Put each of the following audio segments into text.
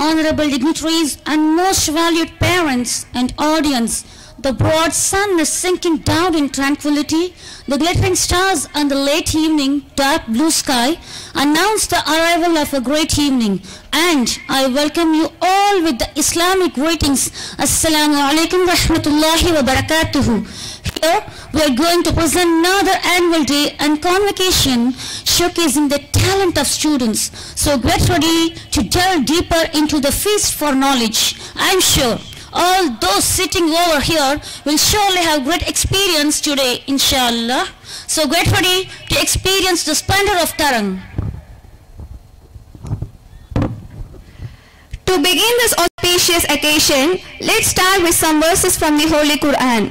honorable dignitaries and most valued parents and audience, the broad sun is sinking down in tranquility. The glittering stars and the late evening dark blue sky announce the arrival of a great evening. And I welcome you all with the Islamic greetings. Assalamu alaikum rahmatullahi wa barakatuhu. Here we are going to present another annual day and convocation showcasing the talent of students. So get ready to delve deeper into the feast for knowledge. I am sure all those sitting over here will surely have great experience today, inshallah. So get ready to experience the splendor of Tarang. To begin this auspicious occasion, let's start with some verses from the Holy Quran.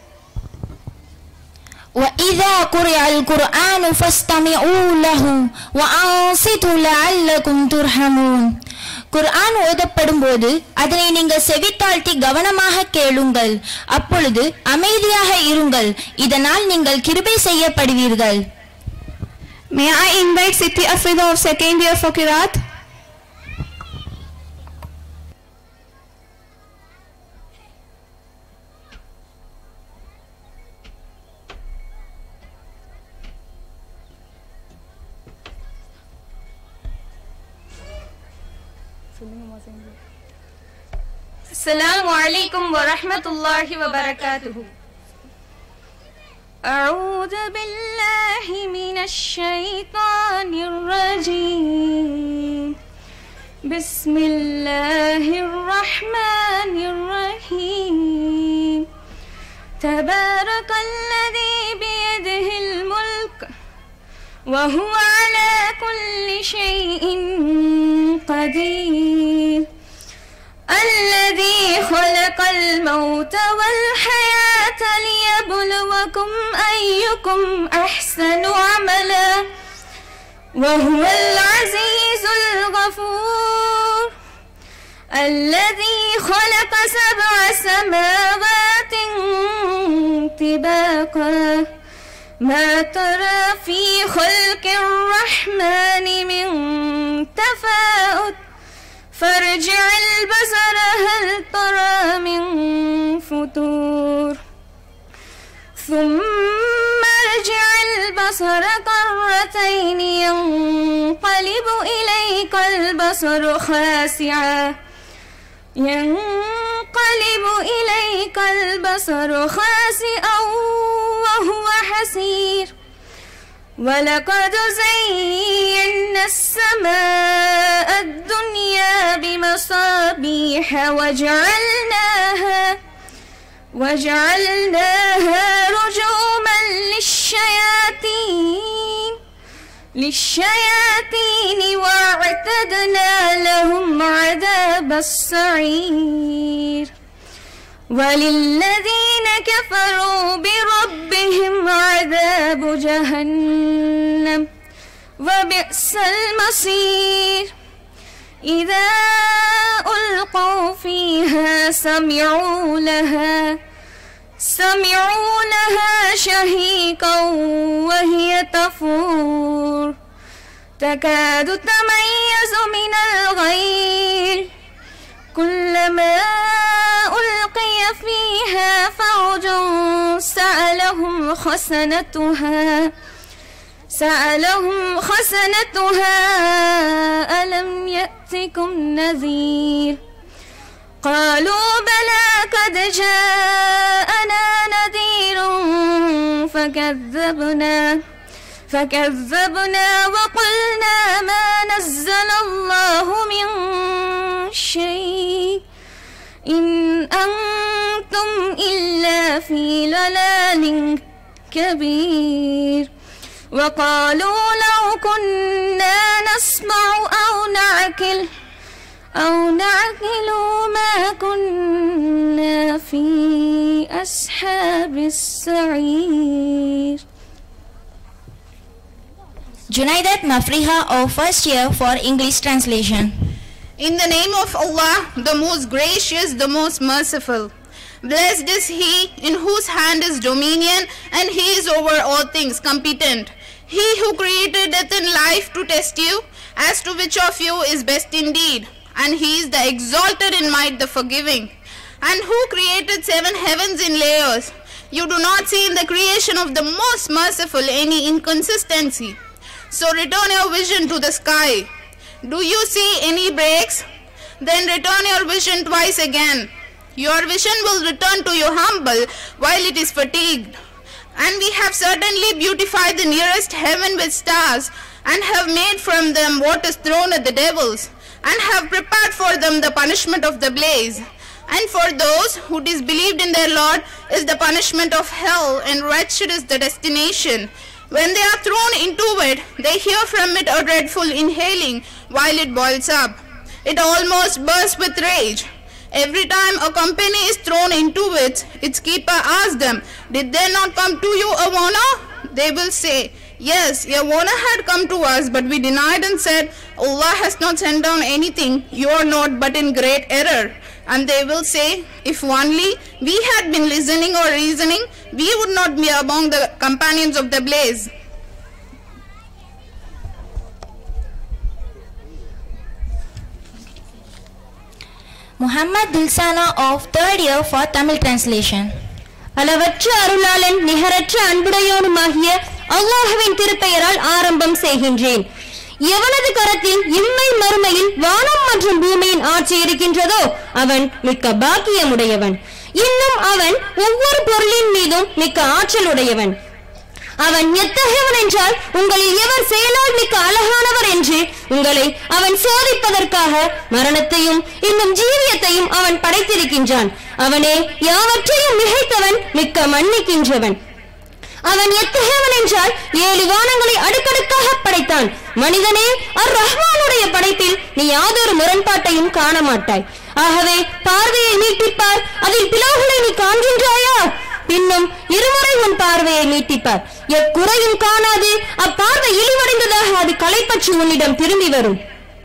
وَإِذَا قُرِئَ الْقُرْآنُ فَاسْتَمِعُوا لَهُ وَأَنصِتُوا لَعَلَّكُمْ تُرْحَمُونَ. குர்ஆன் ஓதப்படும் போது அதனை நீங்கள் செவித்தாழ்த்தி கவனமாக கேளுங்கள், அப்பொழுது அமைதியாக இருங்கள், இதனால் நீங்கள் கிருபை செய்யப்படுவீர்கள். May I invite Siti Afrida of second year for Qiraat? Assalamu alaikum wa rahmatullahi wa barakatuhu. A'udhu billahi minash shaitanir rajim. Bismillahir rahmanir rahim. Tabarakalladhi biyadihil mulk wa huwa ala kulli shay'in qadir. الذي خلق الموت والحياة ليبلوكم أيكم أحسن عملا وهو العزيز الغفور الذي خلق 7 سماوات طباقا ما ترى في خلق الرحمن من تفاؤت فارجع البصر هل ترى من فتور ثم ارجع البصر كرتين ينقلب إليك البصر خاسعا وهو حسير ولقد زينا السماء الدنيا بمصابيح وجعلناها رجوما للشياطين واعتدنا لهم عذاب السعير وللذين كفروا بربهم عذاب جهنم وبئس المصير إذا ألقوا فيها سمعوا لها شهيقا وهي تفور تكاد تميز من الغيظ كلما ألقي فيها فوج سألهم خزنتها ألم يأتكم نذير قالوا بلى قد جاءنا نذير فكذبنا وقلنا ما نزل الله من شيء إن أنتم إلا في ضلال كبير وقالوا لو كنا نسمع أو نعقل ما كنا في أصحاب السعير. Junaidat Mafriha of first year for English translation. In the name of Allah, the most gracious, the most merciful. Blessed is He in whose hand is dominion, and He is over all things competent. He who created death and life to test you, as to which of you is best indeed. and He is the exalted in might, the forgiving. And who created 7 heavens in layers? You do not see in the creation of the most merciful any inconsistency. So return your vision to the sky. Do you see any breaks? Then return your vision twice again. Your vision will return to you humble while it is fatigued. And we have certainly beautified the nearest heaven with stars, and have made from them what is thrown at the devils, and have prepared for them the punishment of the blaze. And for those who disbelieved in their Lord is the punishment of hell, and wretched is the destination. When they are thrown into it, they hear from it a dreadful inhaling while it boils up. It almost bursts with rage. Every time a company is thrown into it, its keeper asks them, "Did there not come to you a warner?" They will say, "Yes, a warner had come to us, but we denied and said, Allah has not sent down anything. You are not but in great error." And they will say, "If only we had been listening or reasoning, we would not be among the companions of the blaze." Muhammad Dilsana of 3rd year for Tamil translation. அளவற்ற அருளாளன் நிகரற்ற அன்புடையோனுமாகிய அல்லாஹ்வின் திருப்பெயரால் ஆரம்பம் செய்கின்றேன். எவனது கரத்தில் இம்மை மறுமையில் வானம் மற்றும் பூமியின் ஆட்சி இருக்கின்றதோ அவன் மிக்க பாக்கியமுடையவன். இன்னும் அவன் ஒவ்வொரு பொருளின் மீதும் மிக்க ஆற்றலுடையவன். அவன் எத்தகையவன் என்றால், உங்களில் எவர் செயலால் மிக்க அழகானவர் என்று உங்களை அவன் சோதிப்பதற்காக மரணத்தையும் இன்னும் ஜீவியத்தையும் அவன் படைத்திருக்கின்றான். அவனே யாவற்றையும் மிகைத்தவன், மிக்க மன்னிக்கின்றவன். அவன் எத்தகையவன் என்றால், 7 வானங்களை அடுக்கடுக்காக படைத்தான். மனிதனே, அர் ரஹ்மானுடைய படைப்பில் நீ யாதொரு முரண்பாட்டையும் காண மாட்டாய். ஆகவே பார்வையை நீட்டிப்பார், அதில் பிளவுகளை நீ காண்கின்றாயா? பின்னும் இருமுறை உன் பார்வையை நீட்டிப்பார், எக்குறையும் காணாது அப்பார்வை இழிவடைந்ததாக அது களைப்பற்று உன்னிடம் திரும்பி வரும்.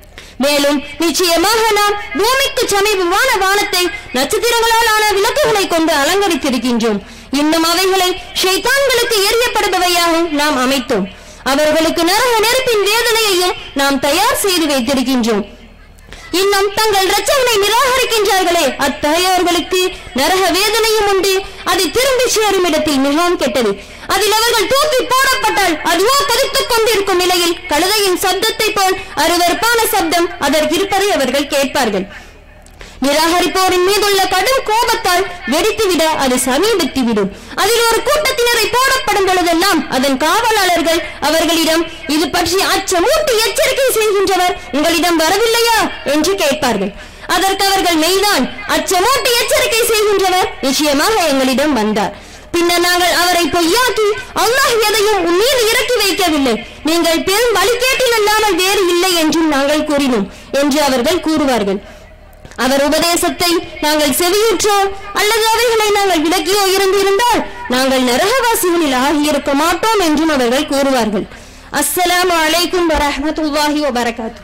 மேலும் நிச்சயமாக நாம் பூமிக்கு சமீபமான வானத்தை நட்சத்திரங்களால் ஆன விளக்குகளை கொண்டு அலங்கரித்திருக்கின்றோம். இன்னும் அவைகளை ஷைத்தான்களுக்கு எரியப்படுபவையாகவும் நாம் அமைத்தோம். அவர்களுக்கு நரக நெருப்பின் வேதனையையும் நாம் தயார் செய்து வைத்திருக்கின்றோம். இன்னும் தங்கள் இரட்சகனை நிராகரிக்கின்றார்களே, அத்தகையோர்களுக்கு நரக வேதனையும் உண்டு. அது திரும்பி சேரும் இடத்தில் மிகவும் கெட்டது. அதில் அவர்கள் தூக்கி போடப்பட்டால் அதுவோ கொதித்துக் கொண்டிருக்கும் நிலையில் கழுதையின் சப்தத்தை போல் அருவருப்பான சப்தம் அதற்கு இருப்பதை அவர்கள் கேட்பார்கள். நிராகரிப்போரின் மீதுள்ள கடும் கோபத்தால் வெடித்துவிட அது சமீபித்துவிடும். அதில் ஒரு கூட்டத்தினரை போடப்படும் பொழுதெல்லாம் அதன் காவலாளர்கள் அவர்களிடம், இது பற்றி அச்சமூட்டி எச்சரிக்கை செய்கின்றவர் உங்களிடம் வரவில்லையா என்று கேட்பார்கள். அதற்கு அவர்கள், மெய்தான், அச்சமூட்டி எச்சரிக்கை செய்கின்றவர் நிச்சயமாக எங்களிடம் வந்தார். பின்னர் நாங்கள் அவரை பொய்யாக்கி, அல்லாஹ் எதையும் உன் மீது இறக்கி வைக்கவில்லை, நீங்கள் பெரும் வழிகேட்டில் அல்லாமல் வேறு இல்லை என்றும் நாங்கள் கூறினோம் என்று அவர்கள் கூறுவார்கள். அவர் உபதேசத்தை நாங்கள் செவியுற்றோ அல்லது அவைகளை நாங்கள் விலக்கியோ இருந்திருந்தால் நாங்கள் நரகவாசிகளில் ஆகியிருக்க மாட்டோம் என்றும் அவர்கள் கூறுவார்கள். அஸ்ஸலாமு அலைக்கும் வரஹ்மத்துல்லாஹி வபரகாத்துஹு.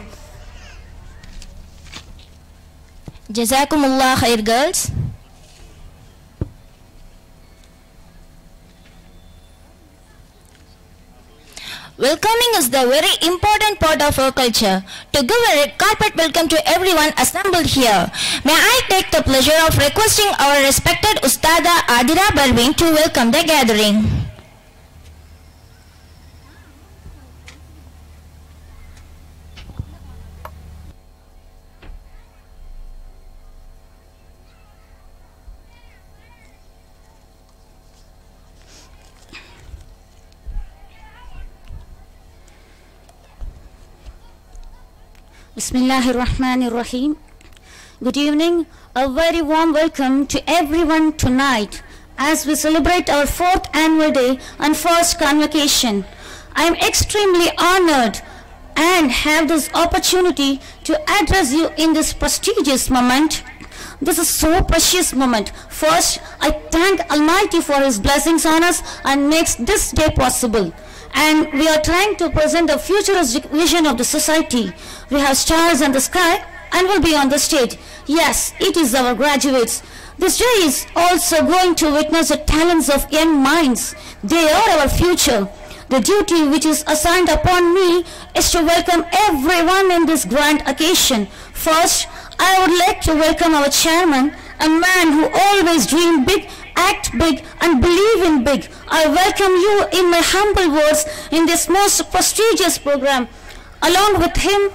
Jazakumullah khair, girls. Welcoming is the very important part of our culture. To give a red carpet welcome to everyone assembled here, may I take the pleasure of requesting our respected Ustada Adira Barwin to welcome the gathering. Bismillahirrahmanirrahim. Good evening. A very warm welcome to everyone tonight as we celebrate our 4th annual day and first convocation. I am extremely honored and have this opportunity to address you in this prestigious moment. This is so precious moment. First, I thank Almighty for His blessings on us and makes this day possible. And we are trying to present a futuristic vision of the society. We have stars in the sky and will be on the stage. Yes, it is our graduates. This day is also going to witness the talents of young minds. They are our future. The duty which is assigned upon me is to welcome everyone in this grand occasion. First, I would like to welcome our chairman, a man who always dream big, act big and believe in big. I welcome you in my humble words in this most prestigious program. Along with him,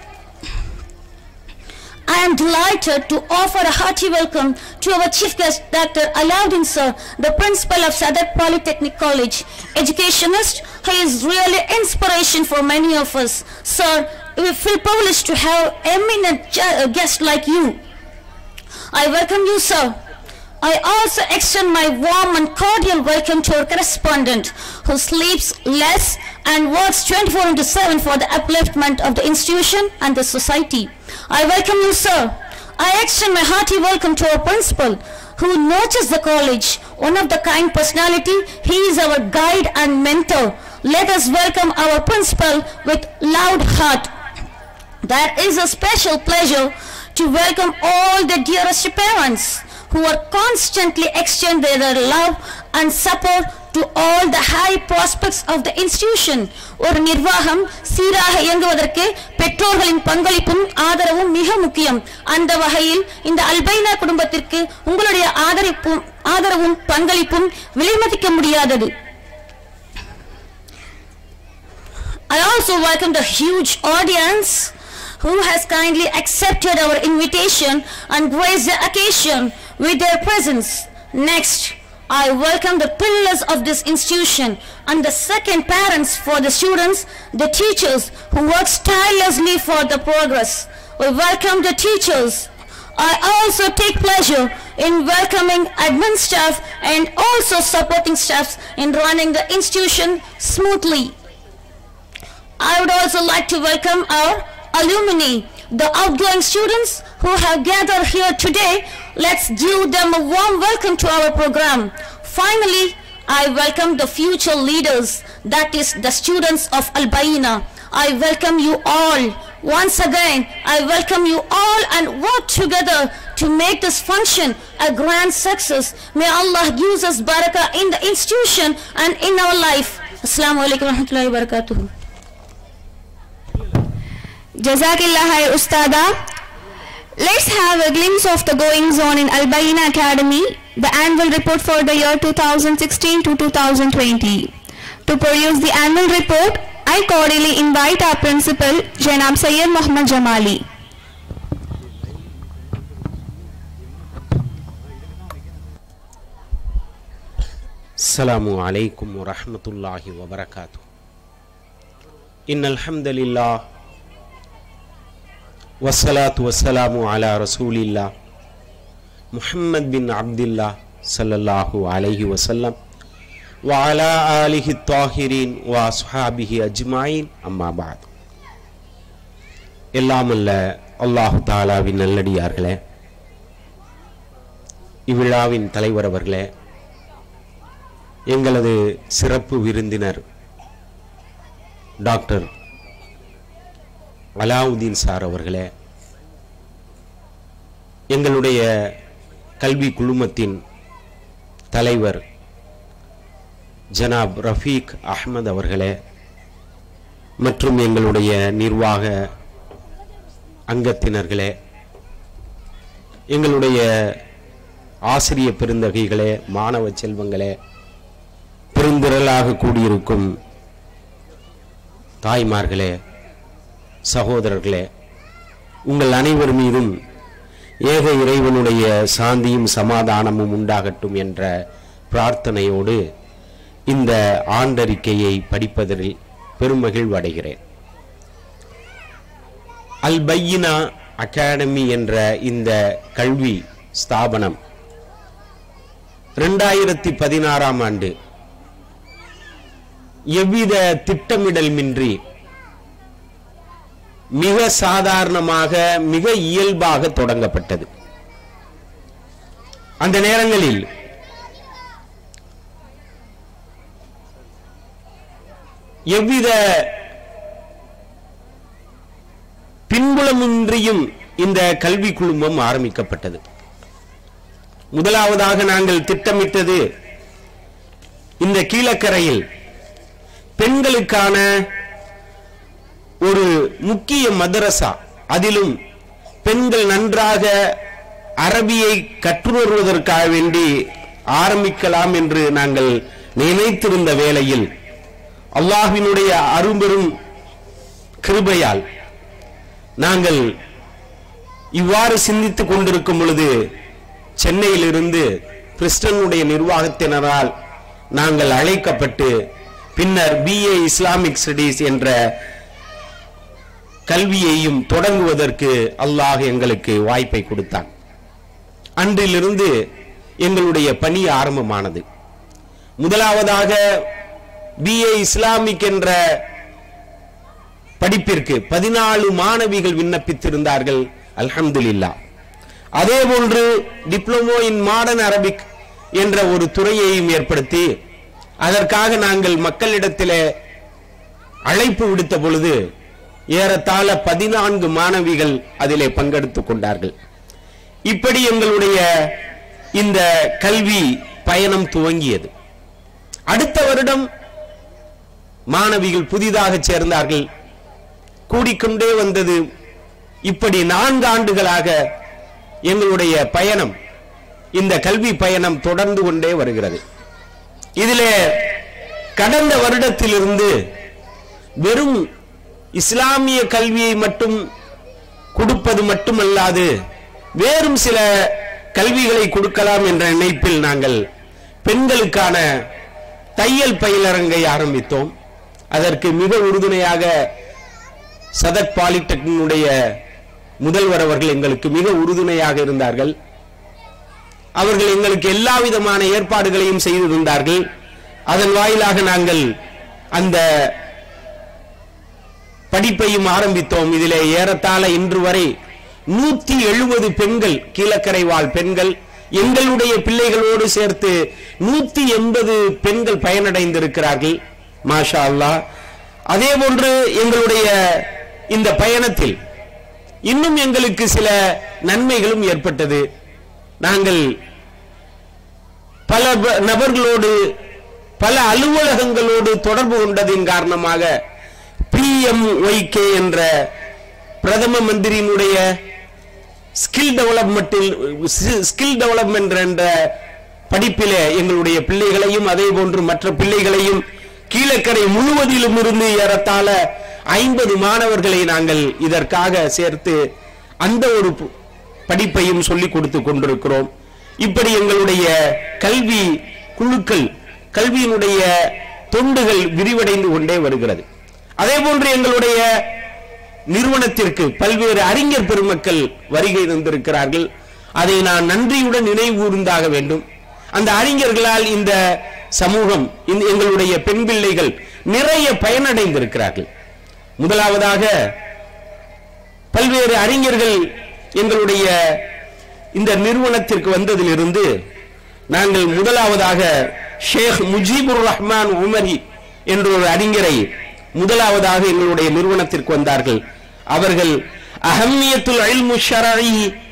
I am delighted to offer a hearty welcome to our chief guest, Dr. Alauddin Sir, the principal of Sadat Polytechnic College, educationist. He is really inspiration for many of us. Sir, we feel privileged to have eminent guests like you. I welcome you, sir. I also extend my warm and cordial welcome to our correspondent who sleeps less and works 24/7 for the upliftment of the institution and the society. I welcome you, sir. I extend my hearty welcome to our principal who nurtures the college, one of the kind personality. He is our guide and mentor. Let us welcome our principal with loud heart. There is a special pleasure to welcome all the dearest parents who are constantly extend their love and support to all the high prospects of the institution. ஒரு நிர்வாகம் சீராக இயங்குவதற்கு பெற்றோர்களின் பங்களிப்பும் ஆதரவும் மிக முக்கியம். அந்த வகையில் இந்த அல்பைனா குடும்பத்திற்கு உங்களுடைய ஆதரவும் பங்களிப்பும் விலைமதிக்க முடியாதது. I also welcome the huge audience who has kindly accepted our invitation and graced the occasion with their presence. Next, I welcome the pillars of this institution and the second parents for the students, the teachers who work tirelessly for the progress. We welcome the teachers. I also take pleasure in welcoming admin staff and also supporting staffs in running the institution smoothly. I would also like to welcome our alumni, the outgoing students who have gathered here today. Let's give them a warm welcome to our program. Finally, I welcome the future leaders, that is the students of Bayyinah. I welcome you all. Once again, I welcome you all and work together to make this function a grand success. May Allah give us barakah in the institution and in our life. Assalamu alaikum wa rahmatullahi wa barakatuh. Jazakillah Ustada. Let's have a glimpse of the goings on in Bayyinah Academy, the annual report for the year 2016 to 2020. To produce the annual report, I cordially invite our principal, Janab Sayyid Muhammad Jamali. Assalamu alaikum wa rahmatullahi wa barakatuh. Innal hamdalillah wassalatu wassalamu ala rasulillah Muhammad bin Abdullah sallallahu alayhi wa sallam wa ala alihi tahirin wa ashabihi ajma'in, amma ba'd. எல்லாமல்ல அல்லாஹு தாலாவின் நல்லடியார்களே, இவ்விழாவின் தலைவர் அவர்களே, எங்களது சிறப்பு விருந்தினர் டாக்டர் அலாவுதீன் சார் அவர்களே, எங்களுடைய கல்வி குழுமத்தின் தலைவர் ஜனாப் ரஃபீக் அஹ்மத் அவர்களே, மற்றும் எங்களுடைய நிர்வாக அங்கத்தினர்களே, எங்களுடைய ஆசிரிய பெருந்தகைகளே, மாணவ செல்வங்களே, பெருந்திரளாக கூடியிருக்கும் தாய்மார்களே, சகோதரர்களே, உங்கள் அனைவர் மீதும் ஏக இறைவனுடைய சாந்தியும் சமாதானமும் உண்டாகட்டும் என்ற பிரார்த்தனையோடு இந்த ஆண்டறிக்கையை படிப்பதில் பெருமகிழ்வு அடைகிறேன். பையினா அகாடமி என்ற இந்த கல்வி ஸ்தாபனம் 2016ஆம் ஆண்டு எவ்வித திட்டமிடலுமின்றி மிக சாதாரணமாக, மிக இயல்பாக தொடங்கப்பட்டது. அந்த நேரங்களில் எவ்வித பின்புலமின்றியும் இந்த கல்வி குழுமம் ஆரம்பிக்கப்பட்டது. முதலாவதாக நாங்கள் திட்டமிட்டது இந்த கீழக்கரையில் பெண்களுக்கான ஒரு முக்கிய மதரசா, அதிலும் பெண்கள் நன்றாக அரபியை கற்று வருவதற்காக வேண்டி ஆரம்பிக்கலாம் என்று நாங்கள் நினைத்திருந்த வேளையில் அல்லாஹ்வினுடைய அரும்பெரும் கிருபையால் நாங்கள் இவ்வாறு சிந்தித்துக் கொண்டிருக்கும் பொழுது சென்னையிலிருந்து கிறிஸ்டனுடைய நிர்வாகத்தினரால் நாங்கள் அழைக்கப்பட்டு பின்னர் B.A.Islamic ஸ்டடீஸ் என்ற கல்வியையும் தொடங்குவதற்கு அல்லாஹ் எங்களுக்கு வாய்ப்பை கொடுத்தான். அன்றிலிருந்து எங்களுடைய பணி ஆரம்பமானது. முதலாவதாக B.A.Islamic என்ற படிப்பிற்கு 14 மாணவிகள் விண்ணப்பித்திருந்தார்கள். அல்ஹம்துலில்லாஹ். அதேபோன்று டிப்ளமோ இன் மாடர்ன் அரபிக் என்ற ஒரு துறையையும் ஏற்படுத்தி அதற்காக நாங்கள் மக்களிடத்திலே அழைப்பு விடுத்த பொழுது ஏறத்தாழ 14 மாணவிகள் அதிலே பங்கெடுத்துக் கொண்டார்கள். இப்படி எங்களுடைய இந்த கல்வி பயணம் துவங்கியது. அடுத்த வருடம் மாணவிகள் புதிதாக சேர்ந்தார்கள், கூடிக்கொண்டே வந்தது. இப்படி 4 ஆண்டுகளாக எங்களுடைய பயணம், இந்த கல்வி பயணம் தொடர்ந்து கொண்டே வருகிறது. இதிலே கடந்த வருடத்திலிருந்து வெறும் இஸ்லாமிய கல்வியை மட்டும் கொடுப்பது மட்டுமல்லாது வேறும் சில கல்விகளை கொடுக்கலாம் என்ற நினைப்பில் நாங்கள் பெண்களுக்கான தையல் பயிலரங்கை ஆரம்பித்தோம். அதற்கு மிக உறுதுணையாக சதக் பாலிடெக்னினுடைய முதல்வர் அவர்கள் எங்களுக்கு மிக உறுதுணையாக இருந்தார்கள். அவர்கள் எங்களுக்கு எல்லா விதமான ஏற்பாடுகளையும் செய்திருந்தார்கள். அதன் வாயிலாக நாங்கள் அந்த படிப்பையும் ஆரம்பித்தோம். இதிலே ஏறத்தாழ இன்று வரை 170 பெண்கள், கீழக்கரை வாழ் பெண்கள், எங்களுடைய பிள்ளைகளோடு சேர்த்து 180 பெண்கள் பயனடைந்திருக்கிறார்கள். மாஷா அல்லாஹ். அதே போன்று எங்களுடைய இந்த பயணத்தில் இன்னும் எங்களுக்கு சில நன்மைகளும் ஏற்பட்டது. நாங்கள் பல நபர்களோடு, பல அலுவலகங்களோடு தொடர்பு கொண்டதின் காரணமாக PMYK என்ற பிரதம மந்திரியினுடைய ஸ்கில் டெவலப்மெண்ட் என்ற படிப்பிலே எங்களுடைய பிள்ளைகளையும் அதே போன்று மற்ற பிள்ளைகளையும் கீழக்கரை முழுவதிலும் இருந்து ஏறத்தாழ 50 மாணவர்களை நாங்கள் இதற்காக சேர்த்து அந்த ஒரு படிப்பையும் சொல்லிக் கொடுத்து கொண்டிருக்கிறோம். இப்படி எங்களுடைய கல்வி குழுக்கள், கல்வியினுடைய தொண்டுகள் விரிவடைந்து கொண்டே வருகிறது. அதே போன்று எங்களுடைய நிறுவனத்திற்கு பல்வேறு அறிஞர் பெருமக்கள் வருகை தந்திருக்கிறார்கள். அதை நான் நன்றியுடன் நினைவுகூர்ந்தாக வேண்டும். அந்த அறிஞர்களால் இந்த சமூகம், எங்களுடைய பெண் பிள்ளைகள் நிறைய பயனடைந்திருக்கிறார்கள். முதலாவதாக பல்வேறு அறிஞர்கள் எங்களுடைய இந்த நிறுவனத்திற்கு வந்ததிலிருந்து நாங்கள் முதலாவதாக ஷேக் முஜீபுர் ரஹ்மான் உமரி என்ற ஒரு அறிஞரை முதலாவதாக எங்களுடைய நிறுவனத்திற்கு வந்தார்கள். அவர்கள் அஹம்மியத்துல் இல்மு ஷரஈ,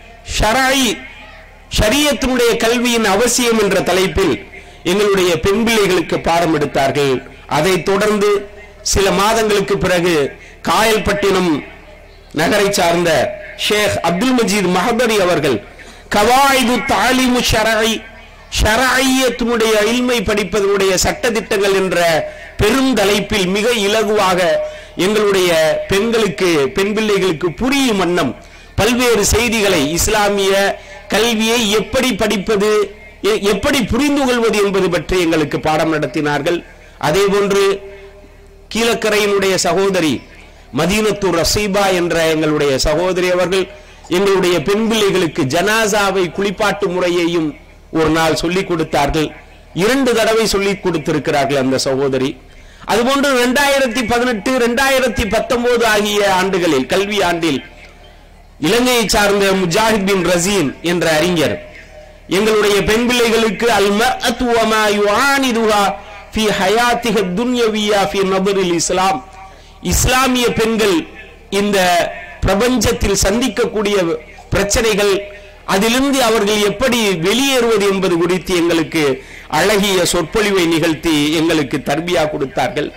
ஷரியத்தினுடைய கல்வியின் அவசியம் என்ற தலைப்பில் எங்களுடைய பெண் பிள்ளைகளுக்கு பாடம் எடுத்தார்கள். அதைத் தொடர்ந்து சில மாதங்களுக்கு பிறகு காயல்பட்டினம் நகரை சார்ந்த ஷேக் அப்துல் மஜீத் மஹபரி அவர்கள் கவாயிது தாலிமு ஷரஈ, ஷரஈயத்தினுடைய இல்மை படிப்பதனுடைய சட்டதிட்டங்கள் என்ற பெரும் தலைப்பில் மிக இலகுவாக எங்களுடைய பெண்களுக்கு, பெண் பிள்ளைகளுக்கு புரியும் வண்ணம் பல்வேறு செய்திகளை, இஸ்லாமிய கல்வியை எப்படி படிப்பது, எப்படி புரிந்து கொள்வது என்பது பற்றி எங்களுக்கு பாடம் நடத்தினார்கள். அதே போன்று கீழக்கரையினுடைய சகோதரி மதீனத்துர் ரசீபா என்ற எங்களுடைய சகோதரி அவர்கள் எங்களுடைய பெண் பிள்ளைகளுக்கு ஜனாசாவை குளிப்பாட்டு முறையையும் ஒரு நாள் சொல்லிக் கொடுத்தார்கள். 2 தடவை சொல்லிக் கொடுத்திருக்கிறார்கள் அந்த சகோதரி. அதுபோன்று 2018, 2019 ஆகிய ஆண்டுகளில், கல்வி ஆண்டில் இலங்கையை சார்ந்த முஜாஹித் பின் ரசீன் என்ற அறிஞர் எங்களுடைய பெண் பிள்ளைகளுக்கு அல் மர்அத்து வமா யுஆனிதுஹா ஃபீ ஹயாத்திஹா துன்யவிய்யா ஃபீ நபரில் இஸ்லாம், இஸ்லாமிய பெண்கள் இந்த பிரபஞ்சத்தில் சந்திக்கக்கூடிய பிரச்சனைகள், அதிலிருந்து அவர்கள் எப்படி வெளியேறுவது என்பது குறித்து எங்களுக்கு அழகிய சொற்பொழிவை நிகழ்த்தி எங்களுக்கு தர்பியா கொடுத்தார்கள்.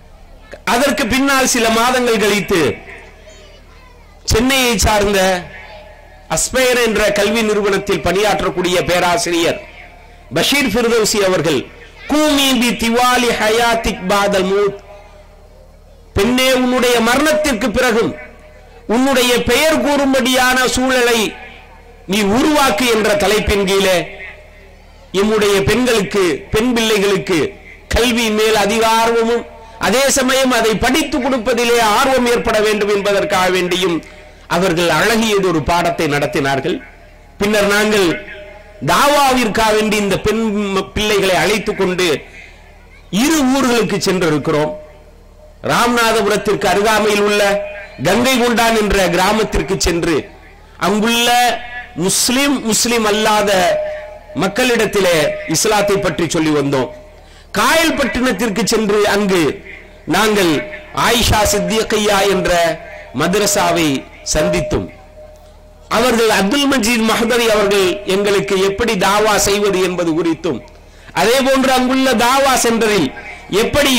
அதற்கு பின்னால் சில மாதங்கள் கழித்து சென்னையை சார்ந்த அஸ்பயர் என்ற கல்வி நிறுவனத்தில் பணியாற்றக்கூடிய பேராசிரியர் பஷீர் ஃபிர்தௌசி அவர்கள் கூமி பி திவாலி ஹயாத்திக் பாதல் மூத், பெண்ணே உன்னுடைய மரணத்திற்கு பிறகும் உன்னுடைய பெயர் கூறும்படியான சூழலை நீ உருவாக்கு என்ற தலைப்பின் கீழே எம்முடைய பெண்களுக்கு, பெண் பிள்ளைகளுக்கு கல்வி மேல் அதிக ஆர்வமும் அதே சமயம் அதை படித்து கொடுப்பதிலே ஆர்வம் ஏற்பட வேண்டும் என்பதற்காக வேண்டியும் அவர்கள் அழகியது ஒரு பாடத்தை நடத்தினார்கள். பின்னர் நாங்கள் தாவாவிற்காக வேண்டி இந்த பெண் பிள்ளைகளை அழைத்துக் கொண்டு 2 ஊர்களுக்கு சென்றிருக்கிறோம். ராமநாதபுரத்திற்கு அருகாமையில் உள்ள கங்கை கொண்டான் என்ற கிராமத்திற்கு சென்று அங்குள்ள முஸ்லிம் அல்லாத மக்களிடத்திலே இஸ்லாத்தை பற்றி சொல்லி வந்தோம். காயல்பட்டினத்திற்கு சென்று அங்கு நாங்கள் ஆயிஷா சித்தியக்கையா என்ற மதரசாவை சந்தித்தோம். அவர்கள் அப்துல் மஜீத் மஹதரி அவர்கள் எங்களுக்கு எப்படி தாவா செய்வது என்பது குறித்தும், அதே போன்று அங்குள்ள தாவா சென்டரில் எப்படி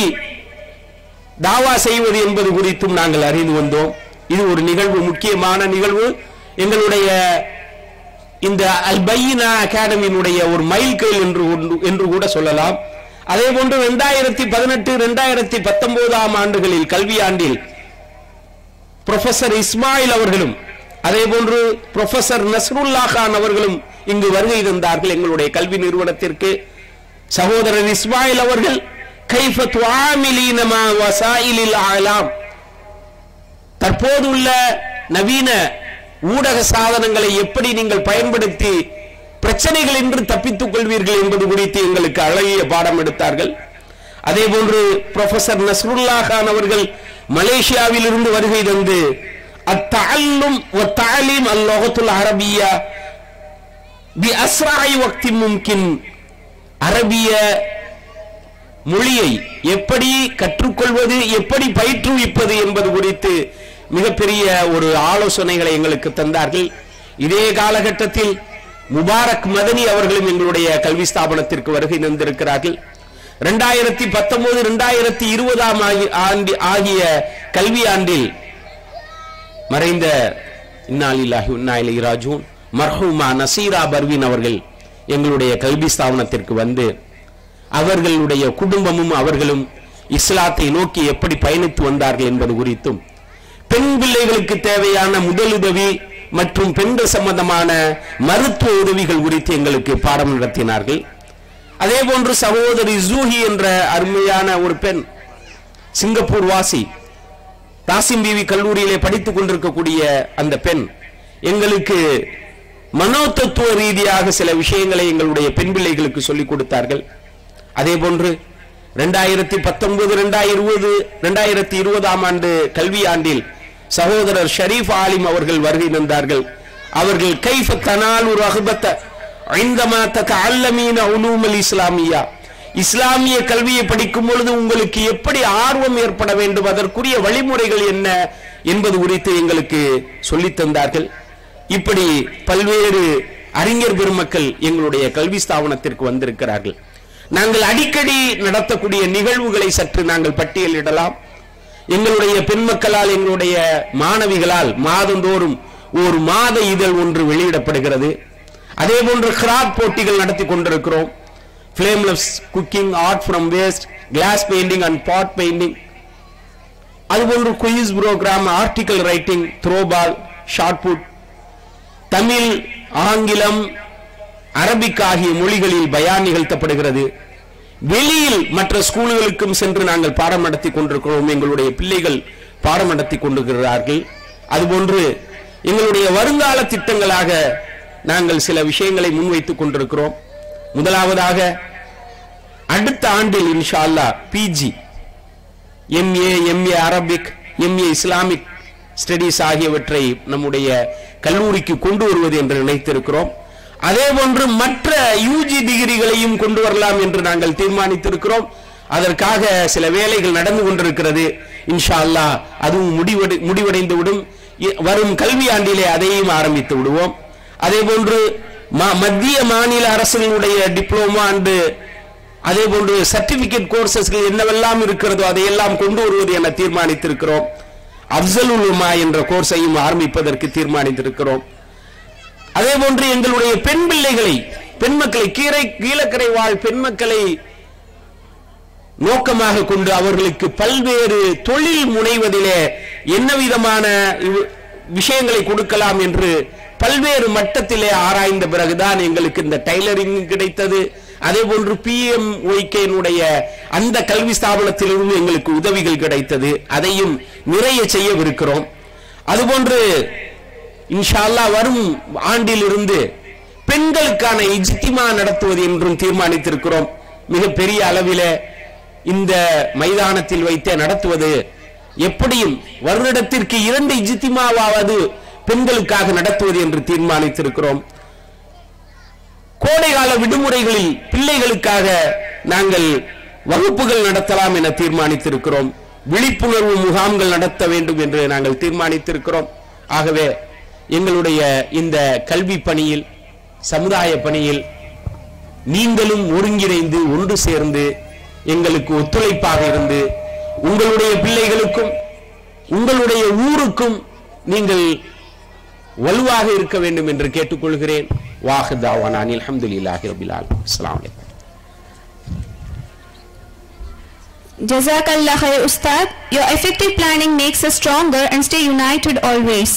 தாவா செய்வது என்பது குறித்தும் நாங்கள் அறிந்து வந்தோம். இது ஒரு நிகழ்வு, முக்கியமான நிகழ்வு. எங்களுடைய இந்த பையினா அகாடமியினுடைய ஒரு மைல்கல் என்று கூட சொல்லலாம். அதே போன்று 2018 2019 ஆண்டுகளில் கல்வியாண்டில் ப்ரொஃபசர் இஸ்மாயில் அவர்களும் அதே போன்று ப்ரொஃபசர் நஸ்ருல்லா கான் அவர்களும் இங்கு வருகை தந்தார்கள் எங்களுடைய கல்வி நிறுவனத்திற்கு. சகோதரர் இஸ்மாயில் அவர்கள் கைஃப துஆமிலீன மா வசாயிலில் ஆலாம், தற்போது உள்ள நவீன ஊடக சாதனங்களை எப்படி நீங்கள் பயன்படுத்தி பிரச்சனைகள் என்று தப்பித்துக் கொள்வீர்கள் என்பது குறித்து எங்களுக்கு அழகிய பாடம் எடுத்தார்கள். அதே போன்று ப்ரொஃபசர் நஸ்ருல்லா கான் அவர்கள் மலேசியாவில் இருந்து வருகை தந்து அத்தஅல்லும் வ தஅலீம் அல்-லுகத்துல் அரபிய்யா பி அஸ்ராஇ வக்தி மும்கின், அரபிய மொழியை எப்படி கற்றுக்கொள்வது, எப்படி பயிற்றுவிப்பது என்பது குறித்து மிகப்பெரிய ஒரு ஆலோசனைகளை எங்களுக்கு தந்தார்கள். இதே காலகட்டத்தில் முபாரக் மதனி அவர்களும் எங்களுடைய கல்வி ஸ்தாபனத்திற்கு வருகை தந்திருக்கிறார்கள். 2019 2020 ஆகிய கல்வி ஆண்டில் மறைந்த இன்னாலில்லாஹி வ இன்னா இலைஹி ராஜிஊன் மர்ஹூமா நசீரா பர்வீன் அவர்கள் எங்களுடைய கல்வி ஸ்தாபனத்திற்கு வந்து அவர்களுடைய குடும்பமும் அவர்களும் இஸ்லாத்தை நோக்கி எப்படி பயணித்து வந்தார்கள் என்பது குறித்தும், பெண் பிள்ளைகளுக்கு தேவையான முதலுதவி மற்றும் பெண்கள் சம்பந்தமான மருத்துவ உதவிகள் குறித்து எங்களுக்கு பாடம் நடத்தினார்கள். அதே போன்று சகோதரி ஜூஹி என்ற அருமையான ஒரு பெண், சிங்கப்பூர் வாசி, தாசிம் பிவி கல்லூரியிலே படித்துக் கொண்டிருக்கக்கூடிய அந்த பெண் எங்களுக்கு மனோதத்துவ ரீதியாக சில விஷயங்களை எங்களுடைய பெண் பிள்ளைகளுக்கு சொல்லிக் கொடுத்தார்கள். அதே போன்று 2019 2020 ஆண்டு கல்வி ஆண்டில் சகோதரர் ஷரீஃப் ஆலிம் அவர்கள் வருகை தந்தார்கள். அவர்கள் கைஃப தனாலு ரஹபத ஐந்தமா ததஅல்லமீன உலூமுல் இஸ்லாமியா, இஸ்லாமிய கல்வியை படிக்கும் பொழுது உங்களுக்கு எப்படி ஆர்வம் ஏற்பட வேண்டும், அதற்குரிய வழிமுறைகள் என்ன என்பது குறித்து எங்களுக்கு சொல்லித் தந்தார்கள். இப்படி பல்வேறு அறிஞர் பெருமக்கள் எங்களுடைய கல்வி ஸ்தாபனத்திற்கு வந்திருக்கிறார்கள். நாங்கள் அடிக்கடி நடத்தக்கூடிய நிகழ்வுகளை சற்று நாங்கள் பட்டியலிடலாம். எங்களுடைய பெண் மக்களால், எங்களுடைய மாணவிகளால் மாதந்தோறும் ஒரு மாத இதழ் ஒன்று வெளியிடப்படுகிறது. அதே போன்று கிராஃப்ட் போட்டிகள் நடத்தி கொண்டிருக்கிறோம். Flameless cooking, art from waste, glass painting and pot painting. அதுபோன்று quiz program, article writing, throwball, shot put, Tamil, ஆங்கிலம், அரபிக் ஆகிய மொழிகளில் பயான் நிகழ்த்தப்படுகிறது. வெளியில் மற்ற ஸ்கூல்களுக்கும் சென்று நாங்கள் பாடம் நடத்தி கொண்டிருக்கிறோம். எங்களுடைய பிள்ளைகள் பாடம் நடத்தி கொண்டிருக்கிறார்கள். அதுபோன்று எங்களுடைய வருங்கால திட்டங்களாக நாங்கள் சில விஷயங்களை முன்வைத்துக் கொண்டிருக்கிறோம். முதலாவதாக அடுத்த ஆண்டில் இன்ஷா அல்லாஹ் PG, MA Arabic, MA Islamic studies ஆகியவற்றை நம்முடைய கல்லூரிக்கு கொண்டு வருவது என்று நினைத்திருக்கிறோம். அதே போன்று மற்ற யூஜி டிகிரிகளையும் கொண்டு வரலாம் என்று நாங்கள் தீர்மானித்திருக்கிறோம். அதற்காக சில வேலைகள் நடந்து கொண்டிருக்கிறது. இன்ஷா அல்லாஹ் அதுவும் முடிவடைந்து விடும். வரும் கல்வி ஆண்டிலே அதையும் ஆரம்பித்து விடுவோம். அதே போன்று மத்திய மாநில அரசுகளுடைய டிப்ளோமா அண்டு அதே போன்று சர்டிபிகேட் கோர்சஸ்கள் என்னவெல்லாம் இருக்கிறதோ அதையெல்லாம் கொண்டு வருவது என தீர்மானித்திருக்கிறோம். அப்சல் உலுமா என்ற கோர்ஸையும் ஆரம்பிப்பதற்கு தீர்மானித்திருக்கிறோம். அதே போன்று எங்களுடைய பெண் பிள்ளைகளை, பெண் மக்களை, கீழக்கரை வாழ் பெண் மக்களை நோக்கமாக கொண்டு அவர்களுக்கு பல்வேறு தொழில் முனைவதிலே என்ன விதமான விஷயங்களை கொடுக்கலாம் என்று பல்வேறு மட்டத்திலே ஆராய்ந்த பிறகுதான் எங்களுக்கு இந்த டைலரிங் கிடைத்தது. அதே போன்று PMYK அந்த கல்வி ஸ்தாபனத்திலிருந்து எங்களுக்கு உதவிகள் கிடைத்தது. அதையும் நிறைய செய்யவிருக்கிறோம். அதுபோன்று இன்ஷா அல்லாஹ் வரும் ஆண்டிலிருந்து பெண்களுக்கான இஜ்திமா நடத்துவது என்றும் தீர்மானித்திருக்கிறோம். மிக பெரிய அளவிலே இந்த மைதானத்தில் வைத்தே நடத்துவது, எப்படியும் வருடத்திற்கு 2 இஜ்திமாவாவது பெண்களுக்காக நடத்துவது என்று தீர்மானித்திருக்கிறோம். கோடைகால விடுமுறைகளில் பிள்ளைகளுக்காக நாங்கள் வகுப்புகள் நடத்தலாம் என தீர்மானித்திருக்கிறோம். விழிப்புணர்வு முகாம்கள் நடத்த வேண்டும் என்று நாங்கள் தீர்மானித்திருக்கிறோம். ஆகவே எங்களுடைய இந்த கல்வி பணியில், சமுதாய பணியில் நீங்களும் ஒருங்கிணைந்து ஒன்று சேர்ந்து எங்களுக்கு ஒத்துழைப்பாக இருந்து உங்களுடைய பிள்ளைகளுக்கும் உங்களுடைய ஊருக்கும் நீங்கள் வலுவாக இருக்க வேண்டும் என்று கேட்டுக்கொள்கிறேன். வாஹிதாவானா அல்ஹம்துலில்லாஹி ரப்பில் ஆலமீன். அஸ்ஸலாமு அலைக்கும். Jazakallah khair Ustad. Your effective planning makes us stronger and stay united always.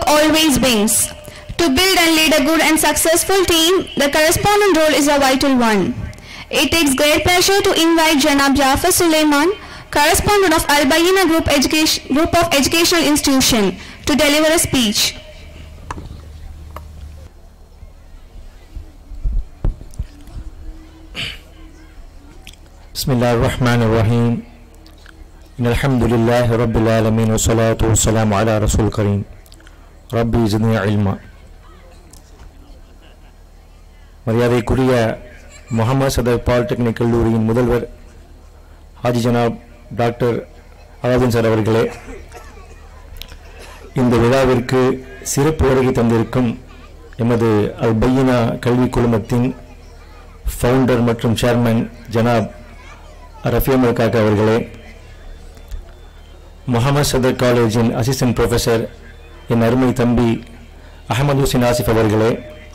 teamwork always wins. To build and lead a good and successful team, the correspondent role is a vital one. It takes great pleasure to invite Janab Jafar Suleiman, correspondent of Bayyinah Group of Educational Institution, to deliver a speech. Bismillah ar-Rahman ar-Rahim. Alhamdulillah Rabbil Alamin wa salatu wa salamu ala Rasul Kareem. Rabbi zidni ilma. மரியாதைக்குரிய முகமது சதர் polytechnic கல்லூரியின் முதல்வர் ஹாஜி ஜனாப் doctor Alauddin sir அவர்களே, இந்த விழாவிற்கு சிறப்பு வருகை தந்திருக்கும் எமது பையினா கல்வி குழுமத்தின் ஃபவுண்டர் மற்றும் சேர்மன் ஜனாப் ரஃபீம் காக்கா அவர்களே, முகமது சதர் காலேஜின் அசிஸ்டன்ட் ப்ரொஃபஸர் என் அருமை தம்பி அஹமது ஹுசைன் ஆசிஃப் அவர்களே,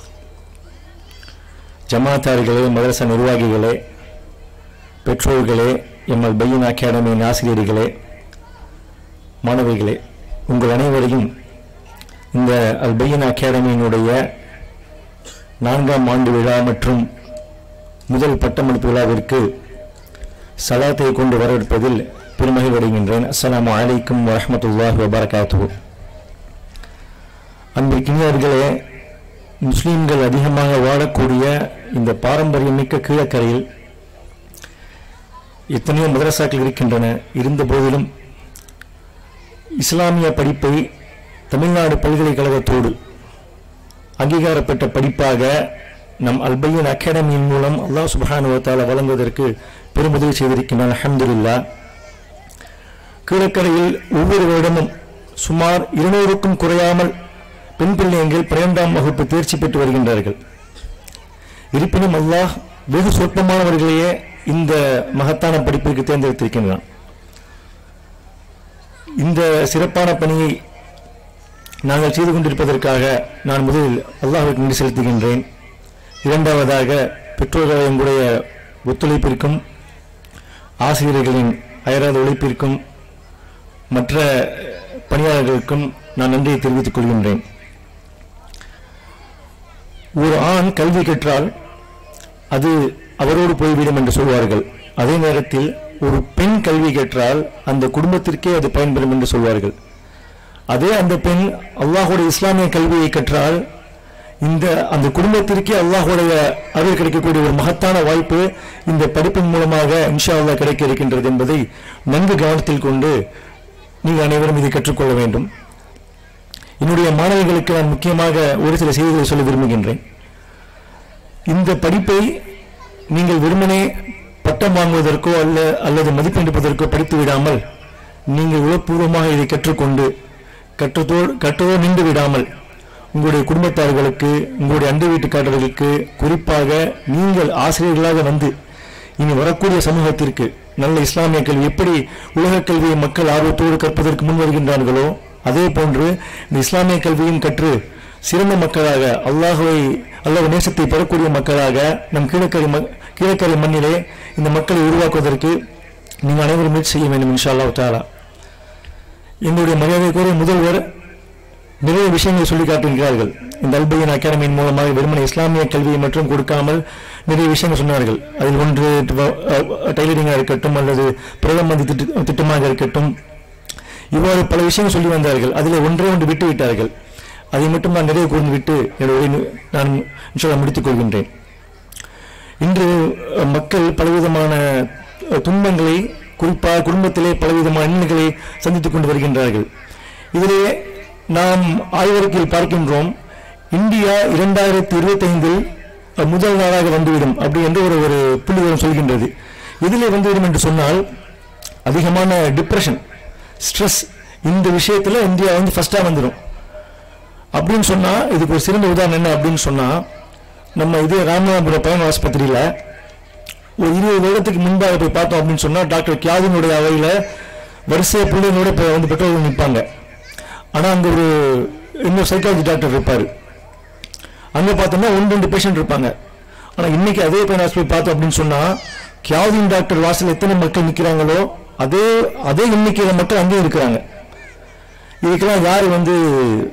ஜமாத்தார்களே, மதரசா நிர்வாகிகளே, பெற்றோர்களே, எம்எல் பையினா அகாடமியின் ஆசிரியர்களே, மாணவிகளே, உங்கள் அனைவரையும் இந்த பையினா அகாடமியினுடைய 4ஆம் ஆண்டு விழா மற்றும் முதல் பட்டமளிப்பு விழாவிற்கு சலாத்தை கொண்டு வரவேற்பதில் பெருமகிழ்வடைகின்றேன். அஸ்ஸலாமு அலைக்கும் வரஹ்மத்துல்லாஹி வபரகாத்துஹு. அன்பிற்கினியர்களே, முஸ்லீம்கள் அதிகமாக வாழக்கூடிய இந்த பாரம்பரியமிக்க கீழக்கரையில் எத்தனையோ மதரசாக்கள் இருக்கின்றன. இருந்த போதிலும் இஸ்லாமிய படிப்பை தமிழ்நாடு பல்கலைக்கழகத்தோடு அங்கீகாரப்பட்ட படிப்பாக நம் பையினா அகாடமியின் மூலம் அல்லாஹ் சுப்ஹானஹு வ தஆலா வழங்குவதற்கு பெருமுதவி செய்திருக்கின்றான். அல்ஹம்துலில்லாஹ். கீழக்கரையில் ஒவ்வொரு வருடமும் சுமார் 200க்கும் குறையாமல் பெண் பிள்ளைகள் 12ஆம் வகுப்பு தேர்ச்சி பெற்று வருகின்றார்கள். இருப்பினும் அல்லாஹ் வெகு சொற்பமானவர்களையே இந்த மகத்தான படிப்பிற்கு தேர்ந்தெடுத்திருக்கின்றான். இந்த சிறப்பான பணியை நாங்கள் செய்து கொண்டிருப்பதற்காக நான் முதலில் அல்லாஹ்வுக்கு நன்றி செலுத்துகின்றேன். இரண்டாவதாக பெற்றோர்கள் எங்களுடைய ஒத்துழைப்பிற்கும் ஆசிரியர்களின் அயராத உழைப்பிற்கும் மற்ற பணியாளர்களுக்கும் நான் நன்றியை தெரிவித்துக் கொள்கின்றேன். ஒரு ஆண் கல்வி கற்றால் அது அவரோடு போய்விடும் என்று சொல்வார்கள். அதே நேரத்தில் ஒரு பெண் கல்வி கற்றால் அந்த குடும்பத்திற்கே அது பயன்பெறும் என்று சொல்வார்கள். அதே அந்த பெண் அல்லாஹுடைய இஸ்லாமிய கல்வியை கற்றால் அந்த குடும்பத்திற்கே அல்லாஹுடைய அருள் கிடைக்கக்கூடிய ஒரு மகத்தான வாய்ப்பு இந்த படிப்பின் மூலமாக இன்ஷா அல்லாஹ் கிடைக்க இருக்கின்றது என்பதை நன்கு கவனத்தில் கொண்டு நீங்கள் அனைவரும் இதை கற்றுக்கொள்ள வேண்டும். என்னுடைய மாணவர்களுக்கு நான் முக்கியமாக ஒரு சில செய்திகளை சொல்ல விரும்புகின்றேன். இந்த படிப்பை நீங்கள் வெறுமனே பட்டம் வாங்குவதற்கோ அல்லது மதிப்பெண் எடுப்பதற்கோ படித்து விடாமல் நீங்கள் உளப்பூர்வமாக இதை கற்றுக்கொண்டு கற்றதோடு நின்று விடாமல் உங்களுடைய குடும்பத்தார்களுக்கு, உங்களுடைய அண்டை வீட்டுக்காரர்களுக்கு, குறிப்பாக நீங்கள் ஆசிரியர்களாக வந்து இனி வரக்கூடிய சமூகத்திற்கு நல்ல இஸ்லாமிய கல்வி எப்படி உலக கல்வியை மக்கள் ஆர்வத்தோடு கற்பதற்கு முன் வருகின்றார்களோ அதே போன்று இந்த இஸ்லாமிய கல்வியும் கற்று சிறந்த மக்களாக அல்லாஹ் நேசத்தை பெறக்கூடிய மக்களாக நம் கீழக்கரை மண்ணிலே இந்த மக்களை உருவாக்குவதற்கு நீங்கள் அனைவரும் முயற்சி செய்ய வேண்டும் இன்ஷா அல்லாஹ் தஆலா. எங்களுடைய மரியாதைக்குரிய முதல்வர் நிறைய விஷயங்களை சொல்லி காட்டுகிறார்கள். இந்த பையினா அகாடமியின் மூலமாக வெறுமனை இஸ்லாமிய கல்வியை மட்டும் கொடுக்காமல் நிறைய விஷயங்கள் சொன்னார்கள். அதில் ஒன்று டைலரிங்காக இருக்கட்டும் அல்லது பிரதம மந்திரி திட்டமாக இருக்கட்டும், இவ்வாறு பல விஷயங்கள் சொல்லி வந்தார்கள். அதில் ஒன்றே ஒன்று விட்டு விட்டார்கள். அதை மட்டும் நான் நிறைய கூர்ந்துவிட்டு நான் முடித்துக் கொள்கின்றேன். இன்று மக்கள் பலவிதமான துன்பங்களை, குறிப்பாக குடும்பத்திலே பலவிதமான இன்னல்களை சந்தித்துக் கொண்டு வருகின்றார்கள். இதிலே நாம் ஆய்வறிக்கையில் பார்க்கின்றோம், இந்தியா 2025 முதல் நாளாக வந்துவிடும் அப்படி என்று ஒரு புள்ளிவிவரம் சொல்கின்றது. இதிலே வந்துவிடும் என்று சொன்னால் அதிகமான டிப்ரெஷன், ஸ்ட்ரெஸ், இந்த விஷயத்துல இந்தியா ஃபர்ஸ்டா வந்துடும் அப்படின்னு சொன்னா இதுக்கு ஒரு சிறந்த உதாரணம் என்ன அப்படின்னு சொன்னா, நம்ம இதே ராமநாதபுரம் பயண ஆஸ்பத்திரியில ஒரு 20 வருடத்துக்கு முன்பாக போய் பார்த்தோம் அப்படின்னு சொன்னா டாக்டர் கியாதினுடைய அவையில வரிசைய பிள்ளைங்களோட பெற்றோர்கள் நிற்பாங்க. ஆனா அங்க இன்னொரு சைக்காலஜி டாக்டர் இருப்பாரு. அங்க பார்த்தோம்னா 1-2 பேஷண்ட் இருப்பாங்க. ஆனா இன்னைக்கு அதே பயண ஆஸ்பத்திரி பார்த்தோம் அப்படின்னு சொன்னா கியாதின் டாக்டர் வாசல் எத்தனை மக்கள் நிற்கிறாங்களோ அதே எண்ணிக்கையில மக்கள் அங்கேயும் இருக்கிறாங்க. இதுக்கெல்லாம் யாரு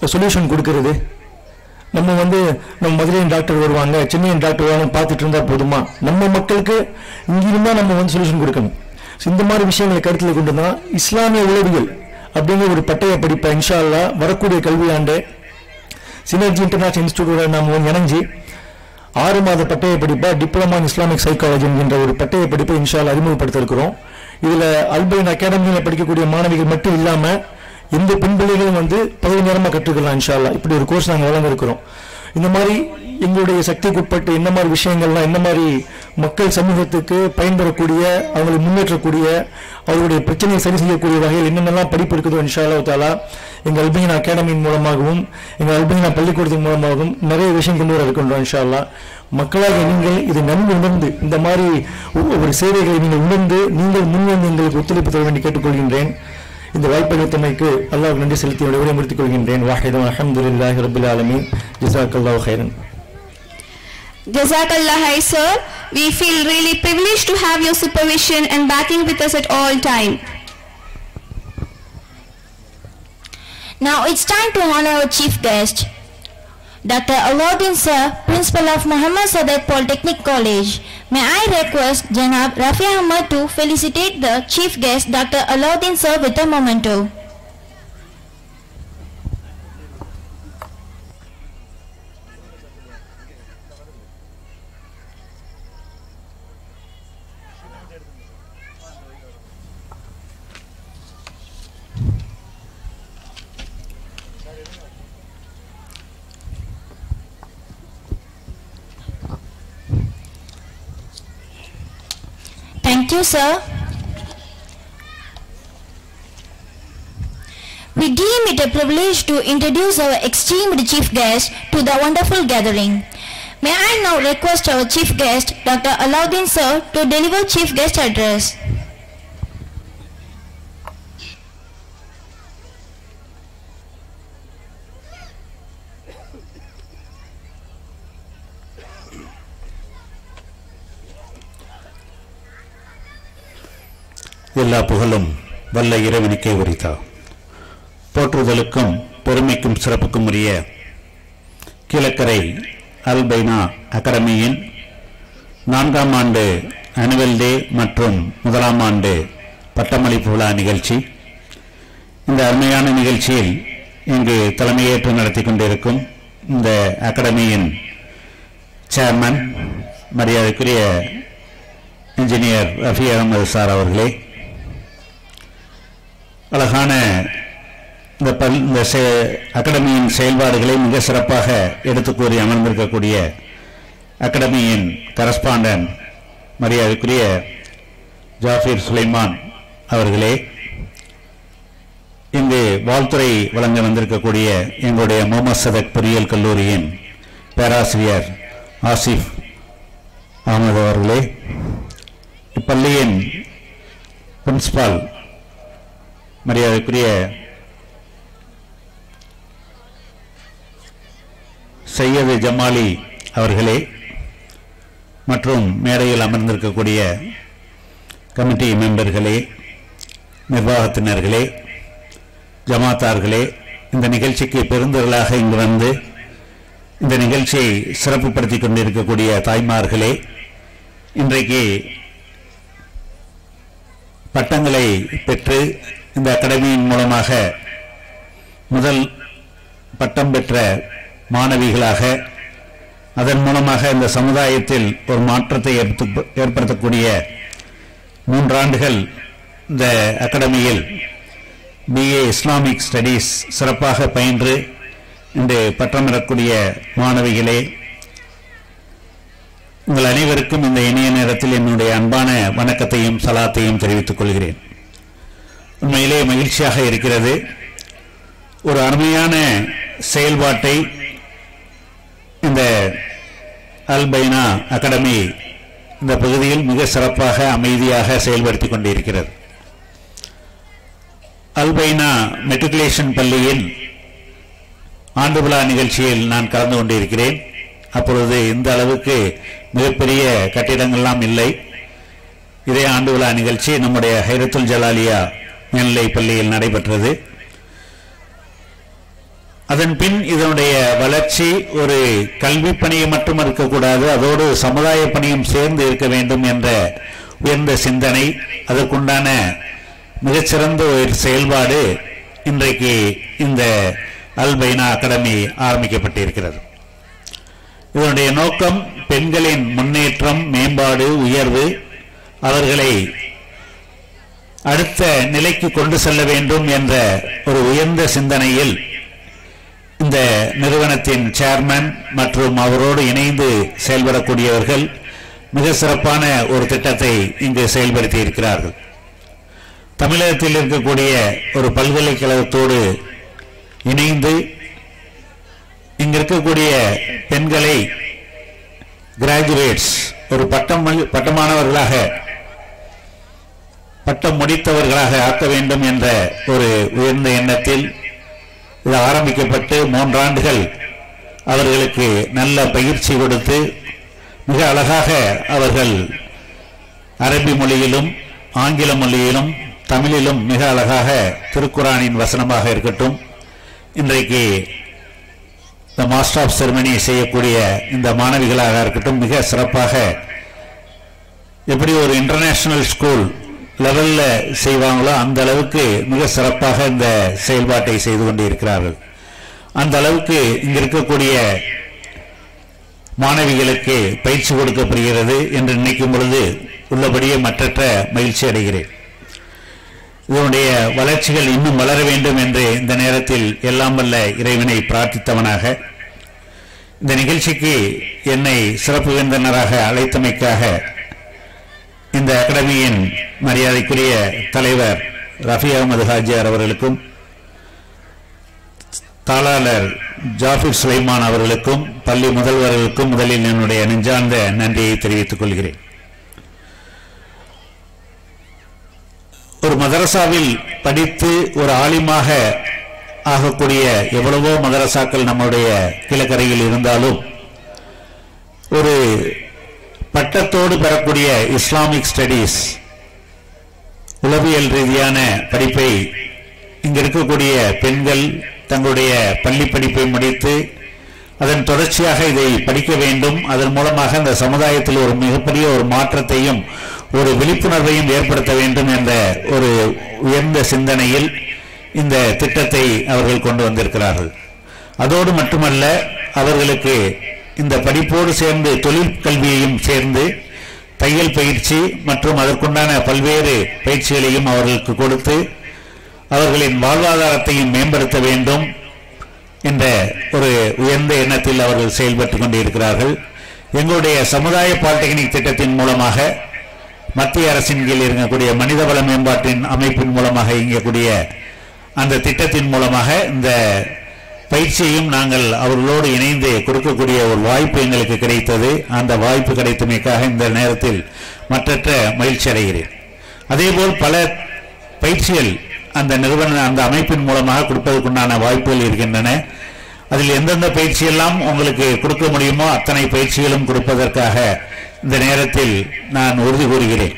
சொல்யூஷன் கொடுக்கறது? நம்ம நம்ம மதுரையின் டாக்டர் வருவாங்க, சென்னையின் டாக்டர் வருவாங்க பார்த்துட்டு இருந்தால் போதுமா? நம்ம மக்களுக்கு இங்கிருந்தால் நம்ம சொல்யூஷன் கொடுக்கணும். இந்த மாதிரி விஷயங்களை கருத்தில் கொண்டு தான் இஸ்லாமிய உளவியல் அப்படிங்கிற ஒரு பட்டய படிப்பை இன்ஷா அல்லாஹ் வரக்கூடிய கல்வியாண்டு சினர்ஜி இன்டர்நேஷனல் இன்ஸ்டிடியூட்டோட நம்ம இணைஞ்சு 6 மாத பட்டய படிப்பை டிப்ளமா இன் இஸ்லாமிக் சைக்காலஜி என்கின்ற ஒரு பட்டய படிப்பை இன்ஷா அல்லாஹ் அறிமுகப்படுத்த இருக்கிறோம். இதில் அல்பைன் அகாடமியில் படிக்கக்கூடிய மாணவிகள் மட்டும் இல்லாமல் எந்த பெண் பிள்ளைகளும் பகுதி நேரமாக கற்றுக்கலாம் இன்ஷா அல்லாஹ். இப்படி ஒரு கோர்ஸ் நாங்கள் வழங்க இருக்கிறோம். இந்த மாதிரி எங்களுடைய சக்திக்குட்பட்டு என்ன மாதிரி விஷயங்கள்லாம், என்ன மாதிரி மக்கள் சமூகத்துக்கு பயன்பெறக்கூடிய, அவங்களை முன்னேற்றக்கூடிய, அவருடைய பிரச்சனையை சரி செய்யக்கூடிய வகையில் என்னென்னலாம் படிப்பு இருக்குதோ இன்ஷா அல்லாஹ் தஆலா எங்கள் அல்பைனா அகாடமியின் மூலமாகவும் எங்கள் அல்பைனா பள்ளிக்கூடத்தின் மூலமாகவும் நிறைய விஷயம் கொண்டு வர இருக்கின்றோம் இன்ஷா அல்லாஹ். மக்களாக நீங்கள் இது நன்கு உணர்ந்து இந்த மாதிரி ஒரு சேவைகளை நீங்கள் உணர்ந்து நீங்கள் முன்வந்து எங்களுக்கு ஒத்துழைப்பு தர வேண்டி கேட்டுக்கொள்கின்றேன். இந்த வாய்ப்பளித்தமைக்கு அல்லாஹ்வுக்கு நன்றி செலுத்தி விடையை முடித்துக் கொள்கின்றேன். வாஹிதன் அல்ஹம்துலில்லாஹி ரப்பில் ஆலமீன். ஜஸாக்கல்லாஹு கைரன். Jazakallah hai sir. We feel really privileged to have your supervision and backing with us at all time. Now it's time to honor our chief guest, Dr. Alauddin sir, Principal of Muhammad Sadat Polytechnic College. May I request Janab Rafi Ahmad to felicitate the chief guest, Dr. Alauddin sir, with a memento. Thank you, sir. We deem it a privilege to introduce our esteemed chief guest to the wonderful gathering. May I now request our chief guest, Dr. Alauddin sir, to deliver chief guest address. எல்லா புகழும் வல்ல இறைவனுக்கே உரித்தா. போற்றுதலுக்கும் பெருமைக்கும் சிறப்புக்கும் உரிய கீழக்கரை அல்பைனா அகாடமியின் 4ஆம் ஆண்டு annual day மற்றும் 1ஆம் ஆண்டு பட்டமளிப்பு விழா நிகழ்ச்சி. இந்த அருமையான நிகழ்ச்சியில் இங்கு தலைமையேற்று நடத்தி கொண்டிருக்கும் இந்த அகாடமியின் சேர்மன் மரியாதைக்குரிய இன்ஜினியர் ரஃபி அகமது சார் அவர்களே, அழகான இந்த அகாடமியின் செயல்பாடுகளை மிக சிறப்பாக எடுத்து கூறி அமர்ந்திருக்கக்கூடிய அகாடமியின் கரஸ்பாண்டன்ட் மரியாதைக்குரிய ஜாஃபீர் சுலைமான் அவர்களே, இங்கு வாழ்த்துறை வழங்க வந்திருக்கக்கூடிய எங்களுடைய முகமது சதக் பொறியியல் கல்லூரியின் பேராசிரியர் ஆசிஃப் அகமது அவர்களே, இப்பள்ளியின் பிரின்சிபால் மரியாதைக்குரிய சையது ஜமாலி அவர்களே, மற்றும் மேடையில் அமர்ந்திருக்கக்கூடிய கமிட்டி மெம்பர்களே, நிர்வாகத்தினர்களே, ஜமாத்தார்களே, இந்த நிகழ்ச்சிக்கு பெருந்திரளாக இங்கு வந்து இந்த நிகழ்ச்சியை சிறப்புப்படுத்தி கொண்டிருக்கக்கூடிய தாய்மார்களே, இன்றைக்கு பட்டங்களை பெற்று இந்த அகாடமியின் மூலமாக முதல் பட்டம் பெற்ற மாணவிகளாக, அதன் மூலமாக இந்த சமுதாயத்தில் ஒரு மாற்றத்தை ஏற்படுத்தக்கூடிய 3 ஆண்டுகள் இந்த அகாடமியில் B.A.Islamic ஸ்டடீஸ் சிறப்பாக பயின்று இன்று பட்டம் பெறக்கூடிய மாணவிகளே, உங்கள் அனைவருக்கும் இந்த இணைய நேரத்தில் என்னுடைய அன்பான வணக்கத்தையும் சலாத்தையும் தெரிவித்துக் கொள்கிறேன். உண்மையிலே மகிழ்ச்சியாக இருக்கிறது. ஒரு அருமையான செயல்பாட்டை இந்த அல்பைனா அகாடமி இந்த பகுதியில் மிக சிறப்பாக அமைதியாக செயல்படுத்தி கொண்டிருக்கிறது. அல்பைனா மெட்ரிகுலேஷன் பள்ளியின் ஆண்டு விழா நிகழ்ச்சியில் நான் கலந்து கொண்டிருக்கிறேன். அப்பொழுது இந்த அளவுக்கு மிகப்பெரிய கட்டிடங்கள்லாம் இல்லை. இதே ஆண்டு விழா நிகழ்ச்சி நம்முடைய ஹைரத்துல் ஜலாலியா மேல்நிலை பள்ளியில் நடைபெற்றது. அதன் பின் இதனுடைய வளர்ச்சி ஒரு கல்வி பணியை மட்டும் இருக்கக்கூடாது, அதோடு சமுதாய பணியும் சேர்ந்து இருக்க வேண்டும் என்ற உயர்ந்த சிந்தனை, அதற்குண்டான மிகச்சிறந்த ஒரு செயல்பாடு இன்றைக்கு இந்த அல்-பைனா அகாடமி ஆரம்பிக்கப்பட்டிருக்கிறது. இதனுடைய நோக்கம் பெண்களின் முன்னேற்றம், மேம்பாடு, உயர்வு, அவர்களை அடுத்த நிலைக்கு கொண்டு செல்ல வேண்டும் என்ற ஒரு உயர்ந்த சிந்தனையில் இந்த நிறுவனத்தின் சேர்மன் மற்றும் அவரோடு இணைந்து செயல்படக்கூடியவர்கள் மிக சிறப்பான ஒரு திட்டத்தை இங்கு செயல்படுத்தி இருக்கிறார்கள். தமிழகத்தில் இருக்கக்கூடிய ஒரு பல்கலைக்கழகத்தோடு இணைந்து இங்க இருக்கக்கூடிய பெண்களை கிராஜுவேட்ஸ், ஒரு பட்டமானவர்களாக, பட்டம் முடித்தவர்களாக ஆக்க வேண்டும் என்ற ஒரு உயர்ந்த எண்ணத்தில் இது ஆரம்பிக்கப்பட்டு 3 ஆண்டுகள் அவர்களுக்கு நல்ல பயிற்சி கொடுத்து மிக அழகாக அவர்கள் அரபி மொழியிலும் ஆங்கில மொழியிலும் தமிழிலும் மிக அழகாக திருக்குரானின் வசனமாக இருக்கட்டும், இன்றைக்கு இந்த மாஸ்டர் ஆஃப் செரமனி செய்யக்கூடிய இந்த மாணவிகளாக இருக்கட்டும் மிக சிறப்பாக எப்படி ஒரு இன்டர்நேஷனல் ஸ்கூல் லெவல்ல செய்வாங்களோ அந்த அளவுக்கு மிக சிறப்பாக இந்த செயல்பாட்டை செய்து கொண்டிருக்கிறார்கள். அந்த அளவுக்கு இங்க இருக்கக்கூடிய மாணவிகளுக்கு பயிற்சி கொடுக்கப்படுகிறது என்று நினைக்கும் பொழுது உள்ளபடியே மற்றற்ற மகிழ்ச்சி அடைகிறேன். இதனுடைய வளர்ச்சிகள் இன்னும் வளர வேண்டும் என்று இந்த நேரத்தில் எல்லாம் வல்ல இறைவனை பிரார்த்தித்தவனாக இந்த நிகழ்ச்சிக்கு என்னை சிறப்பு விருந்தினராக அழைத்தமைக்காக இந்த அகாடமியின் மரியாதைக்குரிய தலைவர் ரஃபி அகமது ஹாஜியார் அவர்களுக்கும் தாளாளர் ஜாஃபிர் சுலைமான் அவர்களுக்கும் பள்ளி முதல்வர்களுக்கும் முதலில் என்னுடைய நெஞ்சார்ந்த நன்றியை தெரிவித்துக் கொள்கிறேன். ஒரு மதரசாவில் படித்து ஒரு ஆலிமாக ஆகக்கூடிய எவ்வளவோ மதரசாக்கள் நம்முடைய கிழக்கரையில் இருந்தாலும் ஒரு பட்டத்தோடு பெறக்கூடிய இஸ்லாமிக் ஸ்டடீஸ், உளவியல் ரீதியான படிப்பை இங்க இருக்கக்கூடிய பெண்கள் தங்களுடைய பள்ளி படிப்பை முடித்து அதன் தொடர்ச்சியாக இதை படிக்க வேண்டும். அதன் மூலமாக அந்த சமுதாயத்தில் ஒரு மிகப்பெரிய ஒரு மாற்றத்தையும் ஒரு விழிப்புணர்வையும் ஏற்படுத்த வேண்டும் என்ற ஒரு உயர்ந்த சிந்தனையில் இந்த திட்டத்தை அவர்கள் கொண்டு வந்திருக்கிறார்கள். அதோடு மட்டுமல்ல, அவர்களுக்கு இந்த படிப்போடு சேர்ந்து தொழில் கல்வியையும் சேர்ந்து தையல் பயிற்சி மற்றும் அதற்குண்டான பல்வேறு பயிற்சிகளையும் அவர்களுக்கு கொடுத்து அவர்களின் வாழ்வாதாரத்தையும் மேம்படுத்த வேண்டும் என்ற ஒரு உயர்ந்த எண்ணத்தில் அவர்கள் செயல்பட்டுக் கொண்டிருக்கிறார்கள். எங்களுடைய சமுதாய பாலிடெக்னிக் திட்டத்தின் மூலமாக மத்திய அரசின் கீழ் இருக்கக்கூடிய மனிதவள மேம்பாட்டின் அமைப்பின் மூலமாக இயங்கக்கூடிய அந்த திட்டத்தின் மூலமாக இந்த பயிற்சியையும் நாங்கள் அவர்களோடு இணைந்து கொடுக்கக்கூடிய ஒரு வாய்ப்பு எங்களுக்கு கிடைத்தது. அந்த வாய்ப்பு கிடைத்தமைக்காக இந்த நேரத்தில் மற்றற்ற மகிழ்ச்சி அடைகிறேன். அதேபோல் பல பயிற்சிகள் அந்த அந்த அமைப்பின் மூலமாக கொடுப்பதற்குண்டான வாய்ப்புகள் இருக்கின்றன. அதில் எந்தெந்த பயிற்சியெல்லாம் உங்களுக்கு கொடுக்க முடியுமோ அத்தனை பயிற்சிகளும் கொடுப்பதற்காக இந்த நேரத்தில் நான் உறுதி கூறுகிறேன்.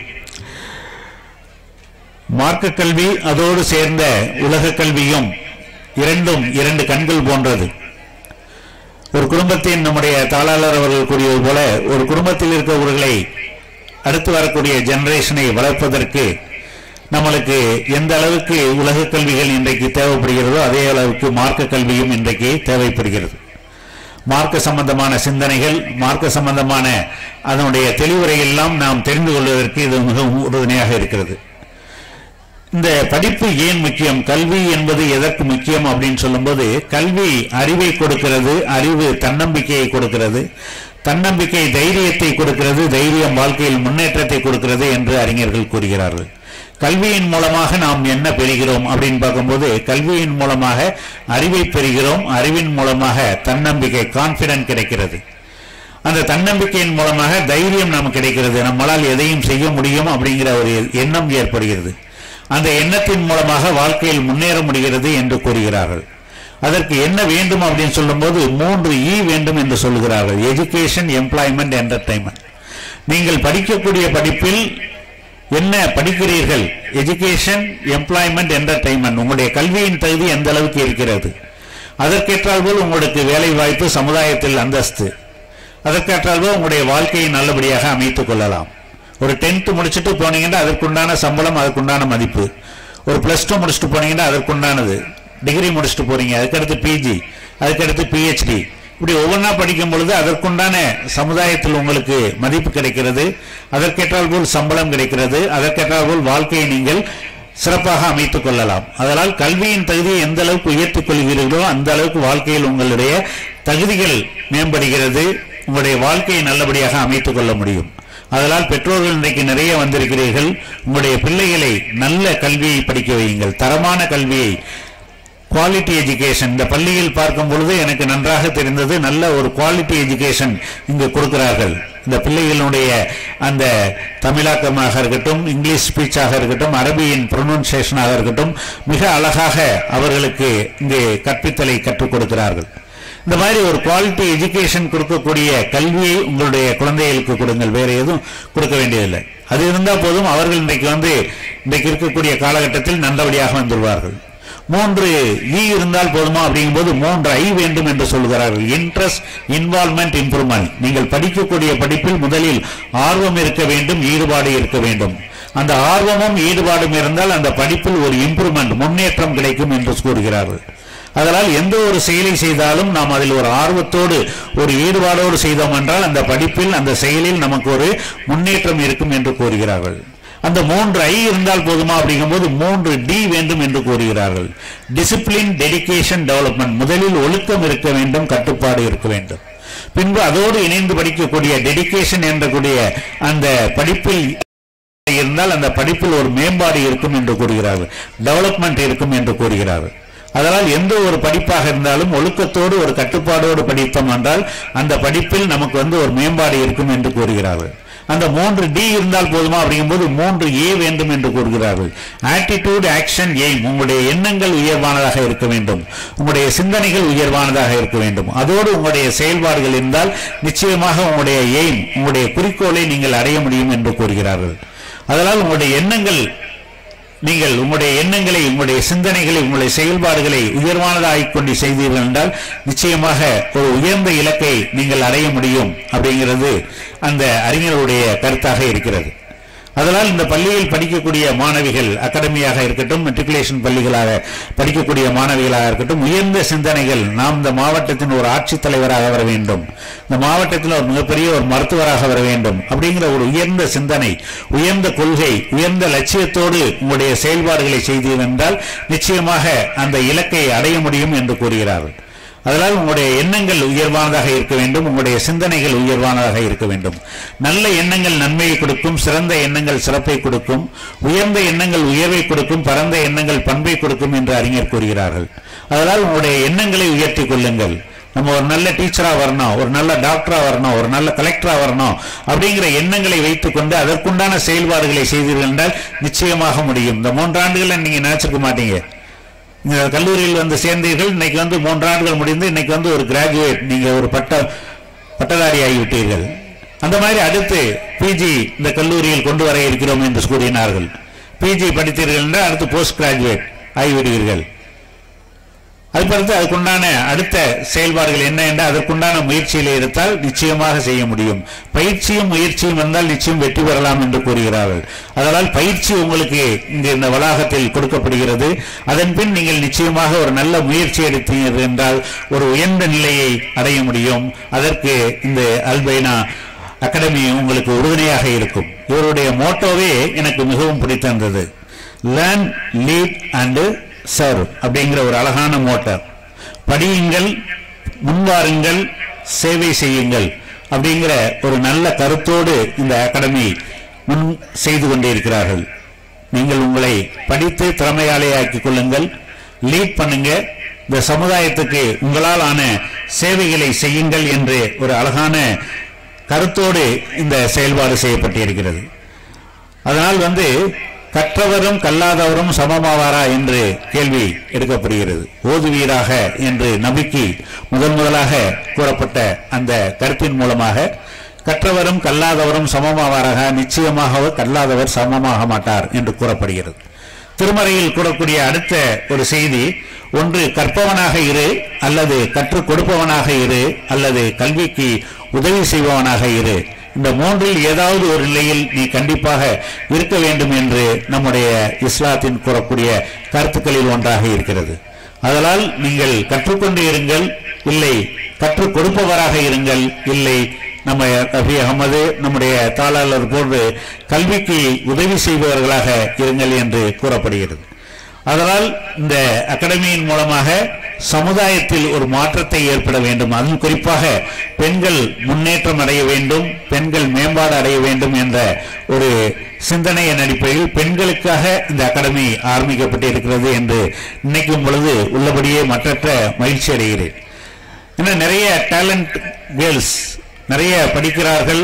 மார்க்க கல்வி அதோடு சேர்ந்த உலக கல்வியும் இரண்டு கண்கள் போன்றது. ஒரு குடும்பத்தின் நம்முடைய தாளாளர் அவர்கள் கூறியது போல ஒரு குடும்பத்தில் இருக்கிறவர்களை அடுத்து வரக்கூடிய ஜெனரேஷனை வளர்ப்பதற்கு நம்மளுக்கு எந்த அளவுக்கு உலக கல்விகள் இன்றைக்கு தேவைப்படுகிறதோ அதே அளவுக்கு மார்க்க கல்வியும் இன்றைக்கு தேவைப்படுகிறது. மார்க்க சம்பந்தமான சிந்தனைகள், மார்க்க சம்பந்தமான அதனுடைய தெளிவுரை எல்லாம் நாம் தெரிந்து கொள்வதற்கு இது மிகவும் உறுதுணையாக இருக்கிறது. இந்த படிப்பு ஏன் முக்கியம், கல்வி என்பது எதற்கு முக்கியம் அப்படின்னு சொல்லும்போது, கல்வி அறிவை கொடுக்கிறது, அறிவு தன்னம்பிக்கையை கொடுக்கிறது, தன்னம்பிக்கை தைரியத்தை கொடுக்கிறது, தைரியம் வாழ்க்கையில் முன்னேற்றத்தை கொடுக்கிறது என்று அறிஞர்கள் கூறுகிறார்கள். கல்வியின் மூலமாக நாம் என்ன பெறுகிறோம் அப்படின்னு பார்க்கும்போது, கல்வியின் மூலமாக அறிவை பெறுகிறோம், அறிவின் மூலமாக தன்னம்பிக்கை கான்பிடன்ட் கிடைக்கிறது. அந்த தன்னம்பிக்கையின் மூலமாக தைரியம் நமக்கு கிடைக்கிறது, நம்மளால் எதையும் செய்ய முடியும் அப்படிங்கிற ஒரு எண்ணம் ஏற்படுகிறது. அந்த எண்ணத்தின் மூலமாக வாழ்க்கையில் முன்னேற முடிகிறது என்று கூறுகிறார்கள். அதற்கு என்ன வேண்டும் அப்படின்னு சொல்லும்போது 3 E வேண்டும் என்று சொல்லுகிறார்கள். Education, employment, entertainment. நீங்கள் படிக்கக்கூடிய படிப்பில் என்ன படிக்கிறீர்கள், எஜுகேஷன், எம்ப்ளாய்மெண்ட், என்டர்டைன்மெண்ட், உங்களுடைய கல்வியின் தகுதி எந்த அளவுக்கு இருக்கிறது, அதற்கேற்றால் போல் உங்களுக்கு வேலை வாய்ப்பு, சமுதாயத்தில் அந்தஸ்து, அதற்கேற்றால் போல் உங்களுடைய வாழ்க்கையை நல்லபடியாக அமைத்துக் கொள்ளலாம். ஒரு 10th முடிச்சுட்டு போனீங்கன்னா அதற்குண்டான சம்பளம், அதற்குண்டான மதிப்பு. ஒரு +2 முடிச்சுட்டு போனீங்கன்னா அதற்குண்டானது. டிகிரி முடிச்சுட்டு போறீங்க, அதுக்கடுத்து பிஜி, அதுக்கடுத்து பிஹெச்டி, இப்படி ஒவ்வொன்றா படிக்கும் பொழுது அதற்குண்டான சமுதாயத்தில் உங்களுக்கு மதிப்பு கிடைக்கிறது, அதற்கேற்றால் போல் சம்பளம் கிடைக்கிறது, அதற்கேற்றால் போல் வாழ்க்கையை நீங்கள் சிறப்பாக அமைத்துக் கொள்ளலாம். அதனால் கல்வியின் தகுதியை எந்த அளவுக்கு உயர்த்திக் கொள்கிறீர்களோ அந்த அளவுக்கு வாழ்க்கையில் உங்களுடைய தகுதிகள் மேம்படுகிறது, உங்களுடைய வாழ்க்கையை நல்லபடியாக அமைத்துக் கொள்ள முடியும். அதனால் பெற்றோர்கள் இன்றைக்கு நிறைய வந்திருக்கிறீர்கள். உங்களுடைய பிள்ளைகளை நல்ல கல்வியை படிக்க வையுங்கள், தரமான கல்வியை, குவாலிட்டி எஜுகேஷன். இந்த பள்ளியில் பார்க்கும் பொழுது எனக்கு நன்றாக தெரிந்தது, நல்ல ஒரு குவாலிட்டி எஜுகேஷன் இங்கு கொடுக்கிறார்கள். இந்த பிள்ளைகளுடைய அந்த தமிழாக்கமாக இருக்கட்டும், இங்கிலீஷ் ஸ்பீச்சாக இருக்கட்டும், அரபியின் ப்ரொனன்சியேஷனாக இருக்கட்டும், மிக அழகாக அவர்களுக்கு இங்கு கற்பித்தலை கற்றுக் கொடுக்கிறார்கள். இந்த மாதிரி ஒரு குவாலிட்டி எஜுகேஷன் கொடுக்கக்கூடிய கல்வியை உங்களுடைய குழந்தைகளுக்கு கொடுங்கள், வேற எதுவும் கொடுக்க வேண்டியதில்லை. அது இருந்தால் போதும், அவர்கள் இன்றைக்கு இருக்கக்கூடிய காலகட்டத்தில் நல்லபடியாக வந்துள்ளார்கள். 3 E இருந்தால் போதுமா அப்படிங்கும்போது 3 I வேண்டும் என்று சொல்கிறார்கள். Interest, involvement, improvement. நீங்கள் படிக்கக்கூடிய படிப்பில் முதலில் ஆர்வம் இருக்க வேண்டும், ஈடுபாடு இருக்க வேண்டும். அந்த ஆர்வமும் ஈடுபாடும் இருந்தால் அந்த படிப்பில் ஒரு இம்ப்ரூவ்மெண்ட், முன்னேற்றம் கிடைக்கும் என்று கூறுகிறார்கள். அதனால் எந்த ஒரு செயலை செய்தாலும் நாம் அதில் ஒரு ஆர்வத்தோடு, ஒரு ஈடுபாடோடு செய்தோம் என்றால் அந்த படிப்பில், அந்த செயலில் நமக்கு ஒரு முன்னேற்றம் இருக்கும் என்று கூறுகிறார்கள். அந்த 3 I இருந்தால் போதுமா அப்படிங்கும்போது 3 D வேண்டும் என்று கூறுகிறார்கள். Discipline, dedication, development. முதலில் ஒழுக்கம் இருக்க வேண்டும், கட்டுப்பாடு இருக்க வேண்டும். பின்பு அதோடு இணைந்து படிக்கக்கூடிய டெடிகேஷன் என்ற கூடிய அந்த படிப்பில் இருந்தால் அந்த படிப்பில் ஒரு மேம்பாடு இருக்கும் என்று கூறுகிறார்கள், டெவலப்மெண்ட் இருக்கும் என்று கூறுகிறார்கள். அதனால் எந்த ஒரு படிப்பாக இருந்தாலும் ஒழுக்கத்தோடு ஒரு கட்டுப்பாடோடு படித்தோம் என்றால் அந்த படிப்பில் நமக்கு ஒரு மேம்பாடு இருக்கும் என்று கூறுகிறார்கள். அந்த 3 D இருந்தால் போதுமா அப்படிங்கும்போது 3 A வேண்டும் என்று கூறுகிறார்கள். Attitude, action, aim. உங்களுடைய எண்ணங்கள் உயர்வானதாக இருக்க வேண்டும், உங்களுடைய சிந்தனைகள் உயர்வானதாக இருக்க வேண்டும். அதோடு உங்களுடைய செயல்பாடுகள் இருந்தால் நிச்சயமாக உங்களுடைய எய்ம், உங்களுடைய குறிக்கோளை நீங்கள் அடைய முடியும் என்று கூறுகிறார்கள். அதனால் உங்களுடைய எண்ணங்களை, உங்களுடைய சிந்தனைகளை, உங்களுடைய செயல்பாடுகளை உயர்வானதாகிக் கொண்டு செய்தீர்கள் என்றால் நிச்சயமாக ஒரு உயர்ந்த இலக்கை நீங்கள் அடைய முடியும் அப்படிங்கிறது அந்த அறிஞருடைய கருத்தாக இருக்கிறது. அதனால் இந்த பள்ளியில் படிக்கக்கூடிய மாணவிகள், அகாடமியாக இருக்கட்டும், மெட்ரிகுலேஷன் பள்ளிகளாக படிக்கக்கூடிய மாணவிகளாக இருக்கட்டும், உயர்ந்த சிந்தனைகள். நாம் இந்த மாவட்டத்தின் ஒரு ஆட்சித்தலைவராக வர வேண்டும், இந்த மாவட்டத்தில் ஒரு மிகப்பெரிய ஒரு மருத்துவராக வர வேண்டும் அப்படிங்கிற ஒரு உயர்ந்த சிந்தனை, உயர்ந்த கொள்கை, உயர்ந்த லட்சியத்தோடு உங்களுடைய செயல்பாடுகளை செய்தீர்கள் என்றால் நிச்சயமாக அந்த இலக்கை அடைய முடியும் என்று கூறுகிறார்கள். அதனால் உங்களுடைய எண்ணங்கள் உயர்வானதாக இருக்க வேண்டும், உங்களுடைய சிந்தனைகள் உயர்வானதாக இருக்க வேண்டும். நல்ல எண்ணங்கள் நன்மையை கொடுக்கும், சிறந்த எண்ணங்கள் சிறப்பை கொடுக்கும், உயர்ந்த எண்ணங்கள் உயர்வை கொடுக்கும், பரந்த எண்ணங்கள் பண்பை கொடுக்கும் என்று அறிஞர் கூறுகிறார்கள். அதனால் உங்களுடைய எண்ணங்களை உயர்த்தி கொள்ளுங்கள். நம்ம ஒரு நல்ல டீச்சரா வரணும், ஒரு நல்ல டாக்டரா வரணும், ஒரு நல்ல கலெக்டரா வரணும் அப்படிங்கிற எண்ணங்களை வைத்துக் கொண்டு அதற்குண்டான செயல்பாடுகளை செய்தீர்கள் என்றால் நிச்சயமாக முடியும். இந்த 3 ஆண்டுகளை நீங்க நினைச்சிருக்க மாட்டீங்க. கல்லூரியில் சேர்ந்தீர்கள், இன்னைக்கு 3 ஆண்டுகள் முடிந்து இன்னைக்கு ஒரு கிராஜுவேட், நீங்க ஒரு பட்டதாரி ஆகிவிட்டீர்கள். அந்த மாதிரி அடுத்து பிஜி இந்த கல்லூரியில் கொண்டு வர இருக்கிறோம் என்று கூறினார்கள். பிஜி படித்தீர்கள் என்றால் அடுத்து போஸ்ட் கிராஜுவேட் ஆகிவிடுவீர்கள். அதுக்கடுத்து அதுக்குண்டான அடுத்த செயல்பாடுகள் என்ன என்றால் அதற்குண்டான முயற்சியில் எடுத்தால் நிச்சயமாக செய்ய முடியும். பயிற்சியும் முயற்சியும் வந்தால் நிச்சயம் வெற்றி பெறலாம் என்று கூறுகிறார்கள். அதனால் பயிற்சி உங்களுக்கு இங்கு இந்த வளாகத்தில் கொடுக்கப்படுகிறது. அதன் பின் நீங்கள் நிச்சயமாக ஒரு நல்ல முயற்சி எடுத்தீர்கள் என்றால் ஒரு உயர்ந்த நிலையை அடைய முடியும். அதற்கு இந்த அல்பைனா அகாடமி உங்களுக்கு உறுதுணையாக இருக்கும். இவருடைய மோட்டோவே எனக்கு மிகவும் பிடித்திருந்தது. லேர்ன், லீட் அண்ட் சர்வ் அப்படிங்கிற ஒரு அழகான மோட்டார். படியுங்கள், முன்வாருங்கள், சேவை செய்யுங்கள் அப்படிங்கிற ஒரு நல்ல கருத்தோடு இந்த அகாடமி முன் செய்து கொண்டிருக்கிறார்கள். நீங்கள் உங்களை படித்து திறமையாளியாக்கிக் கொள்ளுங்கள், லீட் பண்ணுங்க, இந்த சமுதாயத்துக்கு உங்களால் ஆன சேவைகளை செய்யுங்கள் என்று ஒரு அழகான கருத்தோடு இந்த செயல்பாடு செய்யப்பட்டிருக்கிறது. அதனால் கற்றவரும் கல்லாதவரும் சமமாவாரா என்று கேள்வி எடுக்கப்படுகிறது. ஓதுவீராக என்று நபிக்கு முதலாக கூறப்பட்ட அந்த கருத்தின் மூலமாக கற்றவரும் கல்லாதவரும் சமமாவாராக, நிச்சயமாக கல்லாதவர் சமமாக மாட்டார் என்று கூறப்படுகிறது. திருமறையில் கூறக்கூடிய அடுத்த ஒரு செய்தி, ஒன்று கற்பவனாக இரு, அல்லது கற்றுக் கொடுப்பவனாக இரு, அல்லது கல்விக்கு உதவி செய்பவனாக இரு. இந்த மூன்றில் ஏதாவது ஒரு நிலையில் நீ கண்டிப்பாக இருக்க வேண்டும் என்று நம்முடைய இஸ்லாத்தின் கூறக்கூடிய கருத்துக்களில் ஒன்றாக இருக்கிறது. அதனால் நீங்கள் கற்றுக்கொண்டு இருங்கள், இல்லை கற்றுக் கொடுப்பவராக இருங்கள், இல்லை நம்ம ரஃபி அகமது நம்முடைய தாளாளர் போன்று கல்விக்கு உதவி செய்பவர்களாக இருங்கள் என்று கூறப்படுகிறது. அதனால் இந்த அகாடமியின் மூலமாக சமுதாயத்தில் ஒரு மாற்றத்தை ஏற்பட வேண்டும், அதுவும் குறிப்பாக பெண்கள் முன்னேற்றம் அடைய வேண்டும், பெண்கள் மேம்பாடு அடைய வேண்டும் என்ற ஒரு சிந்தனையின் அடிப்படையில் பெண்களுக்காக இந்த அகாடமி ஆரம்பிக்கப்பட்டிருக்கிறது என்று நினைக்கும் பொழுது உள்ளபடியே மற்றற்ற மகிழ்ச்சி அடைகிறேன். ஏன்னா நிறைய டேலண்ட் கேர்ள்ஸ் நிறைய படிக்கிறார்கள்,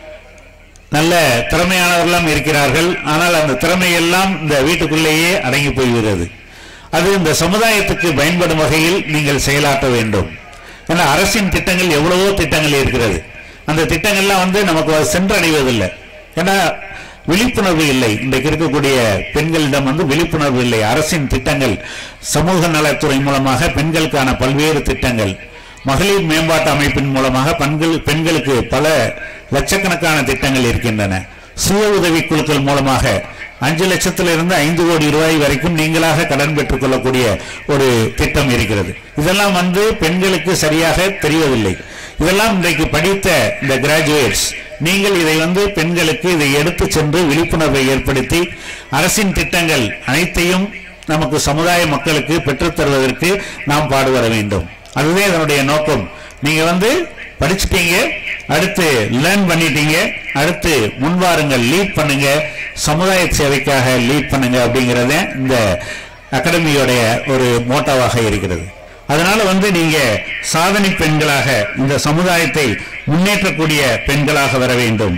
நல்ல திறமையானவர்களும் இருக்கிறார்கள். ஆனால் அந்த திறமையெல்லாம் இந்த வீட்டுக்குள்ளேயே அடங்கி போய்கிறது. அது இந்த சமுதாயத்துக்கு பயன்படும் வகையில் நீங்கள் செயலாற்ற வேண்டும். ஏன்னா அரசின் திட்டங்கள் எவ்வளவோ திட்டங்கள் இருக்கிறது, அந்த திட்டங்கள்லாம் நமக்கு சென்றடைவதில்லை. ஏன்னா விழிப்புணர்வு இல்லை. இன்றைக்கு இருக்கக்கூடிய பெண்களிடம் விழிப்புணர்வு இல்லை. அரசின் திட்டங்கள், சமூக நலத்துறை மூலமாக பெண்களுக்கான பல்வேறு திட்டங்கள், மகளிர் மேம்பாட்டு அமைப்பின் மூலமாக பெண்களுக்கு பல லட்சக்கணக்கான திட்டங்கள் இருக்கின்றன. சுய உதவி குழுக்கள் மூலமாக 5 லட்சத்திலிருந்து 5 கோடி ரூபாய் வரைக்கும் நீங்களாக கடன் பெற்றுக் கொள்ளக்கூடிய ஒரு திட்டம் இருக்கிறது. இதெல்லாம் பெண்களுக்கு சரியாக தெரிவதில்லை. இதெல்லாம் இன்றைக்கு படித்த இந்த கிராஜுவேட்ஸ், நீங்கள் இதை பெண்களுக்கு இதை எடுத்து சென்று விழிப்புணர்வை ஏற்படுத்தி அரசின் திட்டங்கள் அனைத்தையும் நமக்கு சமுதாய மக்களுக்கு பெற்றுத் தருவதற்கு நாம் பாடுபட வேண்டும். அதுவே இதனுடைய நோக்கம். நீங்க படிச்சுட்டீங்க, அடுத்து லேர்ன் பண்ணிட்டீங்க, அடுத்து முன்வாருங்கள், லீட் பண்ணுங்க, சமுதாய சேவைக்காக லீட் பண்ணுங்க அப்படிங்கறத இந்த அகாடமியோடைய ஒரு மோட்டோவாக இருக்கிறது. அதனால நீங்க சாதனை பெண்களாக இந்த சமுதாயத்தை முன்னேற்றக்கூடிய பெண்களாக வர வேண்டும்.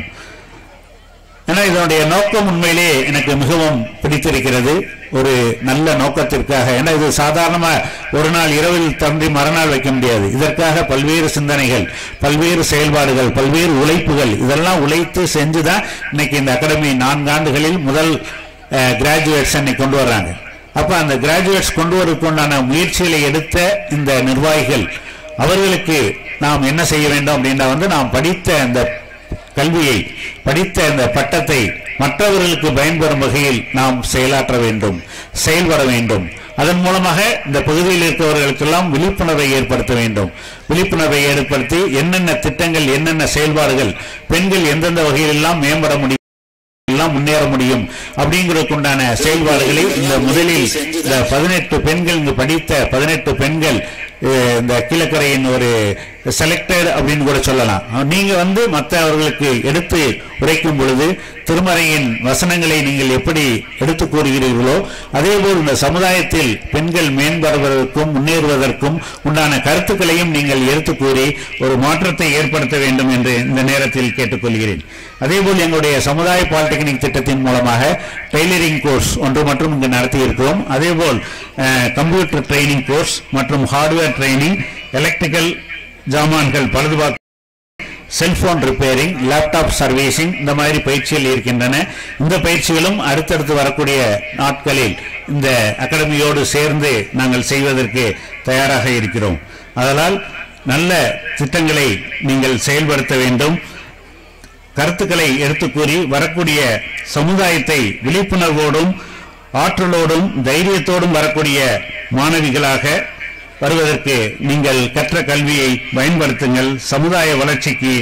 ஏன்னா இதனுடைய நோக்கம் உண்மையிலே எனக்கு மிகவும் பிடித்திருக்கிறது. ஒரு நல்ல நோக்கத்திற்காக. ஏன்னா இது சாதாரணமா ஒரு நாள் இரவில் தம்பி மறுநாள் வைக்க முடியாது. இதற்காக பல்வேறு சிந்தனைகள், பல்வேறு செயல்பாடுகள், பல்வேறு உழைப்புகள், இதெல்லாம் உழைத்து செஞ்சுதான் இன்னைக்கு இந்த அகாடமி 4 ஆண்டுகளில் முதல் கிராஜுவேட்ஸ் இன்னைக்கு கொண்டு வர்றாங்க. அப்ப அந்த கிராஜுவேட்ஸ் கொண்டு வருவதற்குண்டான முயற்சிகளை எடுத்த இந்த நிர்வாகிகள், அவர்களுக்கு நாம் என்ன செய்ய வேண்டும் அப்படின்னா நாம் படித்த அந்த கல்வியை, படித்த இந்த பட்டத்தை மற்றவர்களுக்கு பயன்பெறும் வகையில் நாம் செயலாற்ற வேண்டும், செயல்பட வேண்டும். அதன் மூலமாக இந்த பகுதியில் இருக்கிறவர்களுக்கெல்லாம் விழிப்புணர்வை ஏற்படுத்த வேண்டும். விழிப்புணர்வை ஏற்படுத்தி என்னென்ன திட்டங்கள், என்னென்ன செயல்பாடுகள், பெண்கள் எந்தெந்த வகையில் எல்லாம் மேம்பட முடியும், எல்லாம் முன்னேற முடியும் அப்படிங்கிறதுக்குண்டான செயல்பாடுகளை இந்த முதலில் இந்த 18 பெண்கள், இங்கு படித்த 18 பெண்கள் இந்த கீழக்கரையின் ஒரு செலக்டட் அப்படின்னு கூட சொல்லலாம். நீங்க மற்றவர்களுக்கு எடுத்து உரைக்கும் பொழுது திருமறையின் வசனங்களை நீங்கள் எப்படி எடுத்து கூறுகிறீர்களோ அதேபோல் இந்த சமுதாயத்தில் பெண்கள் மேம்படுவதற்கும் முன்னேறுவதற்கும் உண்டான கருத்துக்களையும் நீங்கள் எடுத்து கூறி ஒரு மாற்றத்தை ஏற்படுத்த வேண்டும் என்று இந்த நேரத்தில் கேட்டுக்கொள்கிறேன். அதேபோல் எங்களுடைய சமுதாய பாலிடெக்னிக் திட்டத்தின் மூலமாக டெய்லரிங் கோர்ஸ் ஒன்று மற்றும் இங்கு நடத்தி இருக்கிறோம். அதேபோல் கம்ப்யூட்டர் ட்ரைனிங் கோர்ஸ் மற்றும் ஹார்ட்வேர் ட்ரைனிங், எலக்ட்ரிக்கல் ஜாமான்கள் பழுதுபார்க்க, செல்போன் ரிப்பேரிங், லேப்டாப் சர்வீசிங், இந்த மாதிரி பயிற்சிகள் இருக்கின்றன. இந்த பயிற்சிகளும் அடுத்தடுத்து வரக்கூடிய நாட்களில் இந்த அகாடமியோடு சேர்ந்து நாங்கள் செய்வதற்கு தயாராக இருக்கிறோம். அதனால் நல்ல திட்டங்களை நீங்கள் செயல்படுத்த வேண்டும். கருத்துக்களை எடுத்து கூறி வரக்கூடிய சமுதாயத்தை விழிப்புணர்வோடும் ஆற்றலோடும் தைரியத்தோடும் வரக்கூடிய மாணவிகளாக வருவதற்கு நீங்கள் கற்ற கல்வியை பயன்படுத்துங்கள். சமுதாய வளர்ச்சிக்கு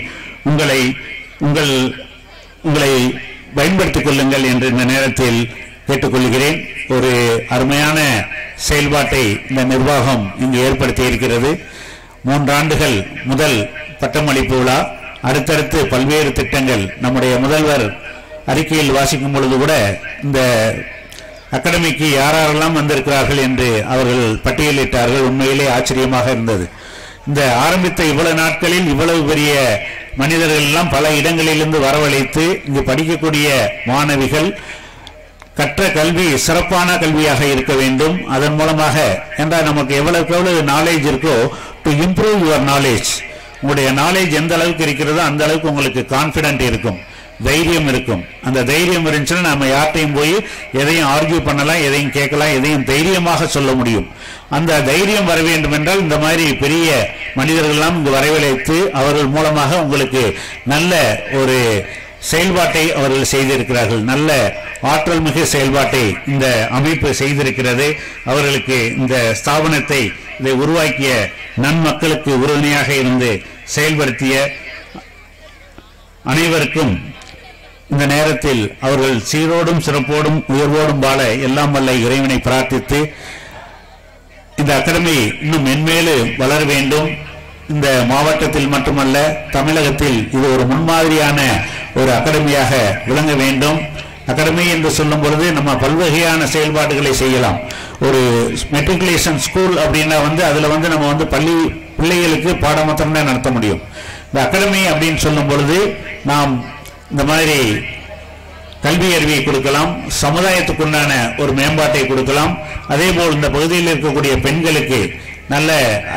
உங்களை பயன்படுத்திக் கொள்ளுங்கள் என்று இந்த நேரத்தில் கேட்டுக்கொள்கிறேன். ஒரு அருமையான செயல்பாட்டை இந்த நிர்வாகம் இங்கு ஏற்படுத்தி இருக்கிறது. 3 ஆண்டுகள் முதல் பட்டமளிப்பு விழா, அடுத்தடுத்து பல்வேறு திட்டங்கள். நம்முடைய முதல்வர் அறிக்கையில் வாசிக்கும் பொழுது கூட இந்த அகாடமிக்கு யாரெல்லாம் வந்திருக்கிறார்கள் என்று அவர்கள் பட்டியலிட்டார்கள். உண்மையிலே ஆச்சரியமாக இருந்தது. இந்த ஆரம்பித்த இவ்வளவு நாட்களில் இவ்வளவு பெரிய மனிதர்கள் எல்லாம் பல இடங்களிலிருந்து வரவழைத்து இங்கு படிக்கக்கூடிய மாணவிகள் கற்ற கல்வி சிறப்பான கல்வியாக இருக்க வேண்டும். அதன் மூலமாக என்றால் நமக்கு எவ்வளவு நாலேஜ் இருக்கோ, டு இம்ப்ரூவ் யுவர் நாலேஜ், உங்களுடைய நாலேஜ் எந்த அளவுக்கு இருக்கிறதோ அந்த அளவுக்கு உங்களுக்கு கான்பிடென்ட் இருக்கும். தைரியம் இருக்கும். அந்த தைரியம் இருந்துச்சுன்னா நம்ம யார்ட்டையும் போய் எதையும் ஆர்கியூ பண்ணலாம், எதையும் கேட்கலாம், எதையும் தைரியமாக சொல்ல முடியும். அந்த தைரியம் வர வேண்டும் என்றால் இந்த மாதிரி பெரிய மனிதர்கள்லாம் இங்கு வரவழைத்து அவர்கள் மூலமாக உங்களுக்கு நல்ல ஒரு செயல்பாட்டை அவர்கள் செய்திருக்கிறார்கள். நல்ல ஆற்றல் மிகு செயல்பாட்டை இந்த அமைப்பு செய்திருக்கிறது. அவர்களுக்கு இந்த ஸ்தாபனத்தை இதை உருவாக்கிய நன்மக்களுக்கு உறுதுணையாக இருந்து செயல்படுத்திய அனைவருக்கும் இந்த நேரத்தில் அவர்கள் சீரோடும் சிறப்போடும் உயர்வோடும் வாழ எல்லாம் வல்ல இறைவனை பிரார்த்தித்து இந்த அகாடமி இன்னும் மென்மேலு வளர வேண்டும். இந்த மாவட்டத்தில் மட்டுமல்ல, தமிழகத்தில் இது ஒரு முன்மாதிரியான ஒரு அகாடமியாக விளங்க வேண்டும். அகாடமி என்று சொல்லும் பொழுது நம்ம பல்வகையான செயல்பாடுகளை செய்யலாம். ஒரு மெட்ரிகுலேஷன் ஸ்கூல் அப்படின்னா அதுல நம்ம பள்ளி பிள்ளைகளுக்கு பாடம் மாத்திரம் தான் நடத்த முடியும். இந்த அகாடமி அப்படின்னு சொல்லும் பொழுது நாம் இந்த மாதிரி கல்வி அறிவியை கொடுக்கலாம், சமுதாயத்துக்குண்டான ஒரு மேம்பாட்டை கொடுக்கலாம். அதே போல் இந்த பகுதியில் இருக்கக்கூடிய பெண்களுக்கு நல்ல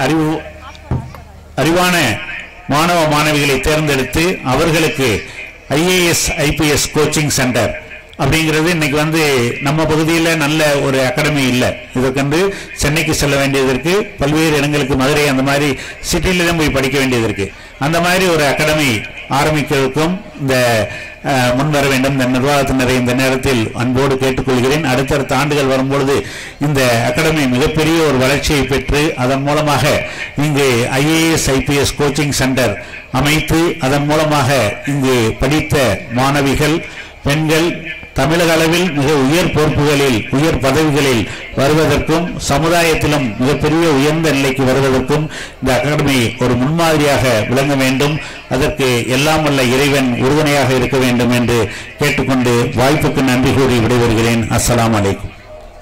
அறிவான மாணவ மாணவிகளை தேர்ந்தெடுத்து அவர்களுக்கு IAS IPS கோச்சிங் சென்டர் அப்படிங்கிறது இன்னைக்கு நம்ம பகுதியில் நல்ல ஒரு அகாடமி இல்லை. இதற்கென்று சென்னைக்கு செல்ல வேண்டியது இருக்கு, பல்வேறு இடங்களுக்கு மதுரை அந்த மாதிரி சிட்டியில தான் போய் படிக்க வேண்டியது இருக்கு. அந்த மாதிரி ஒரு அகாடமி ஆரம்பிக்கிறதுக்கும் இந்த முன்வர வேண்டும். இந்த நிர்வாகத்தினரை இந்த நேரத்தில் அன்போடு கேட்டுக்கொள்கிறேன். அடுத்தடுத்த ஆண்டுகள் வரும்பொழுது இந்த அகாடமி மிகப்பெரிய ஒரு வளர்ச்சியை பெற்று அதன் மூலமாக இங்கு IAS IPS கோச்சிங் சென்டர் அமைத்து அதன் மூலமாக இங்கு படித்த மாணவிகள் பெண்கள் தமிழக அளவில் மிக உயர் பொறுப்புகளில் உயர் பதவிகளில் வருவதற்கும் சமுதாயத்திலும் மிகப்பெரிய உயர்ந்த நிலைக்கு வருவதற்கும் இந்த அகாடமி ஒரு முன்மாதிரியாக விளங்க வேண்டும். அதற்கு எல்லாம் வல்ல இறைவன் உறுதுணையாக இருக்க வேண்டும் என்று கேட்டுக்கொண்டு வாய்ப்புக்கு நன்றி கூறி விடைபெறுகிறேன். அஸ்ஸலாமு அலைக்கும்.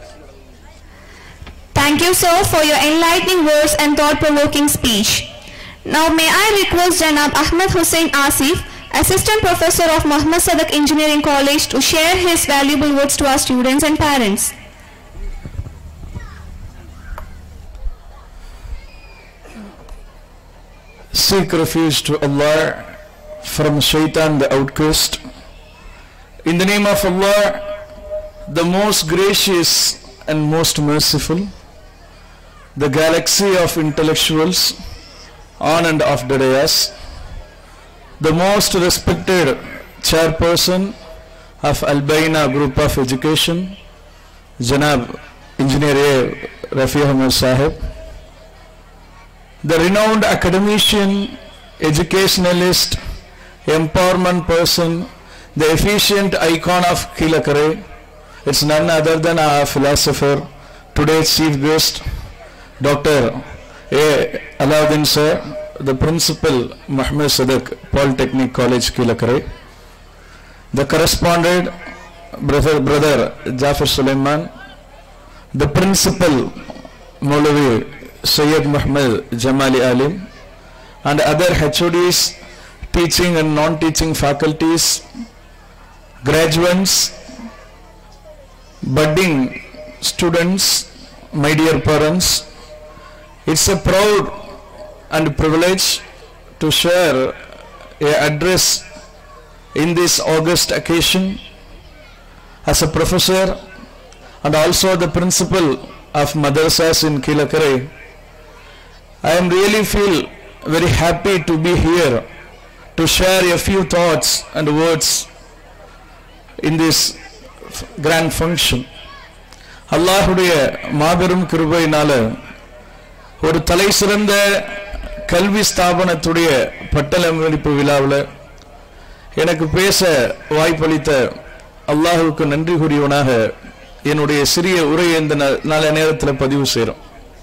Thank you, sir, for your enlightening words and thought-provoking speech. Now may I request Janab Ahmed Hussain Asif, Assistant Professor of Muhammad Sadiq Engineering College, to share his valuable words to our students and parents. Seek refuge to Allah from Shaitan the outcast. In the name of Allah, the most gracious and most merciful, the galaxy of intellectuals on and off the dais, the most respected chairperson of Bayyinah Group of Education, Janab Engineer A. Rafi Ahmed Sahib, the renowned academician, educationalist, empowerment person, the efficient icon of Kilakare. It's none other than our philosopher, today's chief guest, Dr. A. Alauddin sir, the principal, Muhammad Sadiq Polytechnic College, Kilakare, the correspondent, brother Jafar Sulaiman, the principal, Maulavi Sayyid Muhammad Jamali Alim, and other HODs, teaching and non-teaching faculties, graduates, budding students, my dear parents. It's a proud and privilege to share an address in this august occasion as a professor and also the principal of madrasas in Kilakare. I am really feel very happy to be here to share a few thoughts and words in this grand function. அல்லாஹ்வுடைய மாபெரும் கிருபையினால ஒரு தலை சிறந்த கல்வி ஸ்தாபனத்துடைய பட்டமளிப்பு விழாவில் எனக்கு பேச வாய்ப்பளித்த அல்லாஹ்வுக்கு நன்றி கூறியவனாக என்னுடைய சிறிய உரையை இந்த நாள நேரத்தில் பதிவு செய்கிறோம்.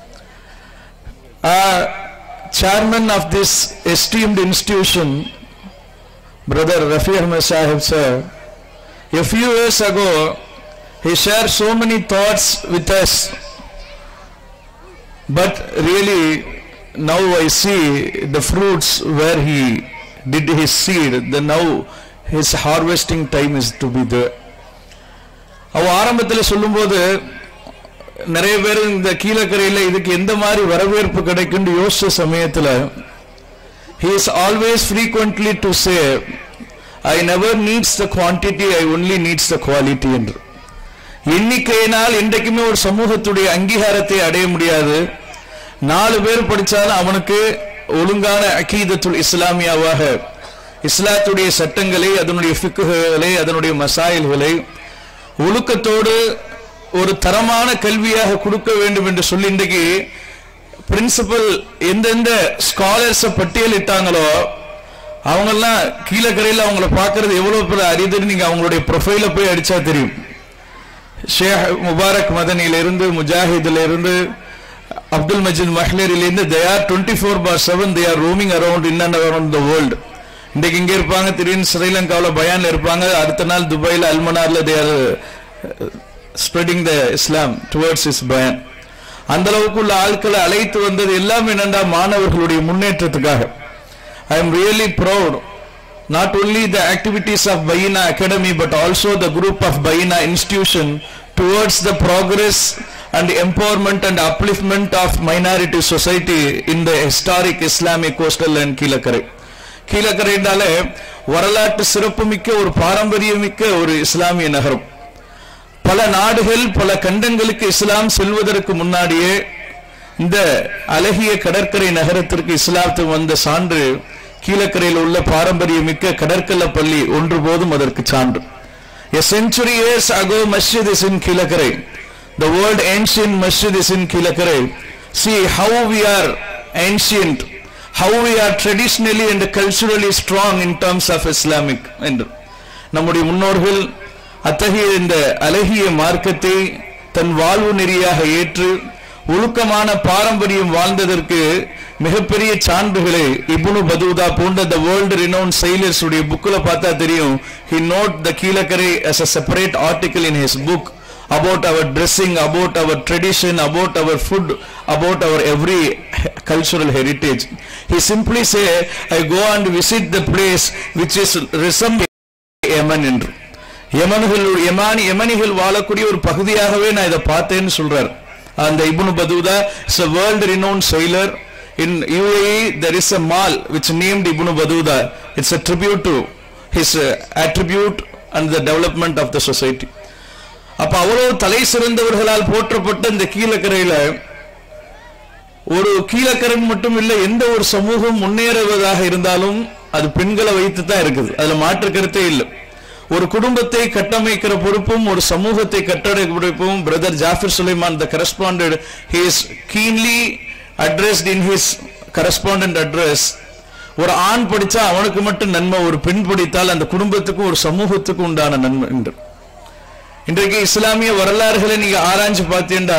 Chairman of this esteemed institution, Brother Rafi Ahmed Sahib sir, a few years ago he shared so many thoughts with us, but really now I see the fruits where he did his seed. Now his harvesting time is to be there. அவ ஆரம்பத்தில் சொல்லும்போது நிறைய பேர் இந்த கீழக்கரையில் இதுக்கு எந்த மாதிரி வரவேற்பு கிடைக்கும் யோசிச்ச சமயத்தில் he is always frequently to say I never needs the quantity, I only needs the quality என்று. எண்ணிக்கையினால் இன்றைக்குமே ஒரு சமூகத்துடைய அங்கீகாரத்தை அடைய முடியாது. 4 பேர் படித்தாலும் அவனுக்கு ஒழுங்கான அகீதத்துல் இஸ்லாமியாவாக இஸ்லாத்துடைய சட்டங்களை, அதனுடைய ஃபிக்ஹுகளை, அதனுடைய மசாயில்களை ஒழுக்கத்தோடு ஒரு தரமான கல்வியாக கொடுக்க வேண்டும் என்று சொல்லி இன்றைக்கு பிரின்சிபல் எந்தெந்த ஸ்காலர்ஸை பட்டியலிட்டாங்களோ அவங்கெல்லாம் கீழக்கரையில் அவங்கள பார்க்கறது எவ்வளோ பேர் அரிதுன்னு நீங்கள் அவங்களுடைய ப்ரொஃபைலை போய் அடித்தா தெரியும். ஷேக் முபாரக் மதனியிலிருந்து, முஜாஹிதிலிருந்து, அப்துல் மஜீத் மஹ்லரிலிருந்து, they are 24/7 they are roaming around in and around the world. இன்றைக்கு இங்கே இருப்பாங்க, திடீர்னு ஸ்ரீலங்காவில் பயானில் இருப்பாங்க, அடுத்த நாள் துபாயில் அல்மனாரில் they are spreading the Islam towards his bayan. அந்த அளவுக்கு உள்ள ஆட்களை அழைத்து வந்தது எல்லாம் என்னென்றா மாணவர்களுடைய முன்னேற்றத்துக்காக. I am really proud not only the activities of Bayyinah Academy but also the group of Bayyinah institution towards the progress and empowerment and upliftment of minority society in the historic Islamic coastal land Kilakarai. Kilakarai என்றாலே வரலாற்று சிறப்புமிக்க ஒரு பாரம்பரியமிக்க ஒரு இஸ்லாமிய நகரம். பல நாடுகள், பல கண்டங்களுக்கு இஸ்லாம் செல்வதற்கு முன்னாடியே இந்த அழகிய கடற்கரை நகரத்திற்கு இஸ்லாத்துக்கு வந்த சான்று கீழக்கரையில் உள்ள பாரம்பரியமிக்க கடற்கல பள்ளி ஒன்று போதும் அதற்கு சான்று. A century years ago masjid is in Keelakarai. The word ancient masjid is in Keelakarai. See how we are ancient, how we are traditionally and culturally strong in terms of Islamic. என்று நம்முடைய முன்னோர்கள் அத்தகைய இந்த அழகிய மார்க்கத்தை தன் வாழ்வு நெறியாக ஏற்று ஒழுக்கமான பாரம்பரியம் வாழ்ந்ததற்கு மிகப்பெரிய சான்றுகளை இப்னு பதூதா போன்ற the world renowned sailors உடைய புக்ல பார்த்தா தெரியும். He note the Keelakarai as a separate article in his book about our dressing, about our tradition, about our food, about our every cultural heritage. He simply say, I go and visit the place which is resemble Yemen என்று. யமனிகள் வாழக்கூடிய ஒரு பகுதியாகவே நான் இதை பார்த்தேன்னு சொல்றார். அந்த Ibn Battuta is a world renowned sailor. In UAE there is a mall which named Ibn Baduda. It's a tribute to his attribute and the development of the society. அப்ப அவ்வளவு தலை சிறந்தவர்களால் போற்றப்பட்ட இந்த கீழக்கரையில ஒரு கீழக்கரை மட்டும் இல்லை, எந்த ஒரு சமூகம் முன்னேறுவதாக இருந்தாலும் அது பெண்களை வைத்து தான் இருக்குது. அதுல மாற்று கருத்தே இல்லை. ஒரு குடும்பத்தை கட்டமைக்கிற பொறுப்பும் ஒரு சமூகத்தை கட்டமைக்கிற பொறுப்பும் brother Jafir Sulaiman the correspondent, he is keenly addressed in his correspondent address. ஒரு ஆண் படிச்சா அவனுக்கு மட்டும் நன்மை, ஒரு பெண் படித்தால் அந்த குடும்பத்துக்கும் ஒரு சமூகத்துக்கும் உண்டான நன்மை என்று. இன்றைக்கு இஸ்லாமிய வரலாறுகளை நீங்க ஆராய்ச்சி பார்த்தீங்கன்னா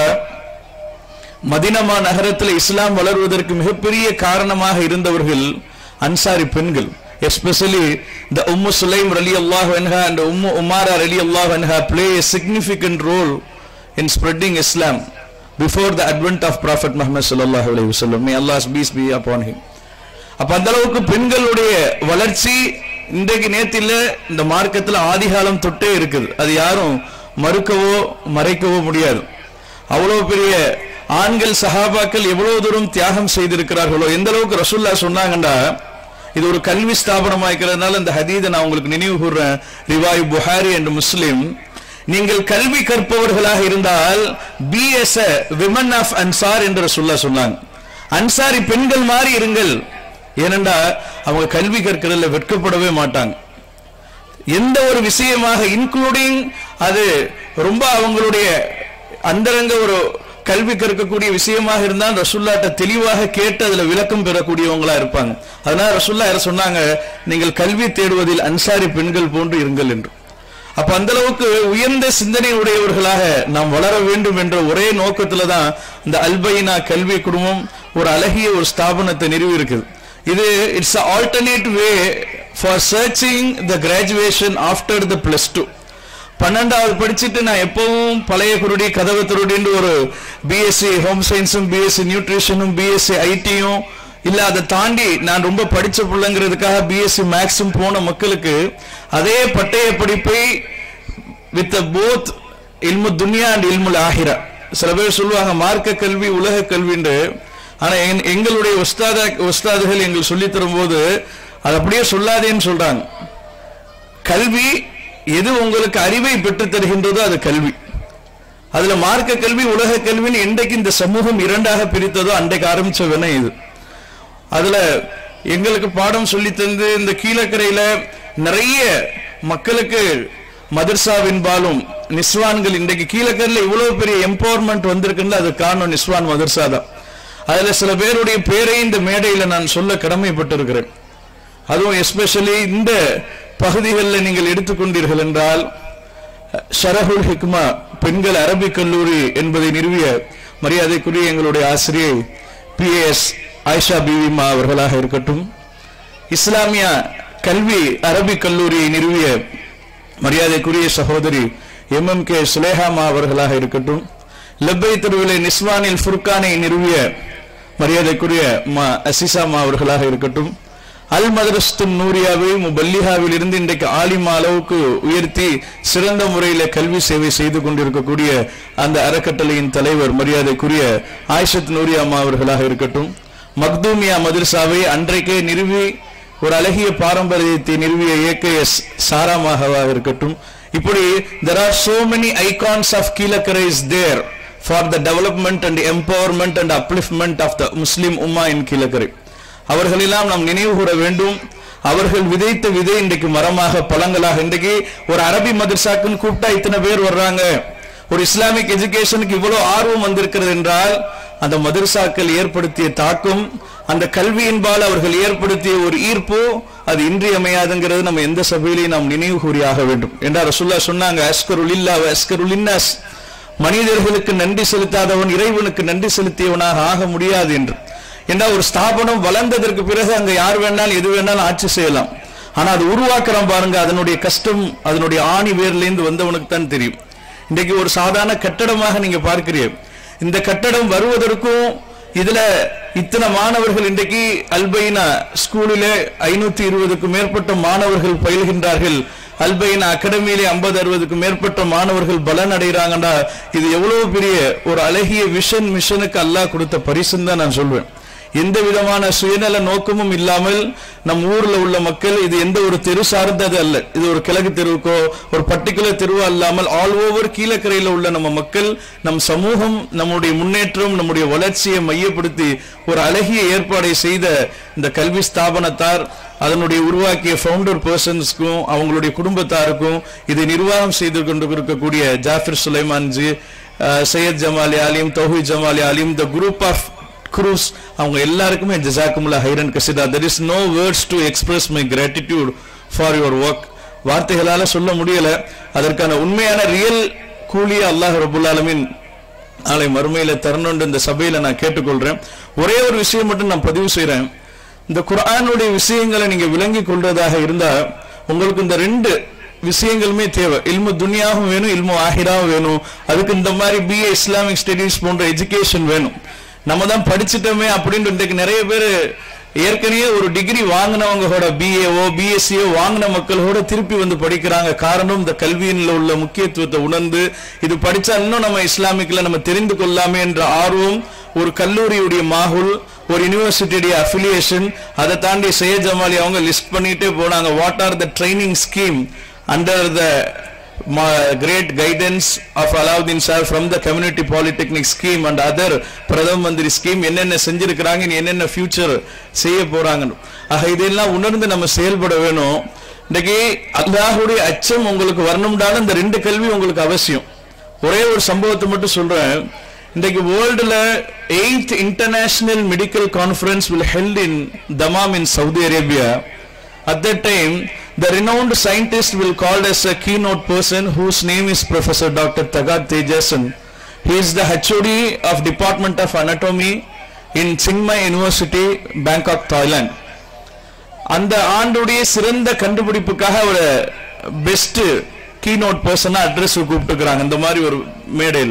மதீனா நகரத்தில் இஸ்லாம் வளர்வதற்கு மிகப்பெரிய காரணமாக இருந்தவர்கள் அன்சாரி பெண்கள். Especially the Sulaim radiallahu anha and Umara radiallahu anha play a significant role in spreading Islam before the advent of Prophet Muhammad sallallahu alaihi wasallam. May Allah's peace be upon him. அப்ப அந்த அளவுக்கு பெண்களுடைய வளர்ச்சி இன்றைக்கு நேத்தில இந்த மார்க்கத்தில் ஆதிகாலம் தொட்டே இருக்குது. அது யாரும் மறுக்கவோ மறைக்கவோ முடியாது. அவ்வளவு பெரிய ஆண்கள் சஹாபாக்கள் எவ்வளவு தூரம் தியாகம் செய்திருக்கிறார்களோ, எந்த அளவுக்கு ரசூலுல்லாஹ் சொன்னாங்கண்டா, இது ஒரு கல்வி ஸ்தாபனமாக இருக்கிறதுனால இந்த ஹதீதை நான் உங்களுக்கு நினைவு கூறுறேன். ரிவாய் புகாரி and முஸ்லிம், நீங்கள் கல்வி கற்பவர்களாக இருந்தால் be as a women of Ansar என்று ரசூலுல்லாஹ் சொன்னாங்க. அன்சாரி பெண்கள் மாதிரி இருங்கள். ஏனென்றா அவங்க கல்வி கற்கிறதுல வெட்கப்படவே மாட்டாங்க. எந்த ஒரு விஷயமாக இன்க்ளூடிங் அது ரொம்ப அவங்களுடைய அந்தரங்க ஒரு கல்வி கற்கக்கூடிய விஷயமாக இருந்தால் ரசூலுல்லாஹ்ட்ட தெளிவாக கேட்டு அதுல விளக்கம் பெறக்கூடியவங்களா இருப்பாங்க. அதனால ரசூலுல்லாஹ் யார சொன்னாங்க, நீங்கள் கல்வி தேடுவதில் அன்சாரி பெண்கள் போன்று இருங்கள் என்று. அப்ப அந்த அளவுக்கு உயர்ந்த சிந்தனை உடையவர்களாக நாம் வளர வேண்டும் என்ற ஒரே நோக்கத்துல தான் இந்த அல்பைனா கல்வி குடும்பம் ஒரு அழகிய ஒரு ஸ்தாபனத்தை நிறுவி இருக்குது. இது it's an alternate way for searching the graduation after the +2. 12வது படிச்சுட்டு நான் எப்பவும் பழைய குருடி கதவு திருடின்னு ஒரு பிஎஸ்சி ஹோம் சயின்ஸும் பிஎஸ்சி நியூட்ரிஷனும் பிஎஸ்சி ஐடியும் இல்ல, அதை தாண்டி நான் ரொம்ப படிச்ச பிள்ளைங்கிறதுக்காக பிஎஸ்சி மேக்ஸும் போன மக்களுக்கு அதே பட்டய படிப்பை வித் போத் இல்மு துன்யா அண்ட் இல்முல் ஆஹிரா. சில பேர் சொல்லுவாங்க மார்க்க கல்வி உலக கல்வின்னு. ஆனா எங்களுடைய உஸ்தாதுகள் எங்களுக்கு சொல்லி தரும் போது அது அப்படியே சொல்லாதேன்னு சொல்றாங்க. கல்வி எது உங்களுக்கு அறிவை பெற்றுத் தருகின்றதோ அது கல்வி. அதுல மார்க்க கல்வி உலக கல்வின்னு என்றைக்கு இந்த சமூகம் இரண்டாக பிரித்ததோ அன்றைக்கு ஆரம்பிச்ச வினை இது. அதுல எங்களுக்கு பாடம் சொல்லி தந்து இந்த கீழக்கரையில நிறைய மக்களுக்கு மதர்சாவின்பாலும் நிஸ்வான்கள் இன்றைக்கு கீழக்கரையில இவ்வளவு பெரிய எம்பவர்மெண்ட் வந்திருக்குன்னு அது காரணம் நிஸ்வான் மதர்சா தான். அதுல சில பேருடைய பேரை இந்த மேடையில நான் சொல்ல கடமைப்பட்டிருக்கிறேன். அதுவும் எஸ்பெஷலி இந்த பகுதிகளில் நீங்கள் எடுத்துக்கொண்டீர்கள் என்றால் ஷரஹுல் ஹிக்மா பெண்கள் அரபிக் கல்லூரி என்பதை நிறுவிய மரியாதைக்குரிய எங்களுடைய ஆசிரியை P.A.S. ஆயிஷா பீவிமா அவர்களாக இருக்கட்டும், இஸ்லாமிய கல்வி அரபிக் கல்லூரியை நிறுவிய மரியாதைக்குரிய சகோதரி MMK சுலேஹாமா அவர்களாக இருக்கட்டும், லெப்பை தெருவிலே நிஸ்வானில் ஃபுர்கானை நிறுவிய மரியாதைக்குரிய அசிசாமா அவர்களாக இருக்கட்டும், அல் மதரஸ்துன் நூரியாவை முபல்லிஹாவில் இருந்து இன்றைக்கு ஆலிமா அளவுக்கு உயர்த்தி சிறந்த முறையில் கல்வி சேவை செய்து கொண்டிருக்கக்கூடிய அந்த அறக்கட்டளையின் தலைவர் மரியாதைக்குரிய ஆயிஷத் நூரியாமா அவர்களாக இருக்கட்டும், மக்தூமியா மதரசாவை அன்றைக்கே நிறுவி ஒரு அழகிய பாரம்பரியத்தை நிறுவிய AKS சாராமாகவாக இருக்கட்டும். இப்படி there are so many icons of Keelakara is there for the development and empowerment and upliftment of the Muslim Ummah in Keelakara. அவர்களெல்லாம் நாம் நினைவு கூற வேண்டும். அவர்கள் விதைத்த விதை இன்றைக்கு மரமாக பழங்களாக இன்றைக்கு ஒரு அரபி மதரசாக்குன்னு கூப்பிட்டா இத்தனை பேர் வர்றாங்க, ஒரு இஸ்லாமிக் எஜுகேஷனுக்கு இவ்வளவு ஆர்வம் வந்திருக்கிறது என்றால் அந்த மதரசாக்கள் ஏற்படுத்திய தாக்கம், அந்த கல்வியின்பால் அவர்கள் ஏற்படுத்திய ஒரு ஈர்ப்பு அது இன்றியமையாதுங்கிறது நம்ம எந்த சபையிலையும் நாம் நினைவு கூறியாக வேண்டும். என்றால் ரசூலுல்லாஹ் சொன்னாங்க, அஸ்கருலில்லாஹ் வ அஸ்கருலின்னாஸ், மனிதர்களுக்கு நன்றி செலுத்தாதவன் இறைவனுக்கு நன்றி செலுத்தியவனாக ஆக முடியாது என்று. என்றால் ஒரு ஸ்தாபனம் வளர்ந்ததற்கு பிறகு அங்க யார் வேணாலும் எது வேணாலும் ஆட்சி செய்யலாம். ஆனா அது உருவாக்குறோம் பாருங்க, அதனுடைய கஷ்டம் அதனுடைய ஆணி வேர்லேருந்து வந்தவனுக்கு தான் தெரியும். இன்றைக்கு ஒரு சாதாரண கட்டடமாக நீங்க பார்க்கிறீர்கள். இந்த கட்டடம் வருவதற்கும் இதுல இத்தனை மாணவர்கள் இன்றைக்கு அல்பைனா ஸ்கூலிலே 520க்கும் மேற்பட்ட மாணவர்கள் பயில்கின்றார்கள். அல்பைனா அகாடமியிலே 50-60க்கும் மேற்பட்ட மாணவர்கள் பலன் அடைகிறாங்கடா. இது எவ்வளவு பெரிய ஒரு அழகிய மிஷனுக்கு அல்லாஹ் கொடுத்த பரிசுன்னு தான் நான் சொல்வேன். எந்த விதமான சுயநல நோக்கமும் இல்லாமல் நம் ஊர்ல உள்ள மக்கள், இது எந்த ஒரு தெரு சார்ந்தது அல்ல, இது ஒரு கிழக்கு தெருவுக்கோ ஒரு பர்டிகுலர் தெருவோ அல்லாமல் ஆல் ஓவர் கீழக்கரையில் உள்ள நம்ம மக்கள், நம் சமூகம், நம்முடைய முன்னேற்றம், நம்முடைய வளர்ச்சியை மையப்படுத்தி ஒரு அழகிய ஏற்பாடை செய்த இந்த கல்வி ஸ்தாபனத்தார், அதனுடைய உருவாக்கிய ஃபவுண்டர் பர்சன்ஸ்க்கும் அவங்களுடைய குடும்பத்தாருக்கும் இதை நிர்வாகம் செய்து கொண்டு இருக்கக்கூடிய ஜாஃபிர் சுலைமான்ஜி, Syed Jamali Alim, Tawheed Jamali Alim, the group of crews, அவங்க எல்லாருக்குமே ஜஸாக்குமுல்லாஹ் ஹைரன் கஸீரா. there is no words to express my gratitude for your work. வார்த்தைகளால சொல்ல முடியல. அதற்கான உண்மையான ரியல் கூலியை அல்லாஹ் ரப்பல் ஆலமீன் நாளை மறுமையில தரணும் இந்த சபையில நான் கேட்டுக்கொள்றேன். ஒரே ஒரு விஷயம் மட்டும் நான் பதிவு செய்றேன். இந்த குர்ஆனுடைய விஷயங்களை நீங்க விளங்கி கொள்றதாக இருந்தா உங்களுக்கு இந்த ரெண்டு விஷயங்களுமே தேவை. இல்மு துனியாவும் வேணும், இல்மு ஆஹிராவும் வேணும். அதுக்கு இந்த மாதிரி B.A.Islamic ஸ்டடீஸ் போன்ற எஜுகேஷன் வேணும். நம்ம தான் படிச்சுட்டோமே அப்படின்னு இன்றைக்கு நிறைய பேர் ஏற்கனவே ஒரு டிகிரி வாங்கினவங்களோட BA.O B.Sc.O வாங்கின மக்களோட திருப்பி வந்து படிக்கிறாங்க. காரணம் இந்த கல்வியில் உள்ள முக்கியத்துவத்தை உணர்ந்து இது படிச்சா இன்னும் நம்ம இஸ்லாமிக்ல நம்ம தெரிந்து கொள்ளாமே என்ற ஆர்வம், ஒரு கல்லூரியுடைய மாஹுல், ஒரு யூனிவர்சிட்டியுடைய அஃபிலியேஷன், அதை தாண்டி சையத் ஜமாலி அவங்க லிஸ்ட் பண்ணிட்டே போனாங்க. What are the training scheme under the great guidance of Alauddin sir from the community polytechnic scheme and other பிரதம மந்திரி ஸ்கீம் என்னென்ன செஞ்சிருக்கிறாங்க, என்னென்ன ஃபியூச்சர் செய்ய போறாங்க. ஆக இதெல்லாம் உணர்ந்து நம்ம செயல்பட வேணும். இன்னைக்கு அல்லாஹ்வுடைய அச்சம் உங்களுக்கு வரணும்னாலும் இந்த ரெண்டு கல்வி உங்களுக்கு அவசியம். ஒரே ஒரு சம்பவத்தை மட்டும் சொல்றேன். இன்றைக்கு வேர்ல்டுல 8th international medical conference will held in Dammam in Saudi Arabia. At that time, the renowned scientist will called as a keynote person whose name is Professor Dr. Tagat Tejasan. He is the HOD of Department of Anatomy in Chiang Mai University, Bangkok, Thailand. அந்த ஆண்டுடைய சிறந்த கண்டுபிடிப்புக்காக ஒரு best keynote persona address கூப்பிட்டுக்கிறாங்க இந்த மாதிரி ஒரு மேடையில்.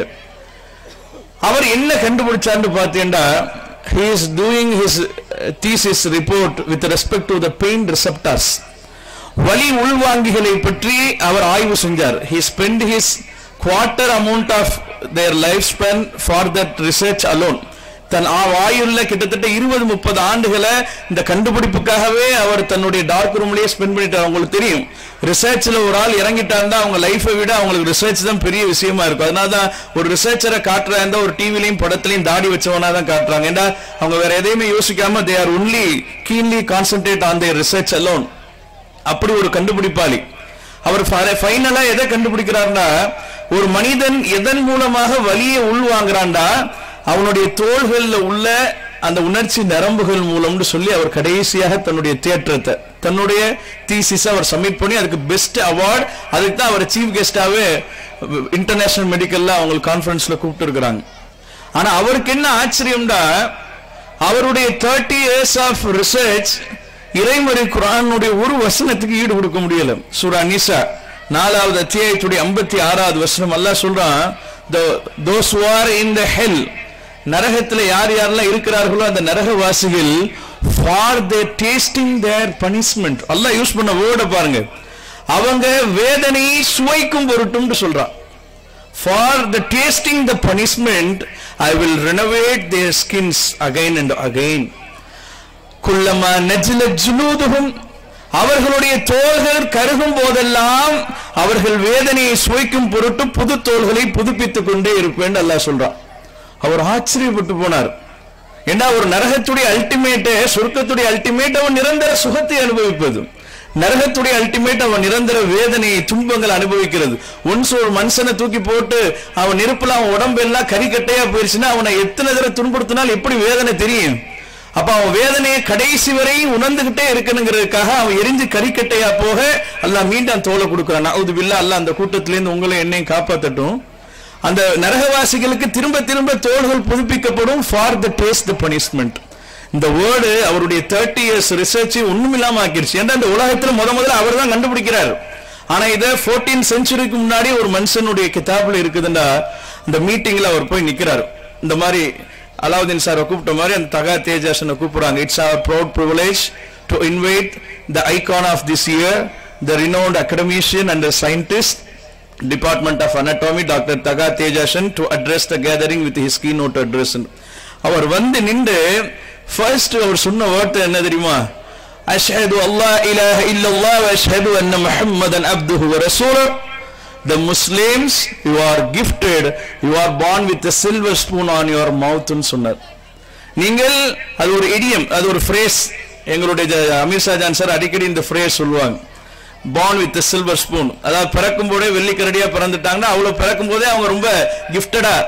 அவர் என்ன கண்டுபிடிச்சான்னு பார்த்தீங்கன்னா, he is doing his thesis report with respect to the pain receptors. வலி உள்வாங்கிகளை பற்றி அவர் ஆய்வு செஞ்சார். he spent his quarter amount of their lifespan for that research alone. தன் ஆயுள்ல கிட்டத்தட்ட 20-30 ஆண்டுகளை இந்த கண்டுபிடிப்புக்காகவே அவர் தன்னுடைய டார்க் ரூம்லயே ஸ்பெண்ட் பண்ணிட்டார். உங்களுக்கு தெரியும் ரிசர்ச்ல ஒரு ஆள் இறங்கிட்டாங்கன்னா அவங்க லைஃபை விட அவங்களுக்கு ரிசர்ச் தான் பெரிய விஷயமா இருக்கும். அதனால தான் ஒரு ரிசர்ச்சரை காட்டுறா இருந்தா ஒரு டிவிலையும் படத்திலையும் தாடி வச்சவனா தான் காட்டுறாங்க. ஏன்னா அவங்க வேற எதையுமே யோசிக்காம they are only keenly concentrate on their research alone. அப்படி ஒரு கண்டுபிடிப்பாளி. அவர் ஃபைனலா எதை கண்டுபிடிக்கிறார்னா, ஒரு மனிதன் எதன் மூலமாக வலியை உள்வாங்கிறான்டா அவனுடைய தோள்கள்ல உள்ள அந்த உணர்ச்சி நரம்புகள் மூலம்னு சொல்லி அவர் கடைசியாக தன்னுடைய தேற்றத்தை தன்னுடைய தீசிஸ் அவர் சப்மிட் பண்ணி அதுக்கு பெஸ்ட் அவார்டு, அதுக்கு தான் அவர் சீஃப் கெஸ்டாவே இன்டர்நேஷனல் மெடிக்கல்ல அவங்க கான்ஃபரன்ஸ்ல கூப்பிட்டு இருக்கிறாங்க. ஆனா அவருக்கு என்ன ஆச்சரியம்டா, அவருடைய 30 years ஆஃப் ரிசர்ச் இறைமறை குர்ஆனுடைய ஒரு வசனத்துக்கு ஈடு கொடுக்க முடியல. சூரா நிசா 4வது அத்தியாயத்துடைய 56வது வசனம் அல்லாஹ் சொல்றான், those who are in the hell, நரகத்துல யார் யாரெல்லாம் இருக்கிறார்களோ அந்த நரகவாசிகள், for their tasting their punishment, அல்லாஹ் யூஸ் பண்ண வேர்டை பாருங்க, அவங்க வேதனையை சுவைக்கும் பொருட்டும்னு சொல்றான். for the tasting the punishment I will renovate their skins again and again. குல்லமா நஜ்லத் ஜுலூதுஹும், அவர்களுடைய தோள்கள் கருகும் போதெல்லாம் அவர்கள் வேதனையை சுவைக்கும் பொருட்டு புது தோள்களை புதுப்பித்துக் கொண்டே இருப்பேன் அல்லாஹ் சொல்றான். அவர் ஆச்சரியப்பட்டு போனார். ஏன்னா ஒரு நரகத்துடைய அல்டிமேட், சொர்க்கத்துடைய அல்டிமேட் அவன் நிரந்தர சுகத்தை அனுபவிப்பது, நரகத்துடைய அல்டிமேட் அவன் நிரந்தர வேதனையை துன்பங்கள் அனுபவிக்கிறது. ஒன்ஸ் ஒரு மனுஷனை தூக்கி போட்டு அவன் நெருப்புல அவன் உடம்பெல்லாம் கறிக்கட்டையா போயிருச்சுன்னா அவனை எத்தனை தடவை துன்புறுத்தினால் எப்படி வேதனை தெரியும்? அப்ப அவன் வேதனையை கடைசி வரை உணர்ந்துகிட்டே இருக்கணுங்கிறதுக்காக அவன் எரிஞ்சு கறிக்கட்டையா போக அல்லாஹ் மீண்டும் தோலை கொடுக்கிறான். நஊது பில்லாஹ், அல்லாஹ் அந்த கூட்டத்திலிருந்து உங்களை என்னையும் காப்பாற்றட்டும். அந்த நரகவாசிகளுக்கு திரும்ப திரும்ப தோள்கள் புதுப்பிக்கப்படும். For the taste the punishment. இந்த வேர்டு அவருடைய 30 years ரிசர்ச் ஒண்ணுமில்லாம ஆக்கிடுச்சு. ஏன்னா இந்த உலகத்துல முதல்ல அவர் தான் கண்டுபிடிக்கிறார். ஆனா இதை 14th century முன்னாடி ஒரு மனுஷனுடைய கிதாபுல இருக்குதுன்னா இந்த மீட்டிங்ல அவர் போய் நிக்கிறார். இந்த மாதிரி அலாவுதீன் சாரை கூப்பிட்ட மாதிரி அந்த தகா தேஜாசனை கூப்பிடுறாங்க. It's our proud privilege to invite the icon of this year, the renowned academician and the scientist, Department of Anatomy, Dr. Taga Tejasan, to address the gathering with his keynote address. அவர் வந்து நின்று first அவர் சொன்ன வார்த்தை என்ன தெரியுமா? அஷ்ஹது அல்லா இலாஹ இல்லல்லாஹ் வ அஷ்ஹது அன்ன முஹம்மதன் அப்துஹு வ ரசூலுஹு. The Muslims, you are gifted, you are born with a silver spoon on your mouth ன்னு சொன்னார். நீங்கள், அது ஒரு இடியம், அது ஒரு ஃப்ரேஸ். எங்களுடைய அமீர் ஷாஜான் சார் அடிக்கடி இந்த ஃப்ரேஸ் சொல்லுவாங்க, born with a silver spoon. அதாவது பிறக்கும் போதே வெள்ளிக்கரடியா பிறந்துட்டாங்கன்னா அவ்வளவு பிறக்கும் போதே அவங்க ரொம்ப கிஃப்டடா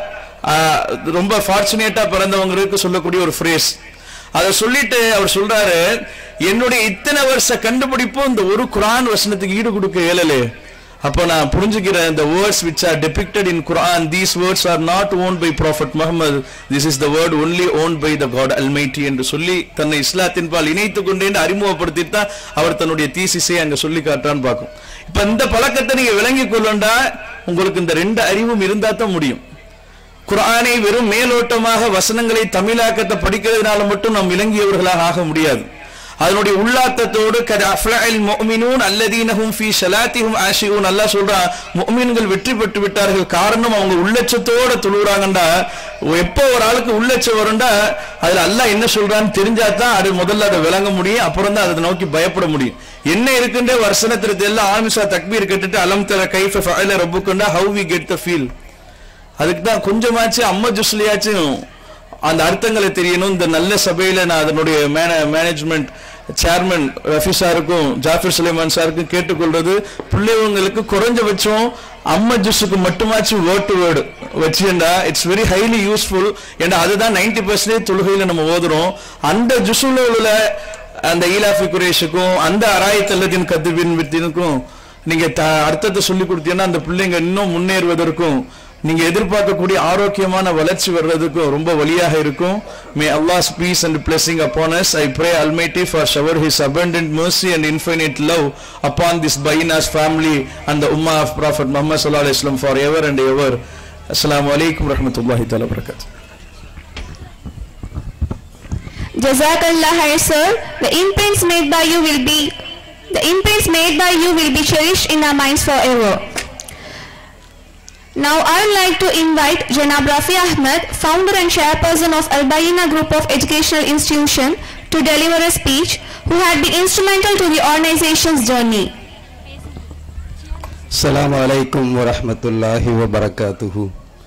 ரொம்ப ஃபார்ச்சுனேட்டா பிறந்தவங்களுக்கு சொல்லக்கூடிய ஒரு ஃப்ரேஸ். அதை சொல்லிட்டு அவர் சொல்றாரு, என்னுடைய இத்தனை வருஷ கண்டுபிடிப்பும் இந்த ஒரு குர்ஆன் வசனத்துக்கு ஈடு கொடுக்க இயலலே. அப்ப நான் புரிஞ்சுக்கிறேன், the words which are depicted in Quran, these words are not owned by Prophet Muhammad, this is the word only owned by the God Almighty என்று சொல்லி தன்னை இஸ்லாத்தின் பால் இணைத்துக் கொண்டே அறிமுகப்படுத்திட்டு தான் அவர் தன்னுடைய தீசிஸை அங்க சொல்லி காட்டான்னு பார்க்கும். இப்ப இந்த பழக்கத்தை நீங்க விளங்கிக் கொள்ளண்டா உங்களுக்கு இந்த 2 அறிவும் இருந்தா தான் முடியும். குர்ஆனை வெறும் மேலோட்டமாக வசனங்களை தமிழாக்கத்தை படிக்கிறதுனால மட்டும் நாம் விளங்கியவர்களாக ஆக முடியாது. அதனுடைய உள்ளார்த்தத்தோடு கத் அஃப்லஹல் முஃமினூன் அல்லதீனஹும் ஃபீ ஸலாத்திஹிம் ஆஷிஊன், அல்லாஹ் சொல்றான் முஃமின்கள் வெற்றி பெற்று விட்டார்கள். காரணம் அவங்க உள்ளச்சத்தோட தொழுறாங்கடா. எப்போ ஒரு ஆளுக்கு உள்ளச்சம் வரும்டா அதுல அல்லாஹ் என்ன சொல்றான்னு தெரிஞ்சாதான் அது முதல்ல அதை விளங்க முடியும். அப்புறம் தான் அதை நோக்கி பயப்பட முடியும். என்ன இருக்குன்ற வசனத்திற்கு எல்லாம் ஆமிஷா தக்பீர் கட்டிட்டு அலம் தர கைஃப ஃபஅல ரப்புக்குண்டா how we get the feel. அதுக்கு தான் கொஞ்சமாச்சு அம்மா ஜுஸ்லியாச்சும் அந்த அர்த்தங்களை தெரியணும். இந்த நல்ல சபையில நான் அதனுடைய மேனேஜ்மெண்ட் சேர்மன் ரஃபி சாருக்கும் ஜாஃபர் சுலைமான் சாருக்கும் கேட்டுக்கொள்றது, பிள்ளைங்களுக்கு குறைஞ்சபட்சம் அம்மா ஜூஸுக்கு மட்டுமாச்சு வேர்ட் டு வேர்டு வச்சுண்டா இட்ஸ் வெரி ஹைலி யூஸ்ஃபுல். ஏன்னா அதுதான் 90% தொழுகையில நம்ம ஓதுறோம். அந்த ஜுசுல உள்ள அந்த ஈலாஃபி குரேஷுக்கும் அந்த அராயத்தல்லத்தின் கத்துபின் வித்தினுக்கும் நீங்க அர்த்தத்தை சொல்லி கொடுத்தீங்கன்னா அந்த பிள்ளைங்க இன்னும் முன்னேறுவதற்கும் நீங்க எதிர்பார்க்கக்கூடிய ஆரோக்கியமான வளர்ச்சி வர்றதுக்கும் ரொம்ப வழியாக இருக்கும். May Allah's peace and blessing upon us. I pray Almighty for shower His abundant mercy and infinite love upon this Bayyinah's family and the Ummah of Prophet Muhammad sallallahu alaihi wasallam forever and ever. Assalamu alaikum warahmatullahi ta'ala wabarakatuh. Jazakallah khair, sir. The imprints made by you will be cherished in our minds forever. Now I would like to invite Janab Rafi Ahmed, founder and chairperson of Bayyinah Group of Educational Institution, to deliver a speech who had been instrumental to the organization's journey. Assalamu alaikum wa rahmatullahi wa barakatuhu.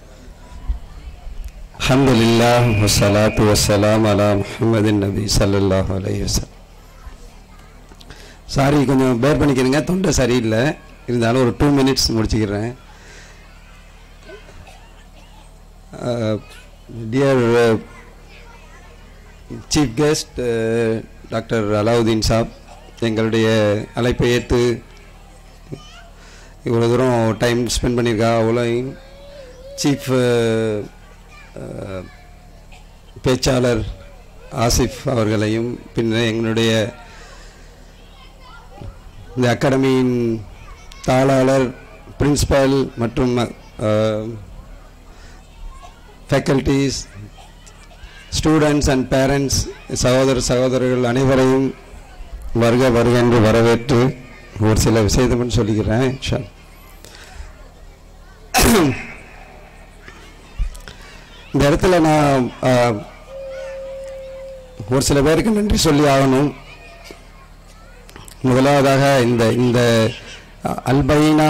Alhamdulillah wa salatu wa salam ala Muhammadin Nabi sallallahu alayhi wa sallam. Sorry, கொஞ்சம் bear பண்ணிக்கிறேங்க, தொண்டை சரியில்லை, இருந்தாலும் ஒரு 2 minutes முடிச்சுக்கிறேன். Dear chief guest doctor Alauddin sahab, எங்களுடைய அழைப்பை ஏற்று இவ்வளோ தூரம் டைம் ஸ்பெண்ட் பண்ணியிருக்கா. அவ்வளோ சீஃப் பேச்சாளர் ஆசிஃப் அவர்களையும், பின்னர் எங்களுடைய இந்த அகாடமியின் தாளாளர், பிரின்சிபல் மற்றும் ஃபேக்கல்டிஸ், ஸ்டூடெண்ட்ஸ் அண்ட் பேரண்ட்ஸ், சகோதரர்கள் அனைவரையும் வருக வருக என்று வரவேற்று ஒரு சில விஷயத்தை மட்டும் சொல்லிக்கிறேன். இந்த இடத்துல நான் ஒரு சில பேருக்கு நன்றி சொல்லி ஆகணும். முதலாவதாக இந்த அல்பைனா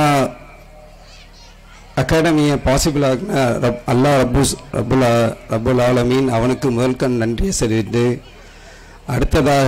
அகாடமியை பாசிபிள் ஆகின அல்லாஹ் ரப்புல் ஆலமீன் அவனுக்கு முதல்கண் நன்றியை சொல்லிட்டு, அடுத்ததாக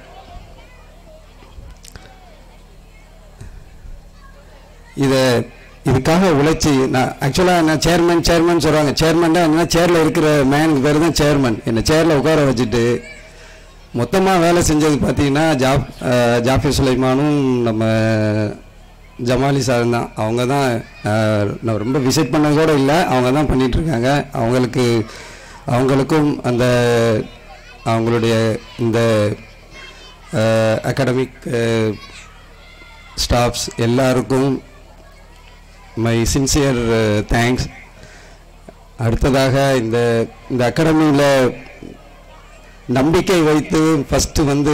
இதுக்காக உழைச்சி, நான் ஆக்சுவலாக நான் சேர்மன் சொல்கிறாங்க. சேர்மன் தான் என்ன, சேரில் இருக்கிற மேனுக்கு பேர் தான் சேர்மன். என்னை சேரில் உட்கார வச்சுட்டு மொத்தமாக வேலை செஞ்சது பார்த்தீங்கன்னா ஜாஃபி சுலைமானும் நம்ம ஜமாலி சார் தான். அவங்க தான் நான் ரொம்ப விசிட் பண்ணது கூட இல்லை, அவங்க தான் பண்ணிகிட்ருக்காங்க. அவங்களுக்கும் அந்த அவங்களுடைய இந்த அகாடமிக் ஸ்டாஃப்ஸ் எல்லாருக்கும் மை சின்சியர் தேங்க்ஸ். அடுத்ததாக இந்த அகாடமியில் நம்பிக்கை வைத்து ஃபஸ்ட்டு வந்து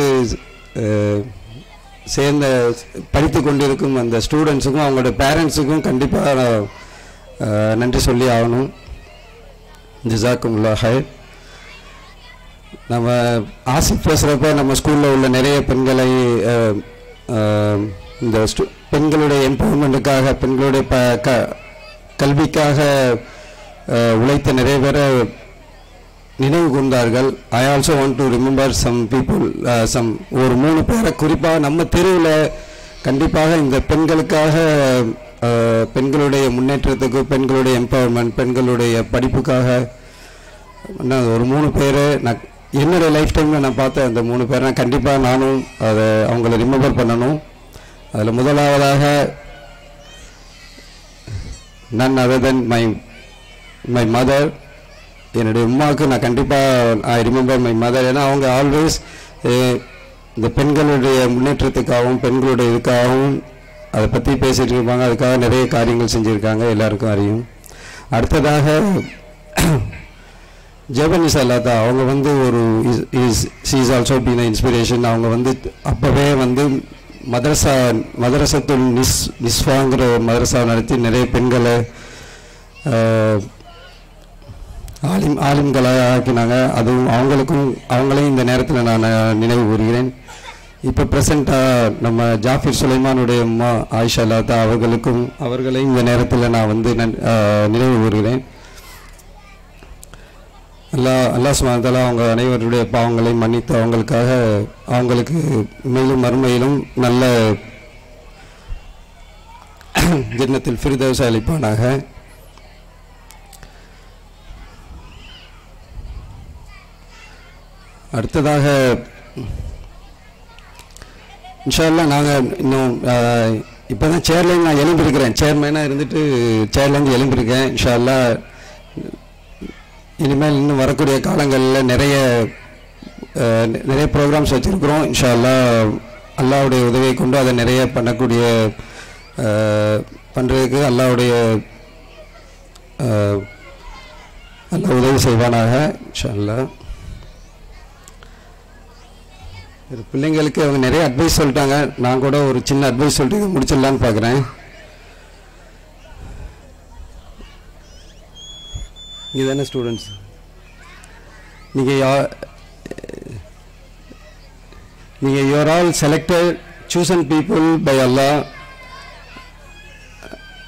சேர்ந்த படித்து கொண்டிருக்கும் அந்த ஸ்டூடெண்ட்ஸுக்கும் அவங்களோட பேரண்ட்ஸுக்கும் கண்டிப்பாக நன்றி சொல்லி ஆகணும். ஜஸாக்குமுல்லாஹ் ஹைர். நம்ம ஆசிஃப் பேசுகிறப்ப நம்ம ஸ்கூலில் உள்ள நிறைய பெண்களை இந்த பெண்களுடைய எம்பவர்மெண்ட்டுக்காக, பெண்களுடைய கல்விக்காக உழைத்த நிறைய பேரை நினைவு கூர்ந்தார்கள். I also want to remember some people, ஒரு 3 பேரை குறிப்பாக நம்ம தெருவில் கண்டிப்பாக இந்த பெண்களுக்காக, பெண்களுடைய முன்னேற்றத்துக்கு, பெண்களுடைய எம்பவர்மெண்ட், பெண்களுடைய படிப்புக்காக ஒரு 3 பேர் நான் என்னுடைய லைஃப் டைமில் நான் பார்த்த அந்த 3 பேரை கண்டிப்பாக நானும் அதை அவங்கள ரிமெம்பர் பண்ணணும். அதில் முதலாவதாக none other than my mother, என்னுடைய அம்மாவுக்கு நான் கண்டிப்பாக ஐ ரிமெம்பர் மை மதர். ஏன்னா அவங்க ஆல்வேஸ் இந்த பெண்களுடைய முன்னேற்றத்துக்காகவும் பெண்களுடைய இதுக்காகவும் அதை பற்றி பேசிகிட்டு இருப்பாங்க. அதுக்காக நிறைய காரியங்கள் செஞ்சுருக்காங்க, எல்லாருக்கும் அறியும். அடுத்ததாக ஜெபனிஸ் அல்லாதா, அவங்க வந்து ஒரு she is also been inspiration. அவங்க வந்து அப்போவே வந்து மதரசத்துல் நிஸ்வாங்கிற மதரசா நடத்தி நிறைய பெண்களை ஆலிம்களாக ஆக்கினாங்க. அதுவும் அவங்களையும் இந்த நேரத்தில் நான் நினைவு கூறுகிறேன். இப்போ ப்ரெசண்ட்டாக நம்ம ஜாஃபிர் சுலைமானுடைய அம்மா ஆயிஷா லாத்தா அவர்களையும் இந்த நேரத்தில் நான் வந்து நினைவு கூறுகிறேன். அல்லாஹ் சுப்ஹானஹு வ தஆலா அவங்க அனைவருடைய பாவங்களையும் மன்னித்து அவங்களுக்கு மேலும் மறுமையிலும் நல்ல ஜன்னத்தில் ஃபிர்தௌஸ் அளிப்பானாக. அடுத்ததாக இன்ஷா அல்லாஹ் நாங்கள் இன்னும் இப்போ தான் சேர்லேருந்து நான் எழும்பியிருக்கிறேன், சேர்மேனாக இருந்துட்டு சேர்லேருந்து எழும்பியிருக்கேன். இன்ஷா அல்லாஹ் இனிமேல் இன்னும் வரக்கூடிய காலங்களில் நிறைய ப்ரோக்ராம்ஸ் வச்சுருக்குறோம். இன்ஷா அல்லாஹ் அல்லாஹ்வுடைய உதவியை கொண்டு அதை நிறைய பண்ணுறதுக்கு அல்லாஹ் உதவி செய்வானாக இன்ஷா அல்லாஹ். பிள்ளைங்களுக்கு அவங்க நிறைய அட்வைஸ் சொல்லிட்டாங்க, நான் கூட ஒரு சின்ன அட்வைஸ் சொல்லிட்டு முடிச்சிடலான்னு பார்க்குறேன். இங்கே தானே ஸ்டூடெண்ட்ஸ், நீங்கள் you are all selected chosen people by Allah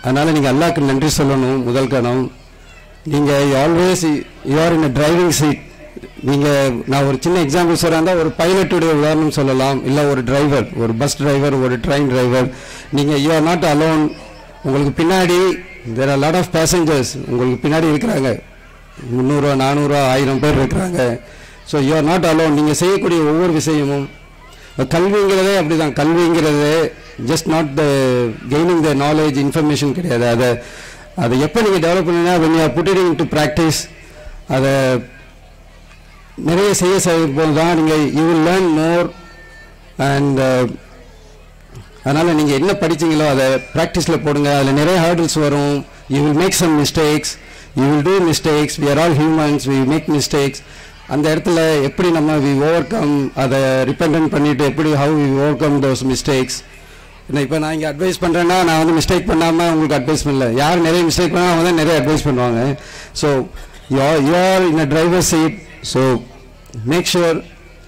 அதனால் நீங்கள் அல்லாஹ்க்கு நன்றி சொல்லணும். முதல் கணம் நீங்கள் always you are in a driving seat. நீங்கள் நான் ஒரு சின்ன எக்ஸாம்பிள் சொல்கிறேன், ஒரு பைலட்டுடைய உதாரணம் சொல்லலாம், இல்லை ஒரு டிரைவர், ஒரு பஸ் டிரைவர், ஒரு ட்ரெயின் டிரைவர். நீங்கள் யூ ஆர் நாட் அலோன். உங்களுக்கு பின்னாடி there are lot of passengers உங்களுக்கு பின்னாடி இருக்கிறாங்க. 300 400 1000 பேர் இருக்கிறாங்க. So you are not alone. நீங்கள் செய்யக்கூடிய ஒவ்வொரு விஷயமும் கல்விங்கிறதே அப்படி தான். கல்விங்கிறது just not the gaining the knowledge information கிடையாது. அதை எப்போ நீங்கள் டெவலப் பண்ணீங்கன்னா when you are putting into practice, அதை நிறைய செய்ய போது தான் நீங்கள் you will learn more. And அதனால் நீங்கள் என்ன படிச்சிங்களோ அதை ப்ராக்டிஸில் போடுங்க. அதில் நிறைய ஹர்டில்ஸ் வரும். You will make some mistakes, you will do mistakes. We are all humans, we make mistakes. அந்த இடத்துல எப்படி நம்ம வி ஓவர் கம், அதை ரிப்பெண்டன்ட் பண்ணிவிட்டு எப்படி how we overcome those mistakes. இப்போ நான் இங்கே அட்வைஸ் பண்ணுறேன்னா நான் வந்து மிஸ்டேக் பண்ணாமல் உங்களுக்கு அட்வைஸ் பண்ணல. யார் நிறைய மிஸ்டேக் பண்ணால் அவங்க தான் நிறைய அட்வைஸ் பண்ணுவாங்க. So you are in a driver seat. So make sure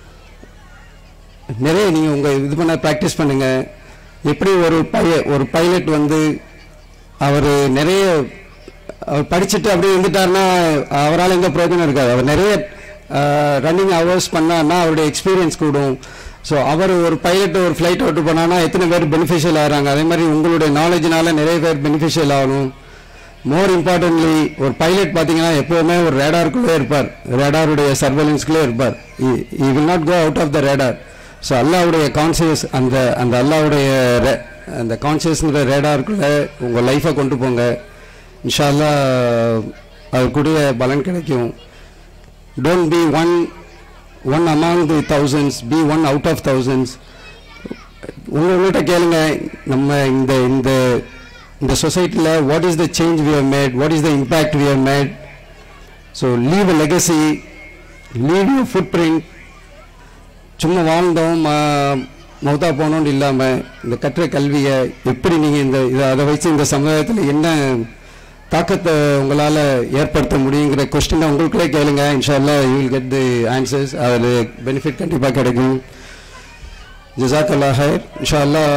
நிறைய நீங்கள் உங்கள் இது பண்ண ப்ராக்டிஸ் பண்ணுங்கள். எப்படி ஒரு பைலட் வந்து அவர் நிறைய அவர் படிச்சுட்டு அப்படியே இருந்துட்டாருன்னா அவரால் எந்த பிரயோஜனம் இருக்காது. அவர் நிறைய ரன்னிங் ஹவர்ஸ் பண்ணார்னா அவருடைய எக்ஸ்பீரியன்ஸ் கூடும். ஸோ அவர் ஒரு பைலட் ஒரு ஃப்ளைட் ஓட்டு பண்ணான்னா எத்தனை பேர் பெனிஃபிஷியல் ஆகிறாங்க. அதே மாதிரி உங்களுடைய நாலேஜினால நிறைய பேர் பெனிஃபிஷியல் ஆகணும். மோர் இம்பார்ட்டன்ட்லி ஒரு பைலட் பார்த்தீங்கன்னா எப்போவுமே ஒரு ரேடாருக்குள்ளே இருப்பார், ரேடாருடைய சர்வேலன்ஸ்குள்ளே இருப்பார். He will not go out of the radar. So அல்லாவுடைய கான்சியஸ் அந்த அல்லாவுடைய அந்த கான்சியஸ்ங்கிற ரேடாருக்குள்ளே உங்கள் லைஃப்பை கொண்டு போங்க. இன்ஷா அல்லாஹ் அது கூடிய பலன் கிடைக்கும். Don't be one among the thousands, be one out of thousands. உங்கள்கிட்ட கேளுங்க, நம்ம இந்த சொசைட்டியில் what is the change we have made, what is the impact we have made. So leave a legacy, leave your footprint. சும்மா வாழ்ந்தோம் மௌத்தா போனோன்னு இல்லாமல் இந்த கற்ற கல்வியை எப்படி நீங்கள் அதை வச்சு இந்த சமுதாயத்தில் என்ன தாக்கத்தை உங்களால் ஏற்படுத்த முடியுங்கிற கொஸ்டினை உங்களுக்குள்ளே கேளுங்க. இன்ஷா அல்லாஹ் you will get the answers. அதில் பெனிஃபிட் கண்டிப்பாக கிடைக்கும். ஜஸாக்கல்லாஹ் ஹைர். இன்ஷா அல்லாஹ்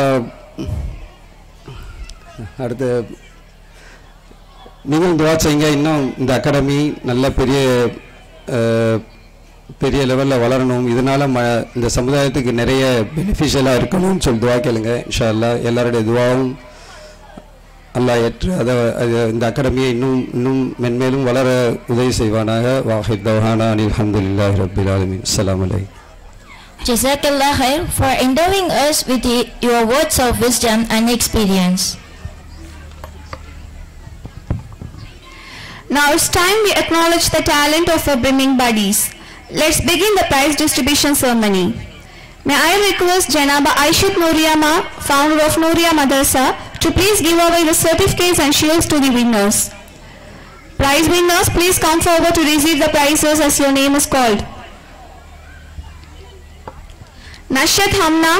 அடுத்து நீங்களும் துஆ செய்யுங்க. இன்னும் இந்த அகாடமி நல்ல பெரிய லெவலில் வளரணும். இதனால் இந்த சமுதாயத்துக்கு நிறைய பெனிஃபிஷியலாக இருக்கணும்னு சொல்லி துஆ கேளுங்க. இன்ஷா அல்லாஹ் எல்லாருடைய துஆவும் அல்லாஹ் ஏற்று இந்த அகாடமியை இன்னும் மென்மேலும் வளர உதவி செய்வானாக. வாஹித் தவ்ஹானா அல்ஹம்துலில்லாஹி ரப்பில் ஆலமீன். அஸ்ஸலாமு அலைக்கும். Jazakallah khair for endowing us with your words of wisdom and experience. Now it's time we acknowledge the talent of our brimming buddies. Let's begin the prize distribution ceremony. May I request Janaba Aishat Nooriyama, founder of Nooriya Madrasa, to please give away the certificates and shields to the winners. Prize winners, please come forward to receive the prizes as your name is called. Nashat Hamna,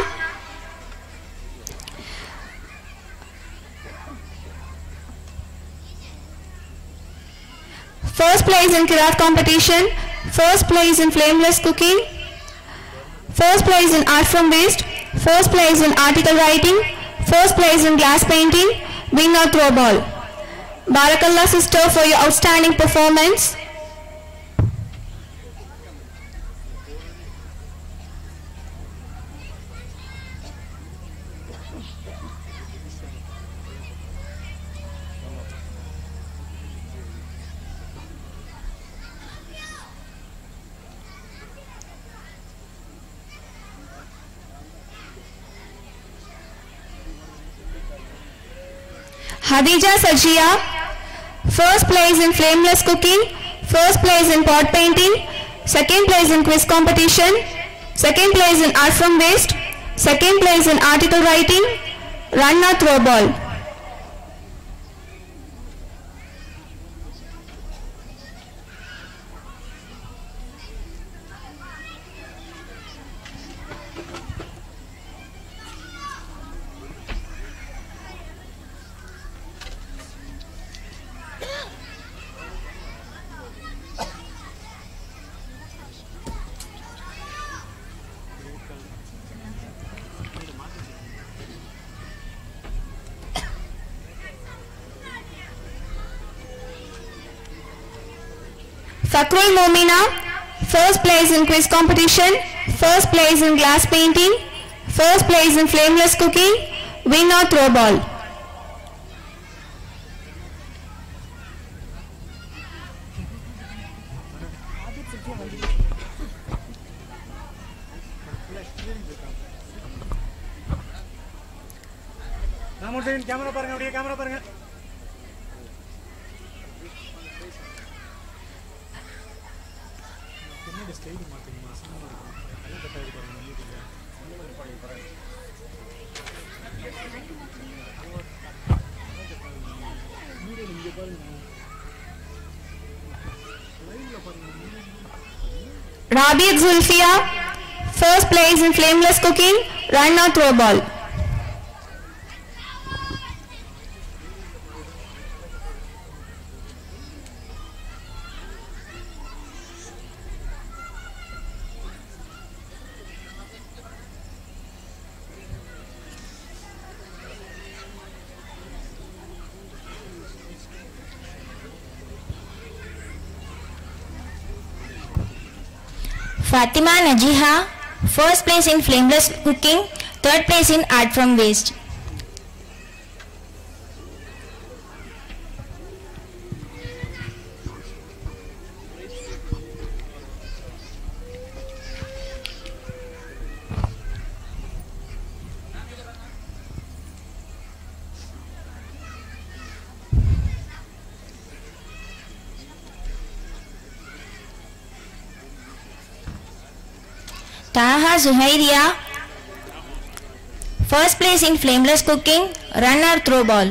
first place in Qiraat competition, first place in flameless cooking, first place in art from waste, first place in article writing, first place in glass painting, winner throw ball. Barakallah sister for your outstanding performance. Hadija Sajia, first place in flameless cooking, first place in pot painting, second place in quiz competition, second place in art from waste, second place in article writing, runner throw ball. Fakrul Momina, first place in quiz competition, first place in glass painting, first place in flameless cooking, winner throw ball. Camera பாருங்க, அப்படியே camera பாருங்க. என்னோட style மாத்துங்க, அசனமா இருக்கு. எல்லாம் cut ஆயிடு பாருங்க, நீங்க இங்க பாருங்க. லைவ்ல பாருங்க. Rabiat Zulfia, first place in flameless cooking, runner throw ball. Fatima Najiha, first place in flameless cooking, third place in art from waste. Taha Zuhairia, first place in flameless cooking, runner throw ball.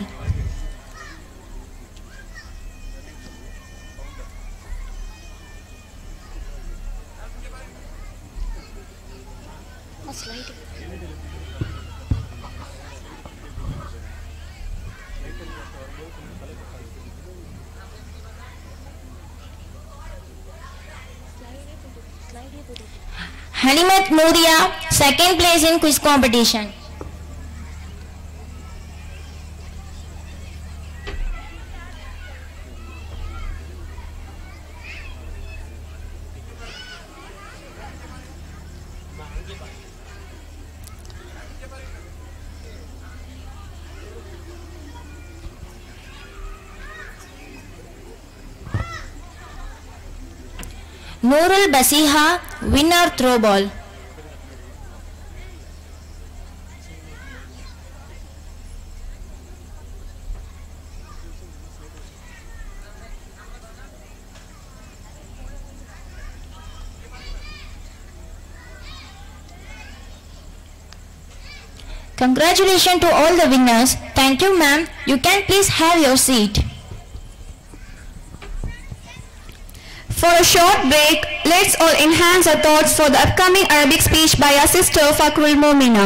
Halimat Nuria, second place in quiz competition. Nurul Basiha, winner throw ball. Congratulations to all the winners. Thank you, ma'am. You can please have your seat. For a short break, let's all enhance our thoughts for the upcoming Arabic speech by our sister Fakrul Momina.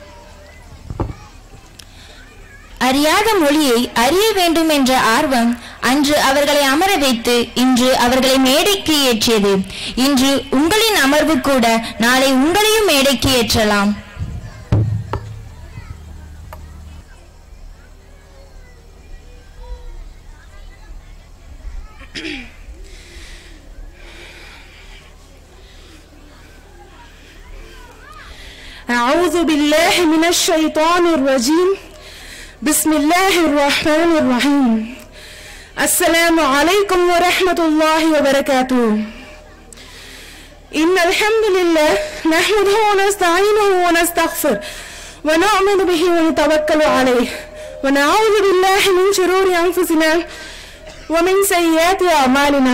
அறியாத மொழியை அறிய வேண்டும் என்ற ஆர்வம் அன்று அவர்களை அமர வைத்து இன்று அவர்களை மேடைக்கு ஏற்றியது. இன்று உங்களின் அமர்வு கூட நாளை உங்களையும் மேடைக்கு ஏற்றலாம். أعوذ بالله من الشيطان الرجيم بسم الله الرحمن الرحيم السلام عليكم ورحمة الله وبركاته إن الحمد لله نحمده ونستعينه ونستغفر ونؤمن به ونتوكل عليه ونعوذ بالله من شرور أنفسنا ومن سيئات أعمالنا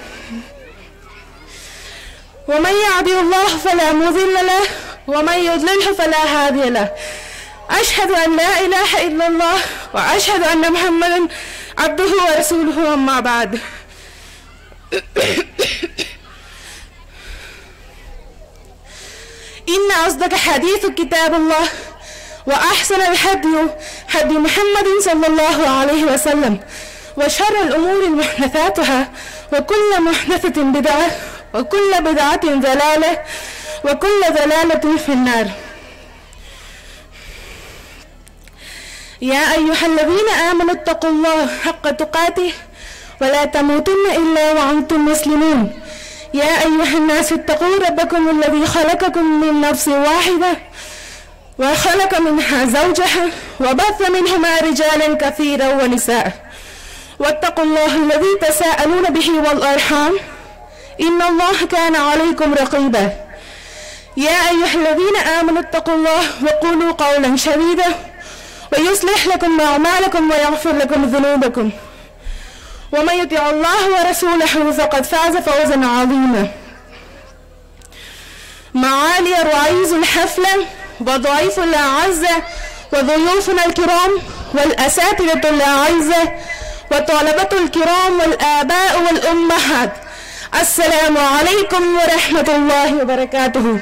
ومن يهده الله فلا مضل له ومن يضلله فلا هادي له أشهد أن لا إله إلا الله وأشهد أن محمدا عبده ورسوله أما بعد إن أصدق حديث كتاب الله وأحسن الهدي هدي محمد صلى الله عليه وسلم وشر الأمور محدثاتها وكل محدثة بدعة وكل بدعة ضلالة وكل ضلالة في النار يا أيها الذين آمنوا اتقوا الله حق تقاته ولا تموتن إلا وأنتم مسلمون يا أيها الناس اتقوا ربكم الذي خلقكم من نفس واحدة وخلق منها زوجها وبث منهما رجالا كثيرا ونساء واتقوا الله الذي تساءلون به والأرحام إن الله كان عليكم رقيبا يا أيها الذين آمنوا اتقوا الله وقولوا قولا سديدا ويصلح لكم أعمالكم ويغفر لكم ذنوبكم ومن يطع الله ورسوله فقد فاز فوزا عظيما. معالي رئيس الحفلة وضيوف الأعزة وضيوفنا الكرام والأساتذة الأعزة وطلبة الكرام والآباء والأمهات، السلام عليكم ورحمة الله وبركاته.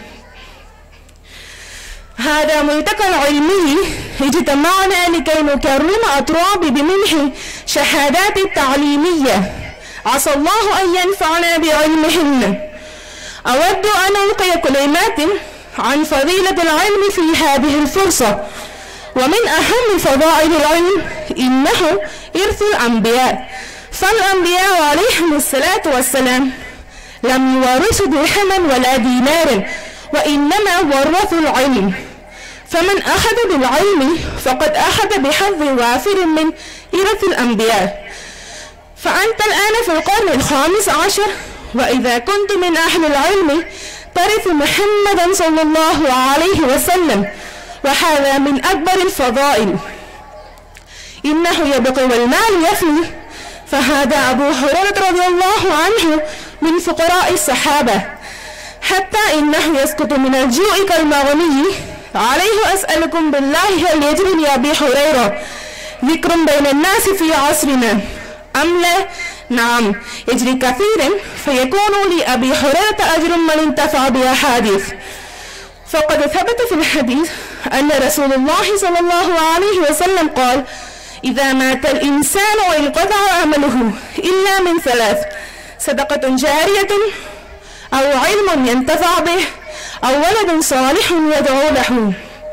هذا ملتقى علمي اجتمعنا لكي نكرم أطراب بمنح شهادات تعليمية، عسى الله أن ينفعنا بعلمهن. أود أن ألقي كلمات عن فضيلة العلم في هذه الفرصة. ومن أهم فضائل العلم إنه إرث الأنبياء، فالأنبياء عليهم الصلاة والسلام لم يورثوا درهما ولا دينارا، وإنما ورثوا العلم، فمن أخذ بالعلم فقد أخذ بحظ وافر من إرث الأنبياء. فأنت الآن في القرن الخامس عشر، وإذا كنت من أهل العلم ترث محمدا صلى الله عليه وسلم، وهذا من أكبر الفضائل. إنه يبقى والمال يفني، فهذا أبو هريرة رضي الله عنه من فقراء الصحابة، حتى إنه يسقط من الجوع كالمغني. عليه أسألكم بالله هل يجري لأبي هريرة ذكر بين الناس في عصرنا أم لا؟ نعم يجري كثيرا، فيكون لأبي هريرة أجر من انتفع بأحاديث. فقد ثبت في الحديث أن رسول الله صلى الله عليه وسلم قال: إذا مات الإنسان وانقطع عمله إلا من ثلاث: صدقة جارية أو علم ينتفع به أو ولد صالح يدعو له.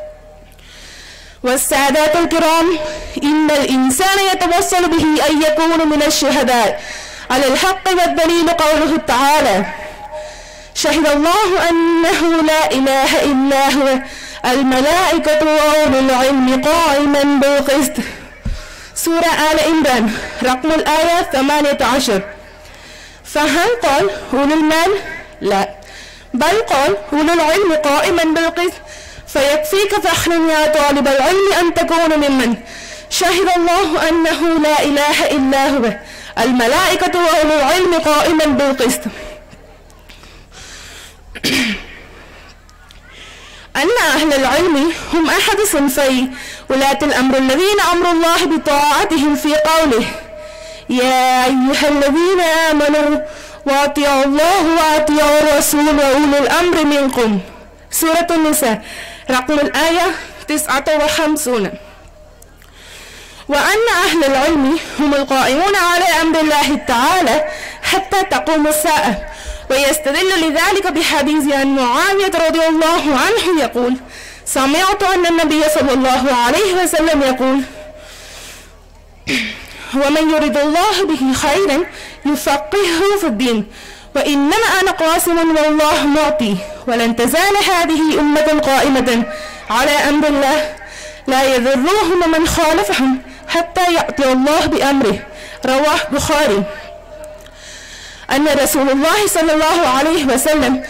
والسادات الكرام، إن الإنسان يتوصل به أن يكون من الشهداء على الحق، والدليل قوله تعالى: شهد الله أنه لا إله إلا هو الملائكة وأولو العلم قائما بالقسط. سورة آل عمران رقم الآية 18. فهل قال أولو المال؟ لا، بل قال أولو العلم قائما بالقسط. فيكفيك فخرا يا طالب العلم أن تكون ممن شهد الله أنه لا إله إلا هو الملائكة وأولو العلم قائما بالقسط. أن أهل العلم هم أحد صنفي ولاة الأمر الذين أمر الله بطاعتهم في قوله: يا أيها الذين آمنوا وأطيعوا الله وأطيعوا الرسول وأولي الأمر منكم. سورة النساء رقم الآية 59. وأن أهل العلم هم القائمون على أمر الله تعالى حتى تقوم الساعة. ويستدل لذلك بحديث عن معاوية رضي الله عنه يقول: سمعت أن النبي صلى الله عليه وسلم يقول: ومن يرد الله به خيرا يفقهه في الدين، وإنما أنا قاسم والله معطي، ولن تزال هذه أمة قائمة على أمر الله لا يضرهم من خالفهم حتى يأتي الله بأمره. رواه البخاري. أن رسول الله صلى الله عليه وسلم: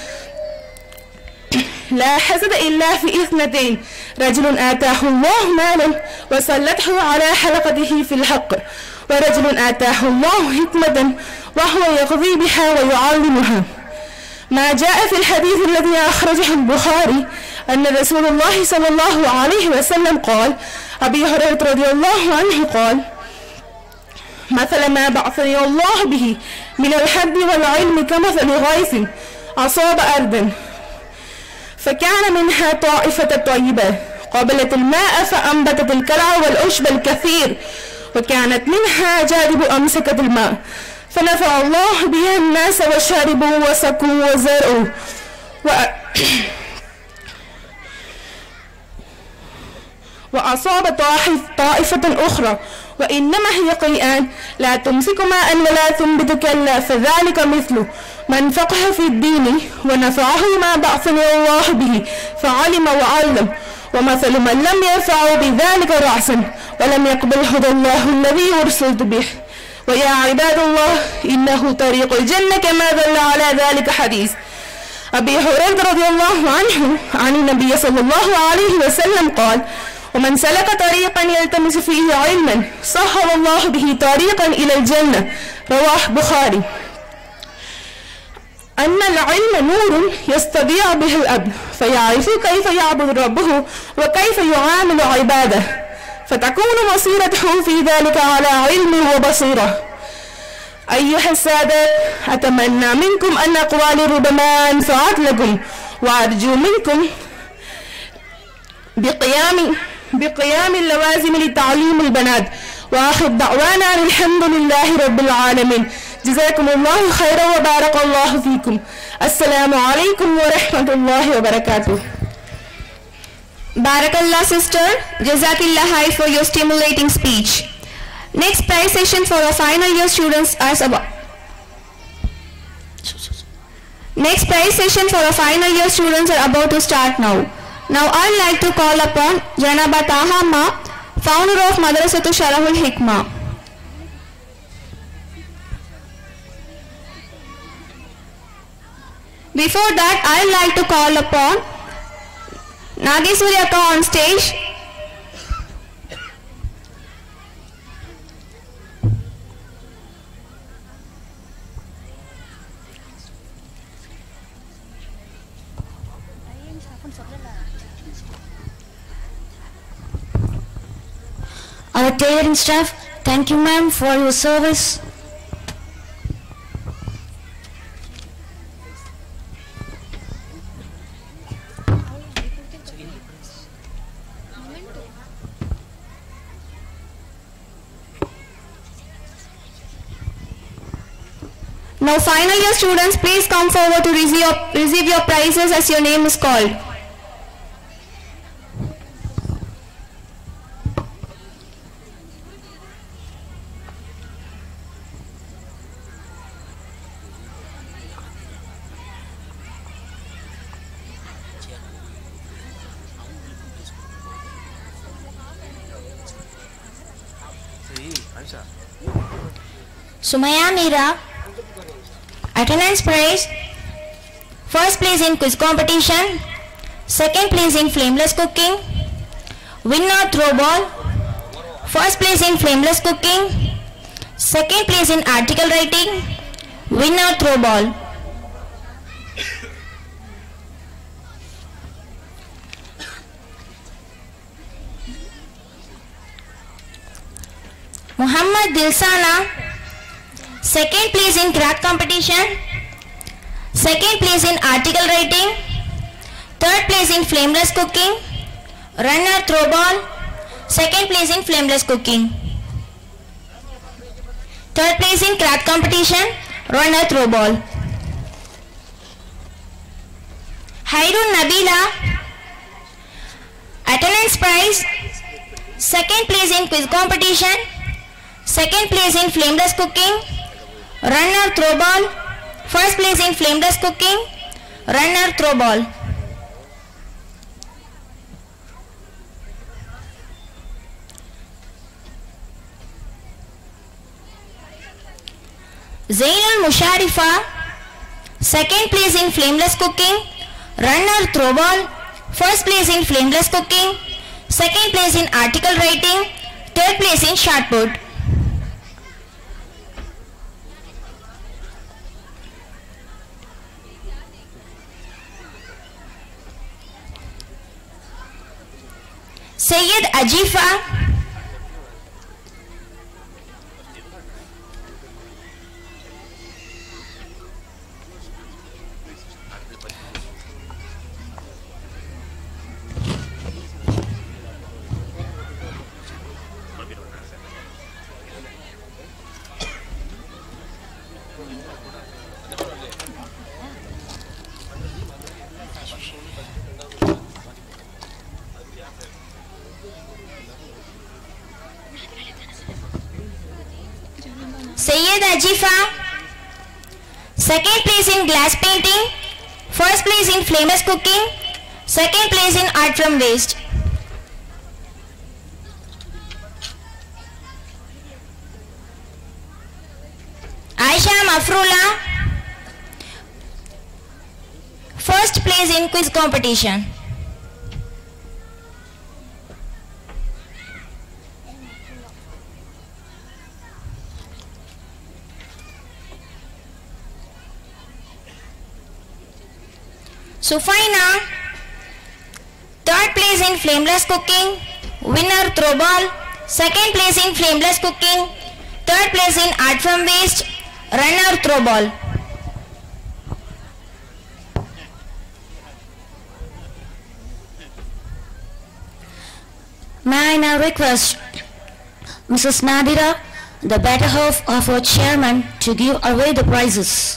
لا حسد إلا في اثنتين: رجل آتاه الله مالا وسلته على حلقته في الحق، ورجل آتاه الله حكمة وهو يقضي بها ويعلمها. ما جاء في الحديث الذي أخرجه البخاري أن رسول الله صلى الله عليه وسلم قال: أبي هريرة رضي الله عنه قال: مثل ما بعثني الله به من الحد والعلم كمثل غيث أصاب أرضا فكان منها طائفة طيبة قبلت الماء فأنبتت الكلع والعشب الكثير، وكانت منها جانب أمسكت الماء فنفع الله بها الناس وشربوا وسقوا وزرعوا وأصاب طائفة أخرى وإنما هي قيئان لا تمسك ماء ولا تنبت كلا فذلك مثله من فقه في الدين ونفعه ما بعثني الله به فعلم وعلم ومثل من لم يرفع بذلك رأسا ولم يقبل هدى الله الذي أرسلت به ويا عباد الله إنه طريق الجنة كما دل على ذلك حديث أبي هريرة رضي الله عنه عن النبي صلى الله عليه وسلم قال ومن سلك طريقا يلتمس فيه علما سهل الله به طريقا إلى الجنة رواه بخاري. أن العلم نور يستضيع به الأبد فيعرف كيف يعبد ربه وكيف يعامل عباده فتكون بصيرته في ذلك على علم وبصيرة. أيها السادة أتمنى منكم أن أقوالي ربما أنفعت لكم وأرجو منكم بقيام اللوازم لتعليم البنات وآخر دعوانا الحمد لله رب العالمين. جزاكم الله خيرا وبارك الله فيكم. السلام عليكم ورحمة الله وبركاته. Barakallah sister, Jazakillah high for your stimulating speech. Next prize session for our final year students is about. Next prize session for our final year students are about to start now. Now I'd like to call upon Janaba Taha Ma, founder of Madrasatu Sharahul Hikmah. Before that, I'd like to call upon Nageswari Akka on stage. Our tailoring staff, thank you ma'am for your service. Now final year students, please come forward to receive your prizes as your name is called. Sumaya Mira, attendance prize, first place in quiz competition, second place in flameless cooking, winner throw ball, first place in flameless cooking, second place in article writing, winner throw ball. Muhammad Dilsana, second place in craft competition, second place in article writing, third place in flameless cooking, runner throw ball, second place in flameless cooking, third place in craft competition, runner throw ball. Hairun Nabila, attendance prize, second place in quiz competition, second place in flameless cooking, runner throw ball, first place in flameless cooking, runner throw ball. Zainul Musharifa, second place in flameless cooking, runner throw ball, first place in flameless cooking, second place in article writing, third place in shot put. Sayyid Ajifa, Syed Ajifa. Second place in glass painting. First place in flameless cooking. Second place in art from waste. Aisha Mafrula. First place in quiz competition. Sufaina, third place in flameless cooking, winner throw ball, second place in flameless cooking, third place in art from waste, runner throw ball. May I now request Mrs. Nadira, the better half of our chairman, to give away the prizes.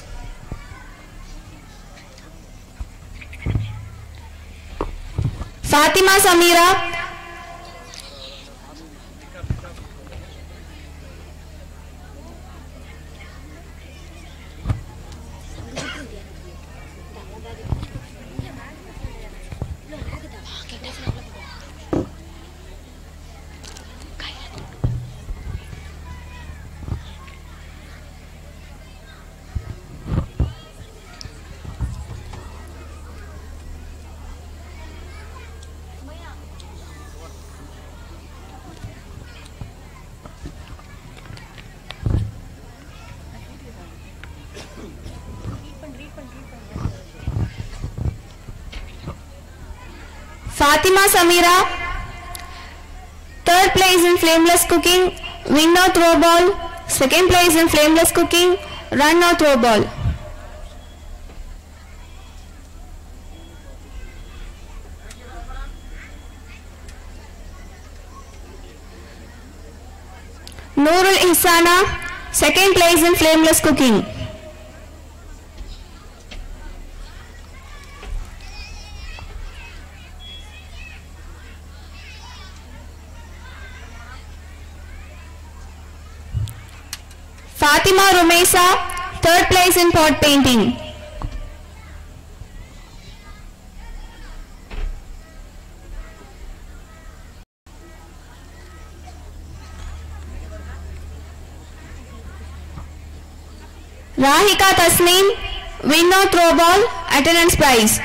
Fatima Samira. Fatima Samira, third place in flameless cooking, winner throw ball, second place in flameless cooking, runner throw ball. Noorul Ihsana, second place in flameless cooking. Fatima Rumesa, third place in pot painting. Rahika Tasneem, winner throw ball, attendance prize.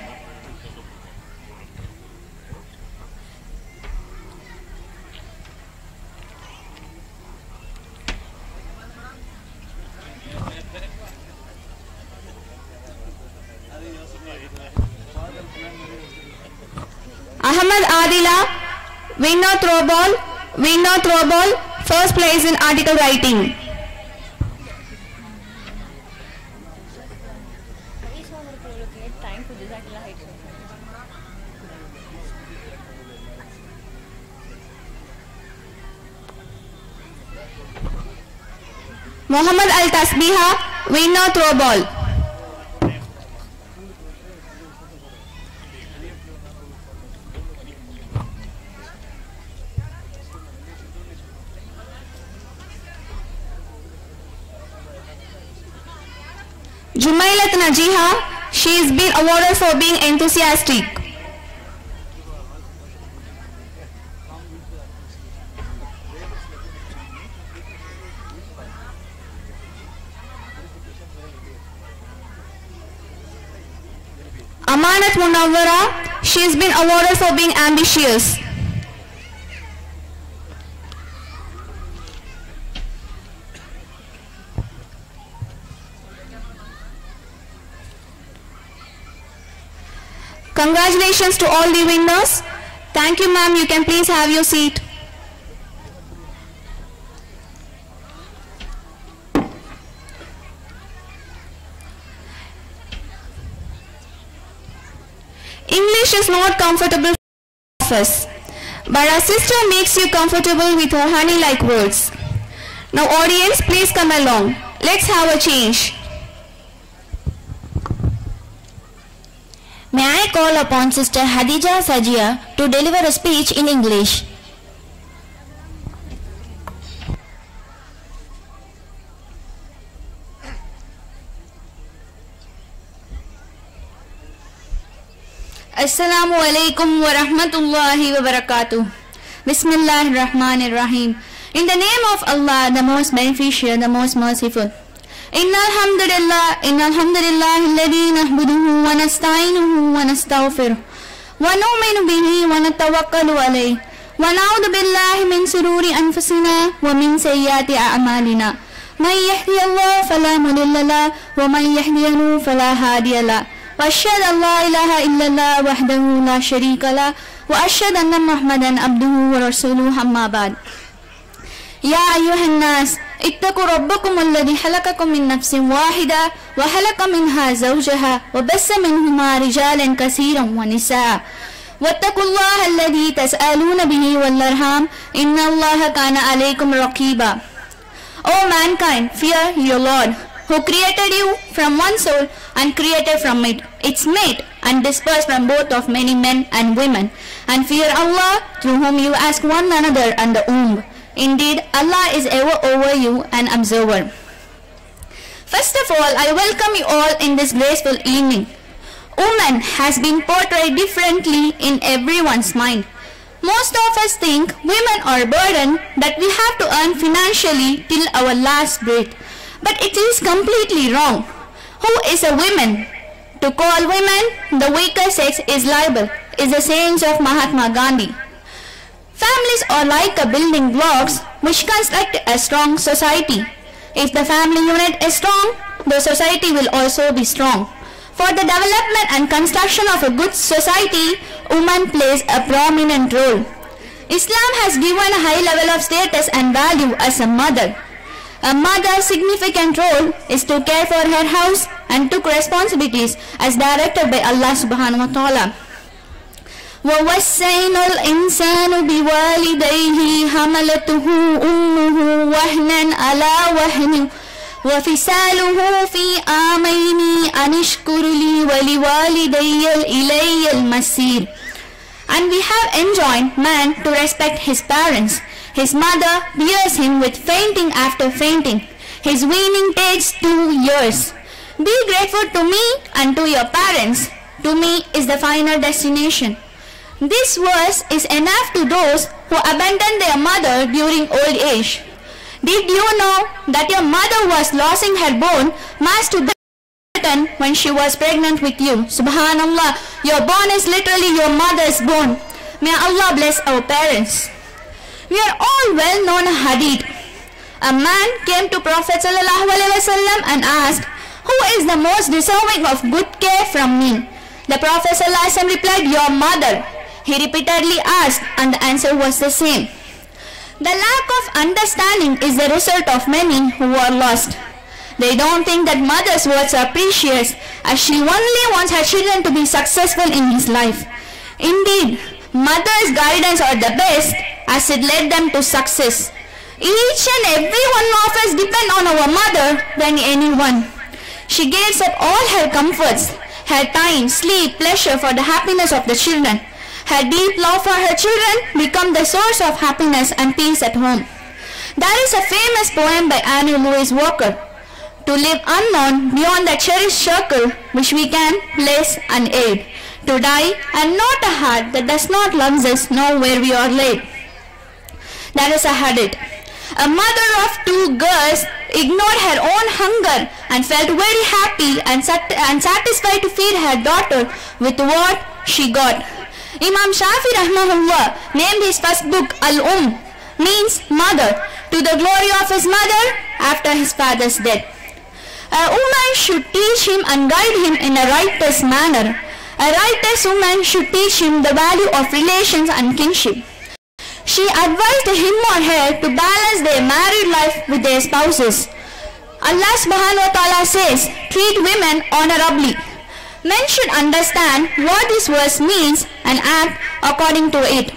Ahmad Adila, winner throw ball, first place in article writing. Muhammad Al Tasbiha, winner throw ball. Jumailat Najiha, she has been awarded for being enthusiastic. Amanat Munawwara, she has been awarded for being ambitious. Congratulations to all the winners. Thank you, ma'am. You can please have your seat. English is not comfortable for us, but our sister makes you comfortable with her honey-like words. Now audience, please come along. Let's have a change. May I call upon Sister Hadija Sajia to deliver a speech in Assalamu alaikum wa rahmatullahi wa barakatuh. Bismillahir Rahmanir Rahim. In the name of Allah, the most beneficent, the most merciful. Innal hamdalillah alladhi nahmaduhu wa nasta'inuhu wa nastaghfiruh wa nu'minu bihi wa natawakkalu alayhi wa na'udhu billahi min sururi anfusina wa min sayyiati a'malina. Man yahdihillahu fala mudilla lahu wa man yudlil fala hadiya lahu. وأشهد أن لا إله إلا الله وحده لا شريك له وأشهد أن محمدا عبده ورسوله أما بعد. يا أيها الناس اتقوا ربكم الذي خلقكم من نفس واحدة وخلق منها زوجها وبث منهما رجالا كثيرا ونساء واتقوا الله الذي تسألون به والأرحام إن الله كان عليكم رقيبا. O mankind, fear your Lord, who created you from one soul and created from it its mate and dispersed from both of many men and women, and fear Allah, through whom you ask one another and the womb. Indeed, Allah is ever over you an observer. First of all, I welcome you all in this graceful evening. Woman has been portrayed differently in everyone's mind. Most of us think women are a burden that we have to earn financially till our last breath. But it is completely wrong. Who is a woman? To call women the weaker sex is libel, is the sayings of Mahatma Gandhi. Families are like a building blocks which construct a strong society. If the family unit is strong, the society will also be strong. For the development and construction of a good society, woman plays a prominent role. Islam has given a high level of status and value as a mother. A mother's significant role is to care for her house and took responsibilities as directed by Allah subhanahu wa ta'ala. وَوَصَّيْنَا الْإِنسَانُ بِوَالِدَيْهِ حَمَلَتْهُ أُمُّهُ وَهْنًا عَلَى وَهْنٍ وَفِصَالُهُ فِي عَامَيْنِ أَنِ اشْكُرْ لِي وَلِوَالِدَيَّ إِلَيَّ الْمَصِيرُ. And we have enjoined man to respect his parents. His mother bears him with fainting after fainting. His weaning takes 2 years. Be grateful to me and to your parents. To me is the final destination. This verse is enough to those who abandon their mother during old age. Did you know that your mother was losing her bone masturbation when she was pregnant with you? Subhanallah, your bone is literally your mother's bone. May Allah bless our parents. We are all well known hadith. A man came to Prophet ﷺ and asked, "Who is the most deserving of good care from me?" The Prophet ﷺ replied, "Your mother." He repeatedly asked, and the answer was the same. The lack of understanding is the result of many who are lost. They don't think that mother's words are precious, as she only wants her children to be successful in his life. Indeed, mother's guidance are the best, as it led them to success. Each and every one of us depend on our mother than anyone. She gives up all her comforts, her time, sleep, pleasure for the happiness of the children. Her deep love for her children become the source of happiness and peace at home. There is a famous poem by Annie Louise Walker, "To live unknown beyond the cherished circle which we can bless and aid. To die and not a heart that does not love us know where we are laid." That is a hadith. A mother of 2 girls ignored her own hunger and felt very happy and satisfied to feed her daughter with what she got. Imam Shafi rahmahullah named his first book Al-Umm, means mother, to the glory of his mother after his father's death. A woman should teach him and guide him in a righteous manner. A righteous woman should teach him the value of relations and kinship. She advised him or her to balance their married life with their spouses. Allah subhanahu wa ta'ala says, "Treat women honorably." Men should understand what this verse means and act according to it.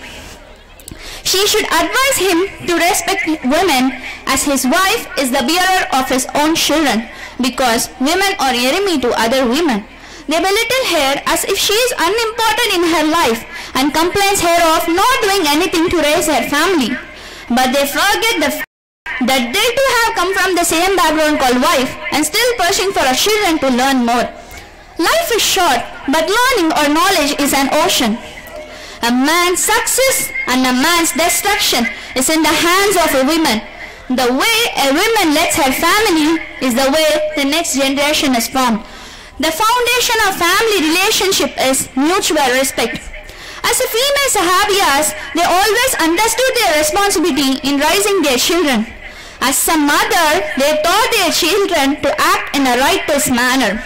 She should advise him to respect women, as his wife is the bearer of his own children, because women are enemy to other women. They belittle her as if she is unimportant in her life and complains her of not doing anything to raise her family. But they forget the fact that they too have come from the same background called wife and still pushing for our children to learn more. Life is short, but learning or knowledge is an ocean. A man's success and a man's destruction is in the hands of a woman. The way a woman leads her family is the way the next generation is formed. The foundation of family relationship is mutual respect. As a female Sahabiyas, they always understood their responsibility in raising their children. As a mother, they taught their children to act in a righteous manner.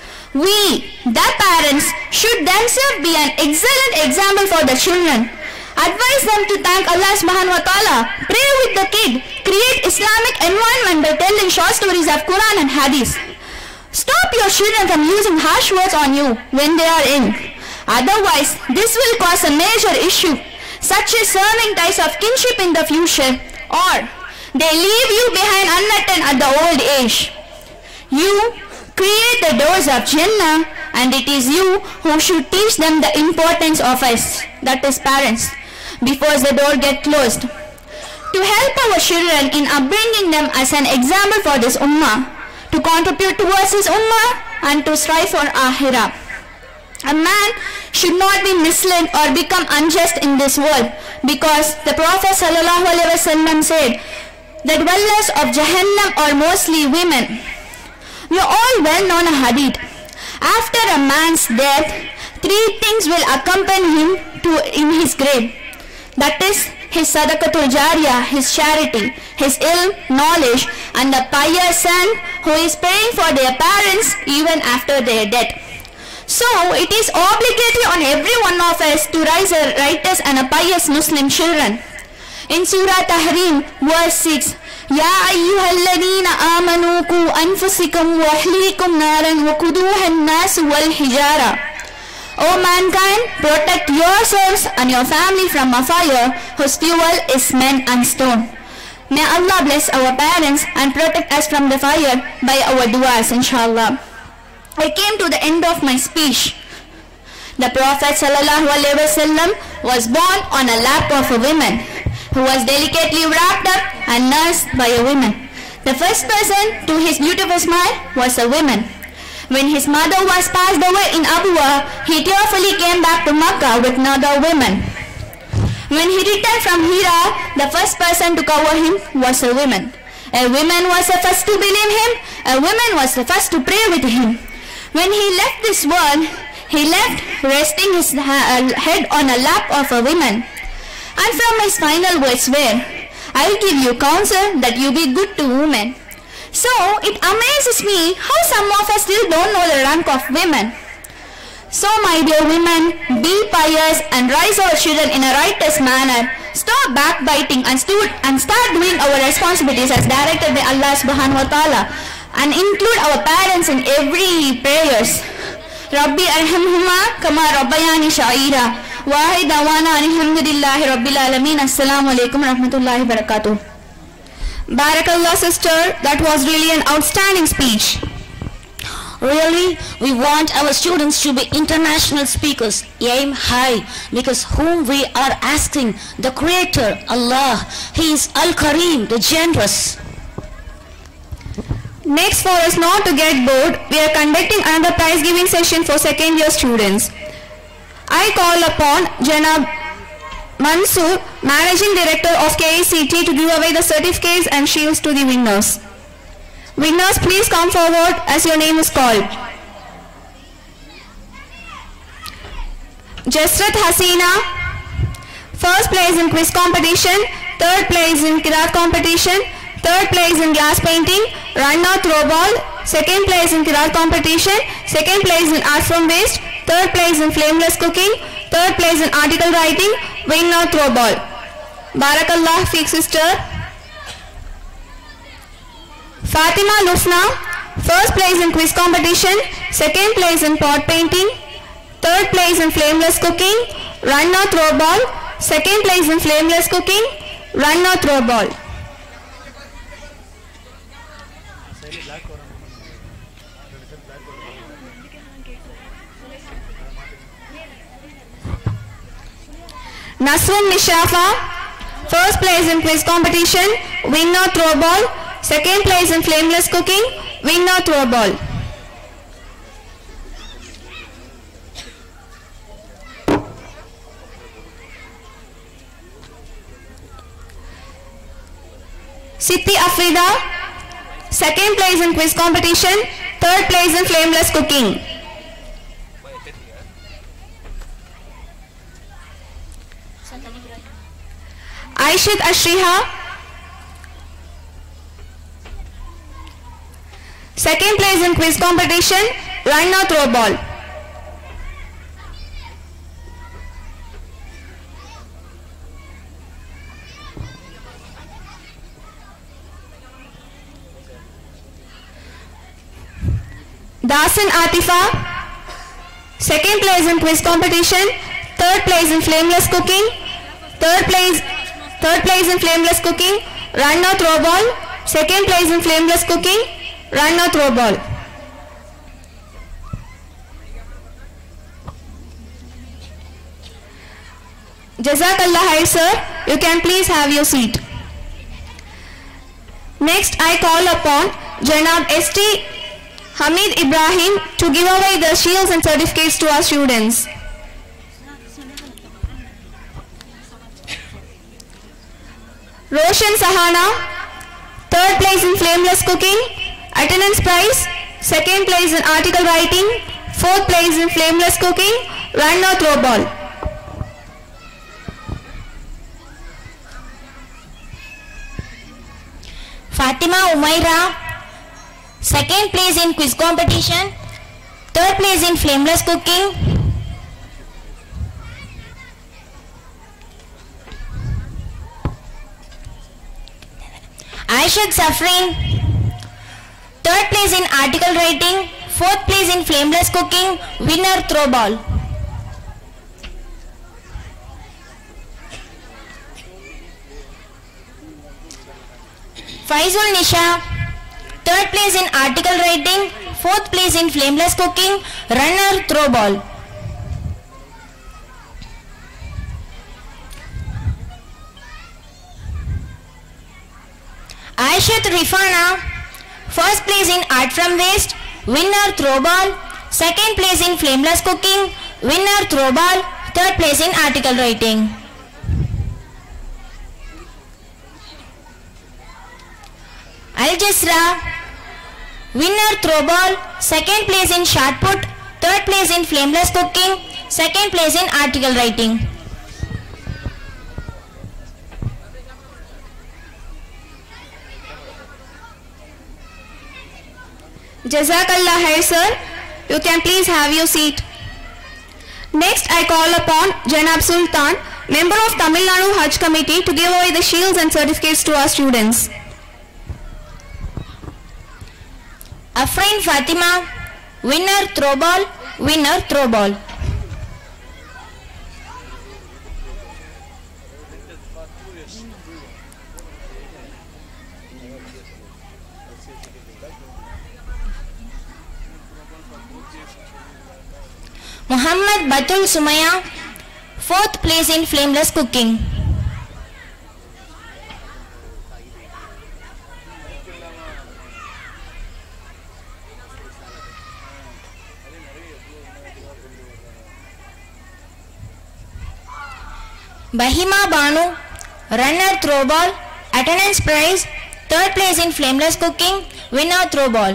We, their parents, should themselves be an excellent example for the children. Advise them to thank Allah subhanahu wa ta'ala, pray with the kid, create Islamic environment by telling short stories of Quran and Hadith. Stop your children from using harsh words on you when they are young. Otherwise, this will cause a major issue, such as searing ties of kinship in the future, or they leave you behind unattended at the old age. You create the doors of Jannah, and it is you who should teach them the importance of us, that is parents, before the door gets closed. To help our children in upbringing them as an example for this ummah, to contribute towards this ummah, and to strive for akhirah. A man should not be misled or become unjust in this world, because the Prophet ﷺ said, the dwellers of Jahannam are mostly women. We all well know a hadith. After a man's death, 3 things will accompany him in his grave. That is his sadaqatul jariyah, his charity, his ilm, knowledge, and the pious son who is praying for their parents even after their death. So it is obligatory on every one of us to raise a righteous and a pious Muslim children. In Surah Tahrim, verse 6, Ya ayyuhalladhina amanu qu anfusakum wa ahlikum naran wa quduha an-nas wal hijara. O mankind, protect yourselves and your family from a fire whose fuel is men and stone. May Allah bless our parents and protect us from the fire by our du'as, inshallah. I came to the end of my speech. The Prophet ﷺ was born on a lap of a woman who was delicately wrapped up and nursed by a woman. The first person to his beautiful smile was a woman. When his mother was passed away in Abuwa, he tearfully came back to Makkah with another woman. When he returned from Hira, the first person to cover him was a woman. A woman was the first to believe him. A woman was the first to pray with him. When he left this world, he left resting his head on a lap of a woman. And from his final words were, I will give you counsel that you be good to women. So it amazes me how some of us still don't know the rank of women. So my dear women, be pious and raise our children in a righteous manner. Stop backbiting and start doing our responsibilities as directed by Allah subhanahu wa ta'ala, and include our parents in every prayers. Rabbi arhamhuma kama rabbayani sha'ira. Wahid dawana alhamdulillahi rabbil alamin. Assalamu alaikum rahmatullahi barakatuh. Barakallah, sister, that was really an outstanding speech. Really, we want our students to be international speakers. Aim high, because whom we are asking, the Creator, Allah, He is Al-Kareem, the generous. Next, for us not to get bored, we are conducting another prize giving session for second year students. I call upon Janab Mansoor, Managing Director of KACT, to give away the certificates and shields to the winners. Winners, please come forward as your name is called. Jasrat Hasina, first place in quiz competition, third place in Qiraat competition, third place in glass painting, runner throw ball, second place in Qiraat competition, second place in art from waste, third place in flameless cooking, third place in article writing, winner throw ball. Barakallah Fiq, sister. Fatima Lufna, first place in quiz competition, second place in pot painting, third place in flameless cooking, runner throw ball, second place in flameless cooking, runner throw ball. Nasrin Nishafa, first place in quiz competition, winner throw ball, second place in flameless cooking, winner throw ball. Siti Afrida, second place in quiz competition, third place in flameless cooking. Aishit Ashriha, second place in quiz competition, Raina Throwball. Dasan Atifa, second place in quiz competition, third place in flameless cooking, third place in flameless cooking, Raina Throwball, second place in flameless cooking, Raina Throwball. Jazakallah Khair, sir. You can please have your seat. Next, I call upon Janab S.T. Hamid Ibrahim to give away the shields and certificates to our students. Roshan Sahana, third place in flameless cooking, attendance prize, second place in article writing, fourth place in flameless cooking, Raina Throwball. Fatima Umaira, second place in quiz competition, third place in flameless cooking. Aishad Safrin, third place in article writing, fourth place in flameless cooking, winner Throwball. Faizul Nisha, third place in article writing, fourth place in flameless cooking, runner Throwball. Aishat Rifana, first place in art from waste, winner Throwball, second place in flameless cooking, winner Throwball, third place in article writing. Al Jasra, winner Throwball, second place in shot put, third place in flameless cooking, second place in article writing. Jazakallah Khair, sir. You can please have your seat. Next, I call upon Janab Sultan, member of Tamil Nadu Hajj Committee, to give away the shields and certificates to our students. Afrain Fatima, winner Throwball, winner Throwball. Muhammad Batul Sumaya, fourth place in flameless cooking. Bahima Banu, runner Throwball, attendance prize, third place in flameless cooking, winner Throwball.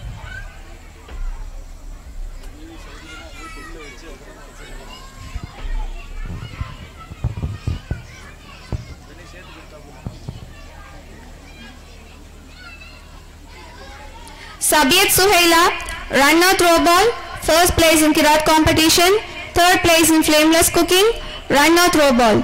Sabiyat Suhaila, runner Throwball, first place in Kirat competition, third place in flameless cooking, runner Throwball.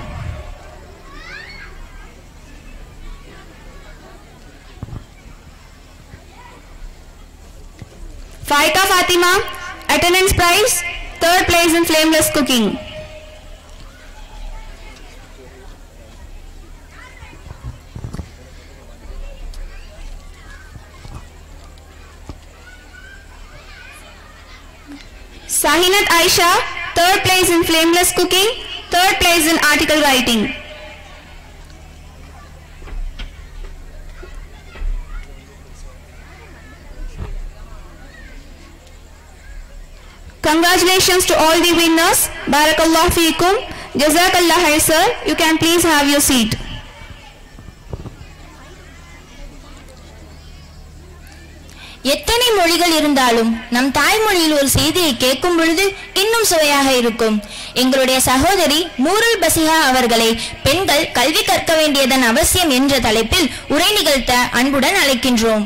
Faika Fatima, attendance prize, third place in flameless cooking. Sahinat Aisha, third place in flameless cooking, third place in article writing. Congratulations to all the winners. Barakallah feekum. Jazakallah Khair, sir. You can please have your seat. எத்தனை மொழிகள் இருந்தாலும் நம் தாய்மொழியில் ஒரு செய்தியை கேட்கும் பொழுது இன்னும் சுவையாக இருக்கும். எங்களுடைய சகோதரி நூருல் பசிஹா அவர்களை பெண்கள் கல்வி கற்க வேண்டியதன் அவசியம் என்ற தலைப்பில் உரை நிகழ்த்த அன்புடன் அழைக்கின்றோம்.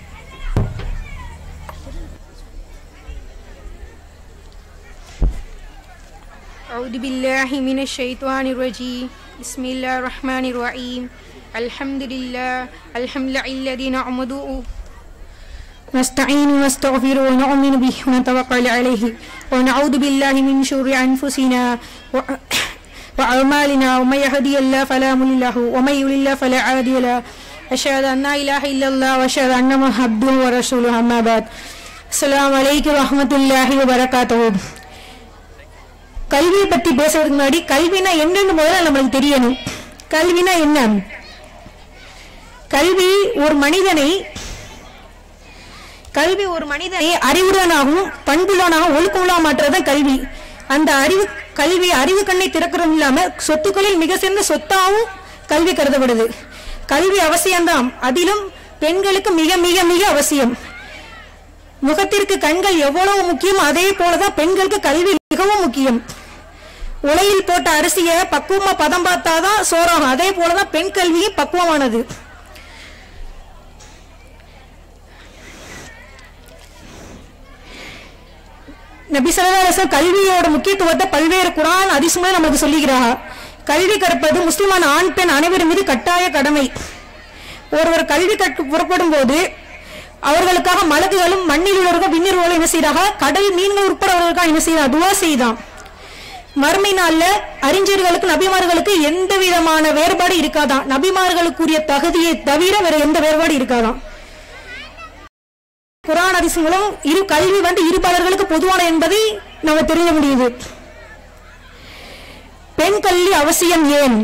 أعوذ بالله من الشيطان الرجيم بسم الله الرحمن الرحيم الحمد لله الذي نعبده نستعين ونستغفر ونؤمن به ونتوكل عليه ونعوذ بالله من شرور أنفسنا وأعمالنا ومن يهدي الله فلا مضل له ومن يضلل فلا هادي له أشهد أن لا إله إلا الله وأشهد أن محمدا عبده ورسوله أما بعد السلام عليكم ورحمة الله وبركاته. கல்வியை பற்றி பேசுறதுக்கு முன்னாடி கல்வினா என்னன்னு முதல்ல நம்மளுக்கு தெரியணும். கல்வினா என்ன? கல்வி ஒரு மனிதனை அறிவுடனாகவும் பண்புள்ளவனாகவும் ஒழுக்கமுள்ளவனாக மாற்றுறதுதான் கல்வி. அந்த அறிவு கண்ணை திறக்கிறதும் இல்லாம சொத்துக்களில் மிக சிறந்த சொத்தாகவும் கல்வி கருதப்படுது. கல்வி அவசியம்தான், அதிலும் பெண்களுக்கு மிக மிக மிக அவசியம். முகத்திற்கு கண்கள் எவ்வளவு முக்கியம், அதே போலதான் பெண்களுக்கு கல்வி மிகவும் முக்கியம். உலையில் போட்ட அரிசியை பக்குவமா பதம் பார்த்தாதான் சோறாகும், அதே போலதான் பெண் கல்வி பக்குவமானது. நபி ஸல்லல்லாஹு அலைஹி வஸல்லம் கல்வியோட முக்கியத்துவத்தை பல்வேறு குர்ஆன் ஹதீஸ்களில் நமக்கு சொல்லுகிறார். கல்வி கற்பது முஸ்லிமான ஆண் பெண் அனைவரும் மீது கட்டாய கடமை. ஒருவர் கல்வி கற்க புறப்படும் போது அவர்களுக்காக மலக்குகளும் மண்ணில் உள்ளவர்கள் விண்ணில் என்ன செய்யறாங்க, கடல் மீன்கள் உட்பட அவர்களுக்காக என்ன செய்யறா, துவா செய்தான். மறுமை நாள்ல அறிஞர்களுக்கு நபிமார்களுக்கு எந்த விதமான வேறுபாடு இருக்காதான். நபிமார்களுக்குரிய தகுதியை தவிர வேற எந்த வேறுபாடு இருக்காதான். குர்ஆன் ஹதீஸ் மூலம் கல்வி இருபாலர்களுக்கு பொதுவான என்பதை நம்ம தெரிஞ்ச முடியுது. பெண் கல்வி அவசியம் ஏன்?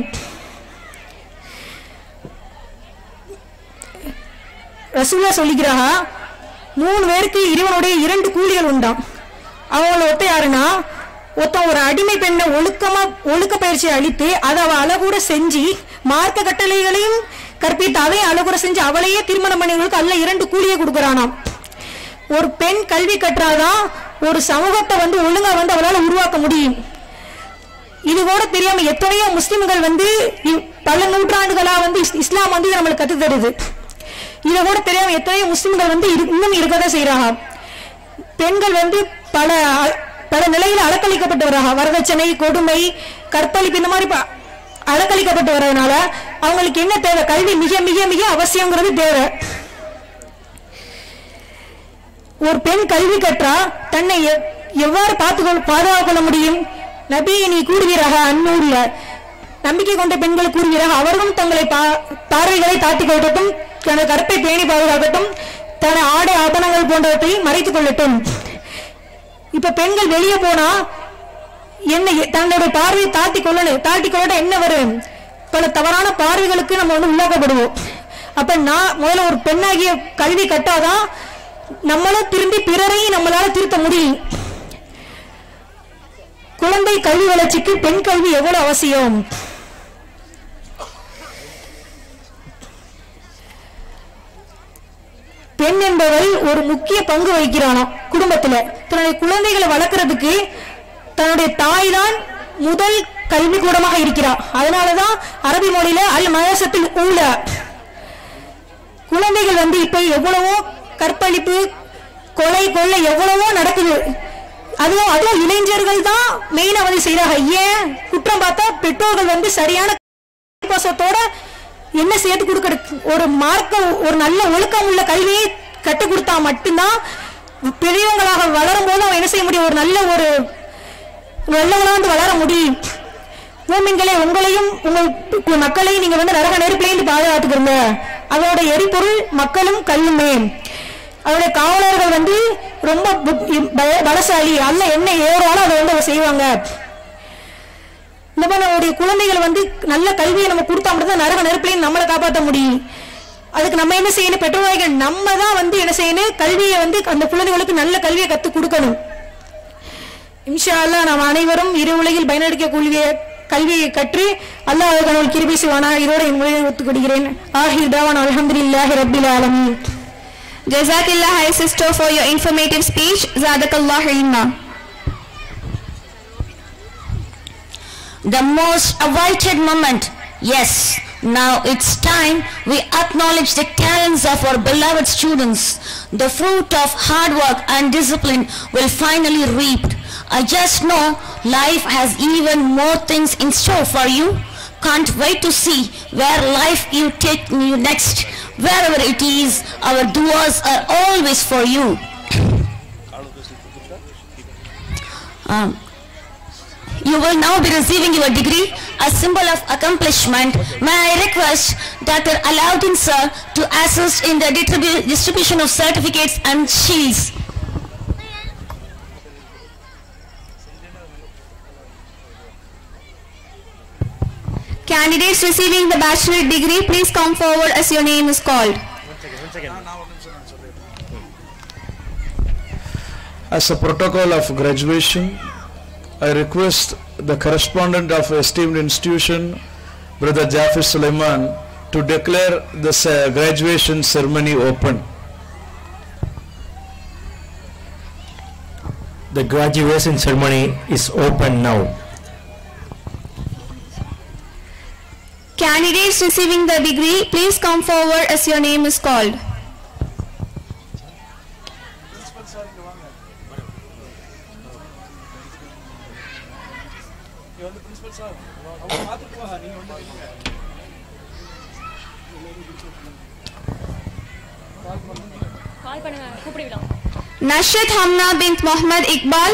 ரசூலுல்லாஹ் சொல்லுகிறாரா, 3 பேருக்கு இறைவனுடைய 2 கூலிகள் உண்டாம். அவங்கள ஒத்த யாருன்னா, ஒருத்தன் ஒரு அடிமை பெண்ணை ஒழுக்க பயிற்சியை அளித்து அதை அவ அழகூட செஞ்சு மார்க்க கட்டளைகளையும் கற்பித்து அதையும் அழகூட செஞ்சு அவளையே திருமணம் பண்ணிகளுக்கு அல்ல 2 கூலியை கொடுக்கறானாம். ஒரு பெண் கல்வி கற்றாதான் ஒரு சமூகத்தை ஒழுங்கா அவளால் உருவாக்க முடியும். இது கூட தெரியாம எத்தனையோ முஸ்லிம்கள் பல நூற்றாண்டுகளா இஸ்லாம் நம்மளுக்கு கத்து தருது. இதை கூட தெரியாம எத்தனையோ முஸ்லிம்கள் இன்னும் இருக்கதான் செய்யறாங்க. பெண்கள் பல பல நிலையில அலக்களிக்கப்பட்டு வர்றாங்க. வரதட்சணை, கொடுமை, கற்பழிப்பு இந்த மாதிரி அலக்களிக்கப்பட்டு வர்றதுனால அவங்களுக்கு என்ன தேவை? கல்வி மிக மிக மிக அவசியங்கிறது தேவை. ஒரு பெண் கல்வி கற்றா தன்னை எவ்வாறு பாதுகாத்துக் கொள்ள முடியும்? நபி நீ கூறுவீராக, அந்நூல்ல நம்பிக்கை கொண்ட பெண்கள் கூறுவீராக, அவர்களும் தங்களை பார்வைகளை தாத்திக் கொள்ளட்டும், தனது கற்பை பேணி பாதுகாக்கட்டும், தன ஆடை ஆபரணங்கள் போன்றவற்றை மறைத்துக் கொள்ளட்டும். இப்ப பெண்கள் வெளியே போனா என்ன தன்னுடைய பார்வையை தாட்டி கொள்ளட்ட என்ன வரும்? பல தவறான பார்வைகளுக்கு நம்ம உள்ளாக்கப்படுவோம். அப்ப நான் முதல்ல ஒரு பெண்ணாகிய கல்வி கட்டாதான் நம்மளும் திரும்பி பிறரையும் நம்மளால திருத்த முடியும். குழந்தை கல்வி வளர்ச்சிக்கு பெண் கல்வி எவ்வளவு அவசியம்? பெண் என்பவள் ஒரு முக்கிய பங்கு வகிக்கிறானா குடும்பத்துல. தன்னுடைய குழந்தைகளை வளர்க்கறதுக்கு தன்னுடைய தாய் தான் முதல் கல்வி கூடமாக இருக்கிறார். அதனாலதான் அரபி மொழியில அல் மதரசத்துல் ஊலா. குழந்தைகள் இப்ப எவ்வளவோ கற்பழிப்பு, கொலை, கொள்ளை எவ்வளவோ நடக்குது. அதுவும் இளைஞர்கள் தான் மெயினா செய்யறாங்க. ஏன் குற்றம் பார்த்தா பெற்றோர்கள் சரியான பாசத்தோட என்ன சேர்த்து கொடுக்க, ஒரு ஒரு நல்ல ஒழுக்கம் உள்ள கல்வியை கற்றுக் கொடுத்தா மட்டும்தான் பெரியவங்களாக வளரும் போது அவன் என்ன செய்ய முடியும்? ஒரு நல்லவங்களா வளர முடியும். மூமின்களே, உங்களையும் உங்கள் மக்களையும் நீங்க நரக நெருப்பிலேருந்து பாதுகாத்துக்கிறீங்க. அதோட எரிபொருள் மக்களும் கல்லுமே. அவருடைய காவலர்கள் ரொம்ப பலசாலி, அல்ல என்ன ஏறாலும் அதை செய்வாங்க. இந்த மாதிரி நம்மளுடைய குழந்தைகள் நல்ல கல்வியை நம்ம கொடுத்தா மட்டும்தான் நரக நெருப்பிலையும் நம்மளை காப்பாற்ற முடியும். அதுக்கு நம்ம என்ன செய்யணும்? பெற்றோர்கள் நம்ம தான் என்ன செய்யணும்? கல்வியை அந்த குழந்தைகளுக்கு நல்ல கல்வியை கற்றுக் கொடுக்கணும். இன்ஷா அல்லாஹ் நாம் அனைவரும் இரு உலகில் பயனளிக்க கல்வியை கற்று அல்லாஹ் அவர்கள் கிருபை செய்வானா. இதோட என் மொழியை ஒத்துக்கொள்கிறேன். ஆஹிர் தாவான் அல்ஹம்துலில்லாஹி ரப்பில் ஆலமீன். Jazakillah, hi sister, for your informative speech. Zadakallah ilma. The most awaited moment. Yes, now it's time we acknowledge the talents of our beloved students. The fruit of hard work and discipline will finally reaped. I just know life has even more things in store for you. Can't wait to see where life you take you next. Wherever it is, our duas are always for you. You will now be receiving your degree, a symbol of accomplishment. May I request Dr. Alauddin sir to assist in the distribution of certificates and shields. Candidates receiving the bachelor degree, please come forward as your name is called. As a protocol of graduation, I request the correspondent of esteemed institution, Brother Jafir Sulaiman, to declare the graduation ceremony open. The graduation ceremony is open now. Candidates receiving the degree, please come forward as your name is called. Nashid Hamna bint Muhammad Iqbal.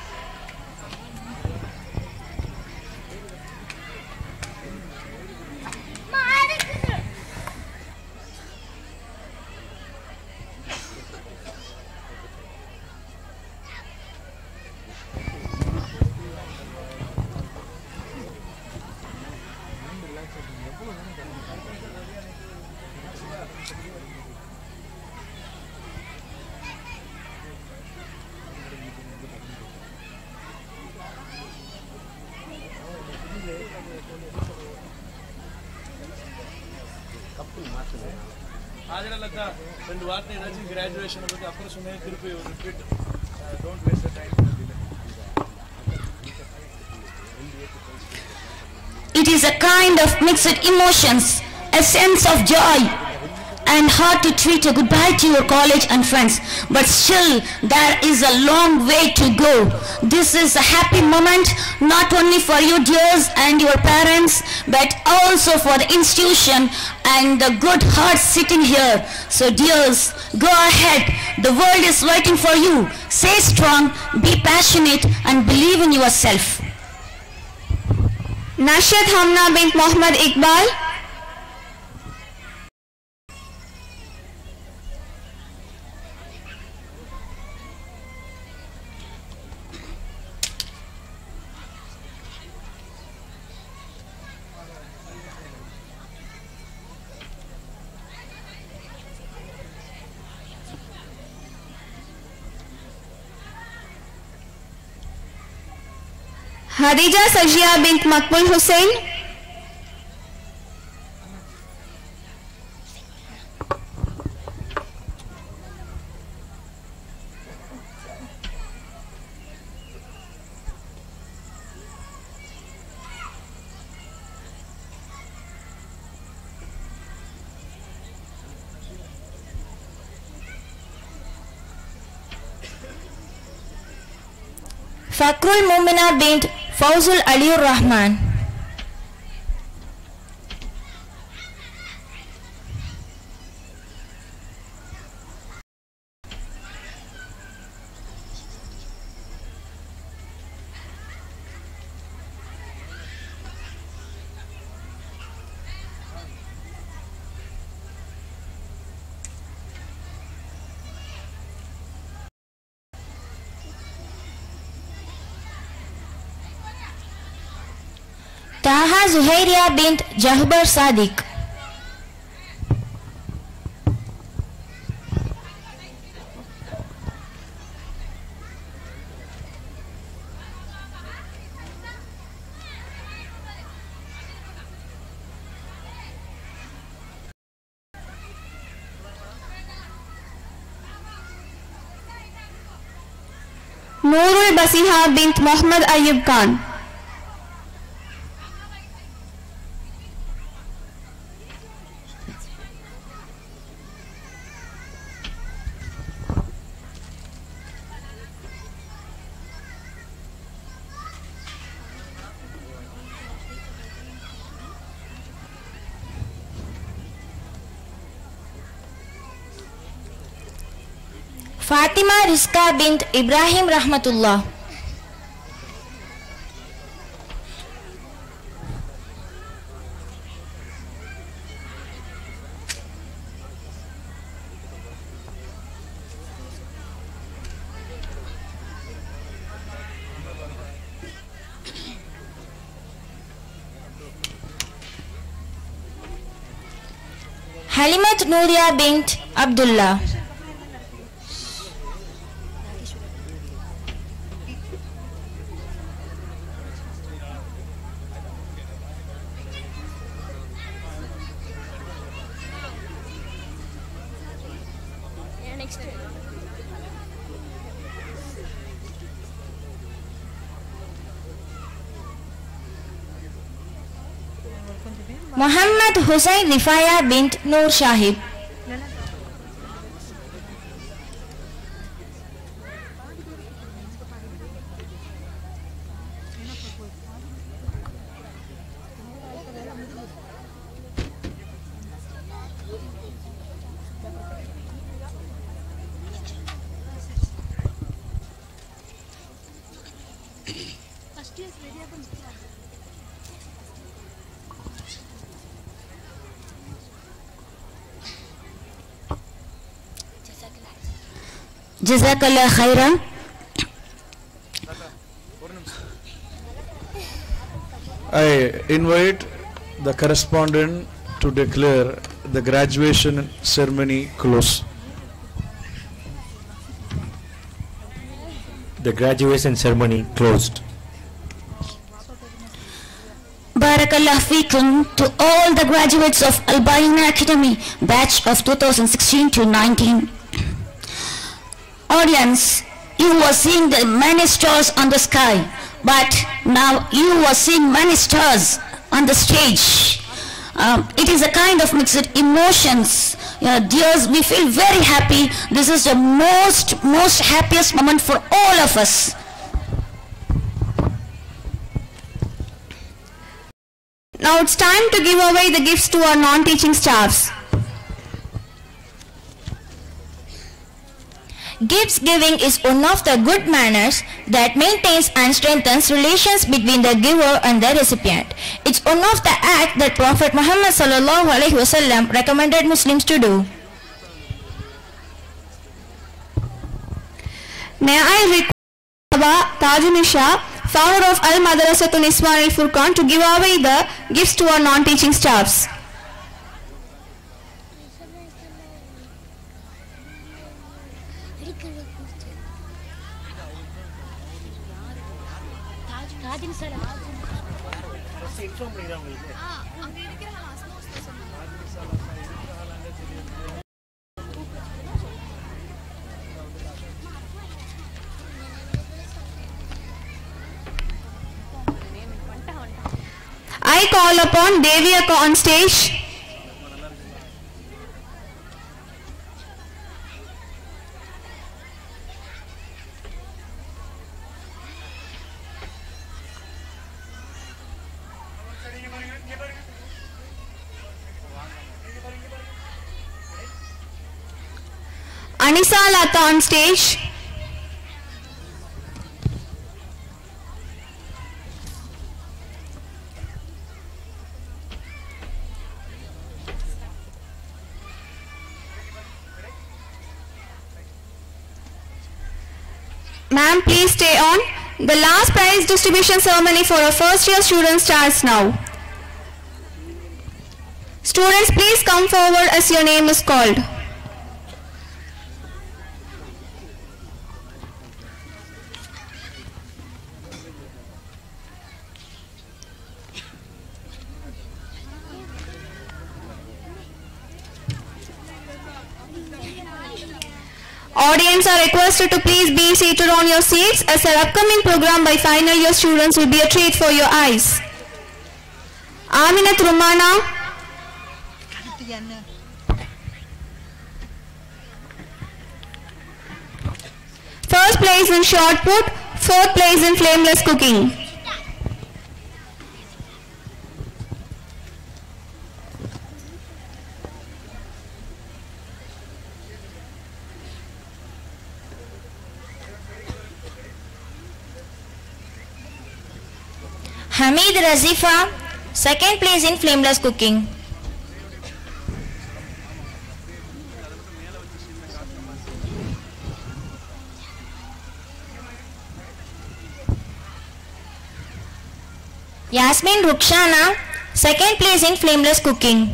It is a kind of mixed emotions, a sense of joy, and hard to treat a goodbye to your college and friends, but still there is a long way to go. This is a happy moment not only for you dears and your parents, but also for the institution and the good hearts sitting here. So dears, go ahead, the world is waiting for you. Stay strong, be passionate, and believe in yourself. Nashid Hamna bint Muhammad Iqbal. Hadija Sajia bint Makbul Hussain. Fakrul Mumina bint Fawzul Aliur Rahman. Taha Zuhairia bint Jahbar Sadiq. Noorul Basiha bint Muhammad Ayub Khan. Fatima Rizka bint Ibrahim Rahmatullah. Halimat Nuria bint Abdullah. Muhammad Hussain Rifaya bint Noor Shahib. Jazakallah khairan. I invite the correspondent to declare the graduation ceremony closed. The graduation ceremony closed. Barakallah feekum to all the graduates of Bayyinah Academy batch of 2016 to 19. Audience, you were seeing the many stars on the sky, but now you are seeing many stars on the stage. It is a kind of mixed emotions. Dears, we feel very happy. This is the most happiest moment for all of us. Now it's time to give away the gifts to our non-teaching staffs. Gifts giving is one of the good manners that maintains and strengthens relations between the giver and the recipient. It's one of the acts that Prophet Muhammad sallallahu alaihi wasallam recommended Muslims to do. May I request Tajunisha, founder of Al-Madrasatun Ismail Furqan, to give away the gifts to our non-teaching staffs. I call upon Deviaka on stage. Anisa Lata on stage. Ma'am, please stay on. The last prize distribution ceremony for our first year students starts now. Students, please come forward as your name is called. Audience are requested to please be seated on your seats as our upcoming program by final year students will be a treat for your eyes. Aminat Rumana, first place in shot put, fourth place in flameless cooking. Hamid Razifa, second place in flameless cooking. Yasmin Rukshana, second place in flameless cooking.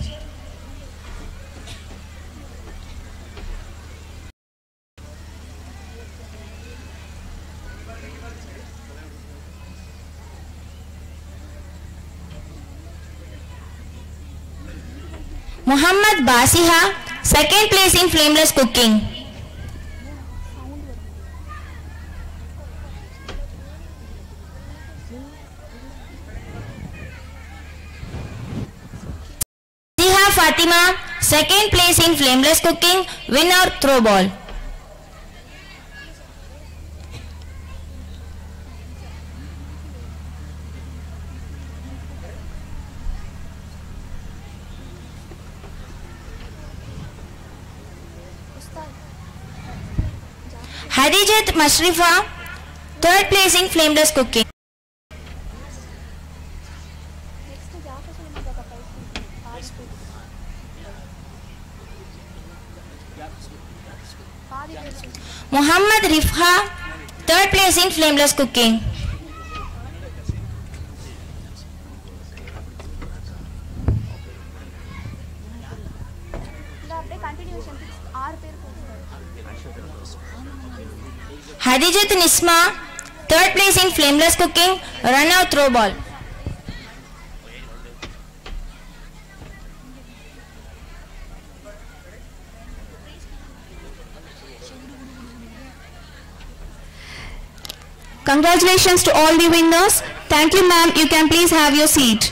Muhammad Basiha, second place in flameless cooking. Ziha Fatima, second place in flameless cooking, winner throw ball. Hadijat Mashrifa, third place in flameless cooking. Muhammad Rifha, third place in flameless cooking. Hadijat Nisma, third place in flameless cooking, run out throw ball. Congratulations to all the winners. Thank you, ma'am. You can please have your seat.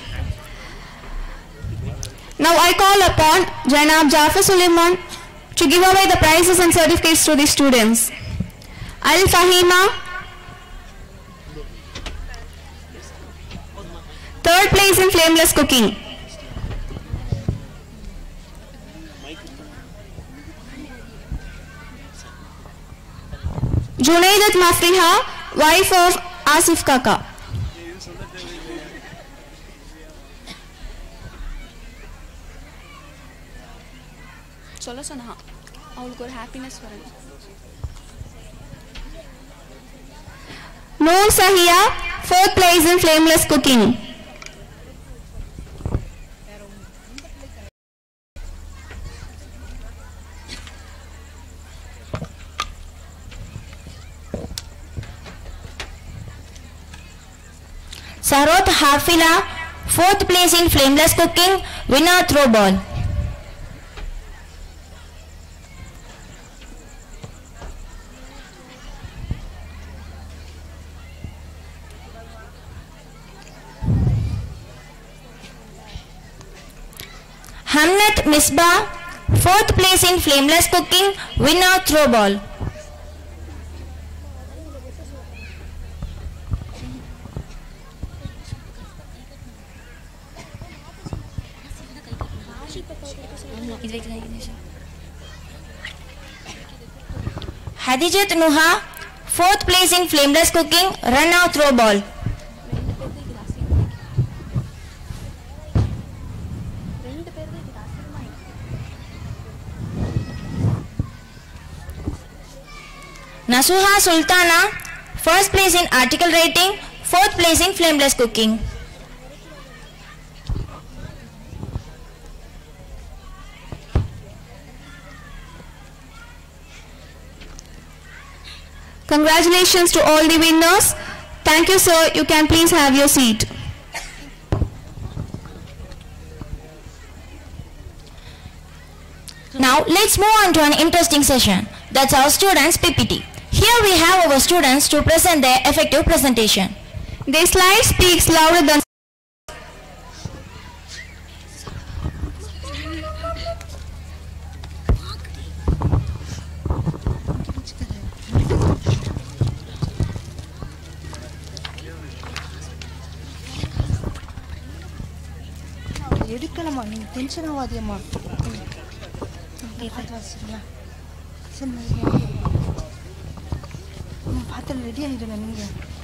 Now I call upon Janab Jafar Suleiman to give away the prizes and certificates to the students. Al-Fahima, third place in flameless cooking. Junaidat Mafriha, wife of Asif Kaka. Sola sana, all good happiness for him. Noor Sahiya, fourth place in flameless cooking. Sarot Hafila, fourth place in flameless cooking, winner throw ball. Hamnat Misbah, fourth place in flameless cooking, winner throw ball. Hadijat Nuha, fourth place in flameless cooking, run out throw ball. Nasuha Sultana, first place in article rating, fourth place in flameless cooking. Congratulations to all the winners. Thank you, sir. You can please have your seat. Now let's move on to an interesting session. That's our students' PPT. Here we have our students to present their effective presentation. Their slide speaks louder than எடுக்கலாமா நீங்க tension ஆகாதீங்கம்மா பார்த்து ready ஆகிடுங்க நீங்க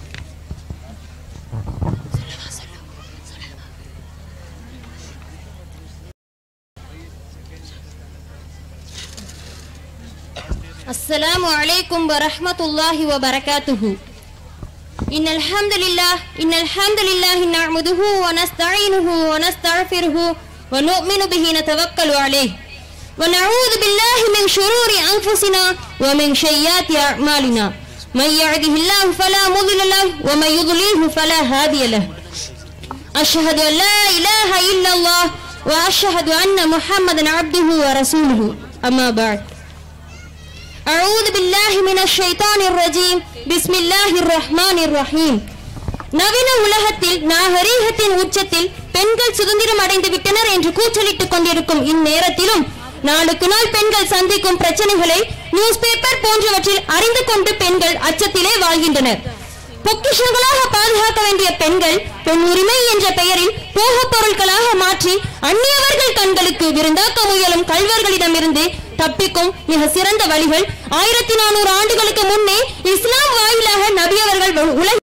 السلام عليكم ورحمة الله وبركاته. إن الحمد لله نعمده ونستعينه ونستغفره ونؤمن به نتوكل عليه ونعوذ بالله من شرور أنفسنا ومن سيئات أعمالنا من يهده الله فلا مضل له ومن يضلله فلا هادي له أشهد أن لا إله إلا الله وأشهد أن محمدا عبده ورسوله أما بعد أعوذ بالله من الشيطان الرجيم بسم الله الرحمن الرحيم. நவீன உலகத்தில் நாகரீகத்தின் உச்சத்தில் பெண்கள் சுதந்திரம் அடைந்து விட்டனர் என்று கூச்சலிட்டுக் கொண்டிருக்கும் இந்நேரத்திலும் நாளுக்கு நாள் பெண்கள் சந்திக்கும் பிரச்சனைகளை நியூஸ் பேப்பர் போன்றவற்றில் அறிந்து கொண்டு பெண்கள் அச்சத்திலே வாழ்கின்றனர். பொக்கிஷங்களாக பாதுகாக்க வேண்டிய பெண்கள் பெண் உரிமை என்ற பெயரில் போகப் பொருட்களாக மாற்றி அந்நியவர்கள் கண்களுக்கு விருந்தாக்க முயலும் கள்வர்களிடமிருந்து தப்பிக்கும் மிக சிறந்த வழிகள் 1400 ஆண்டுகளுக்கு முன்னே இஸ்லாம் வாயிலாக நபி அவர்கள் உலக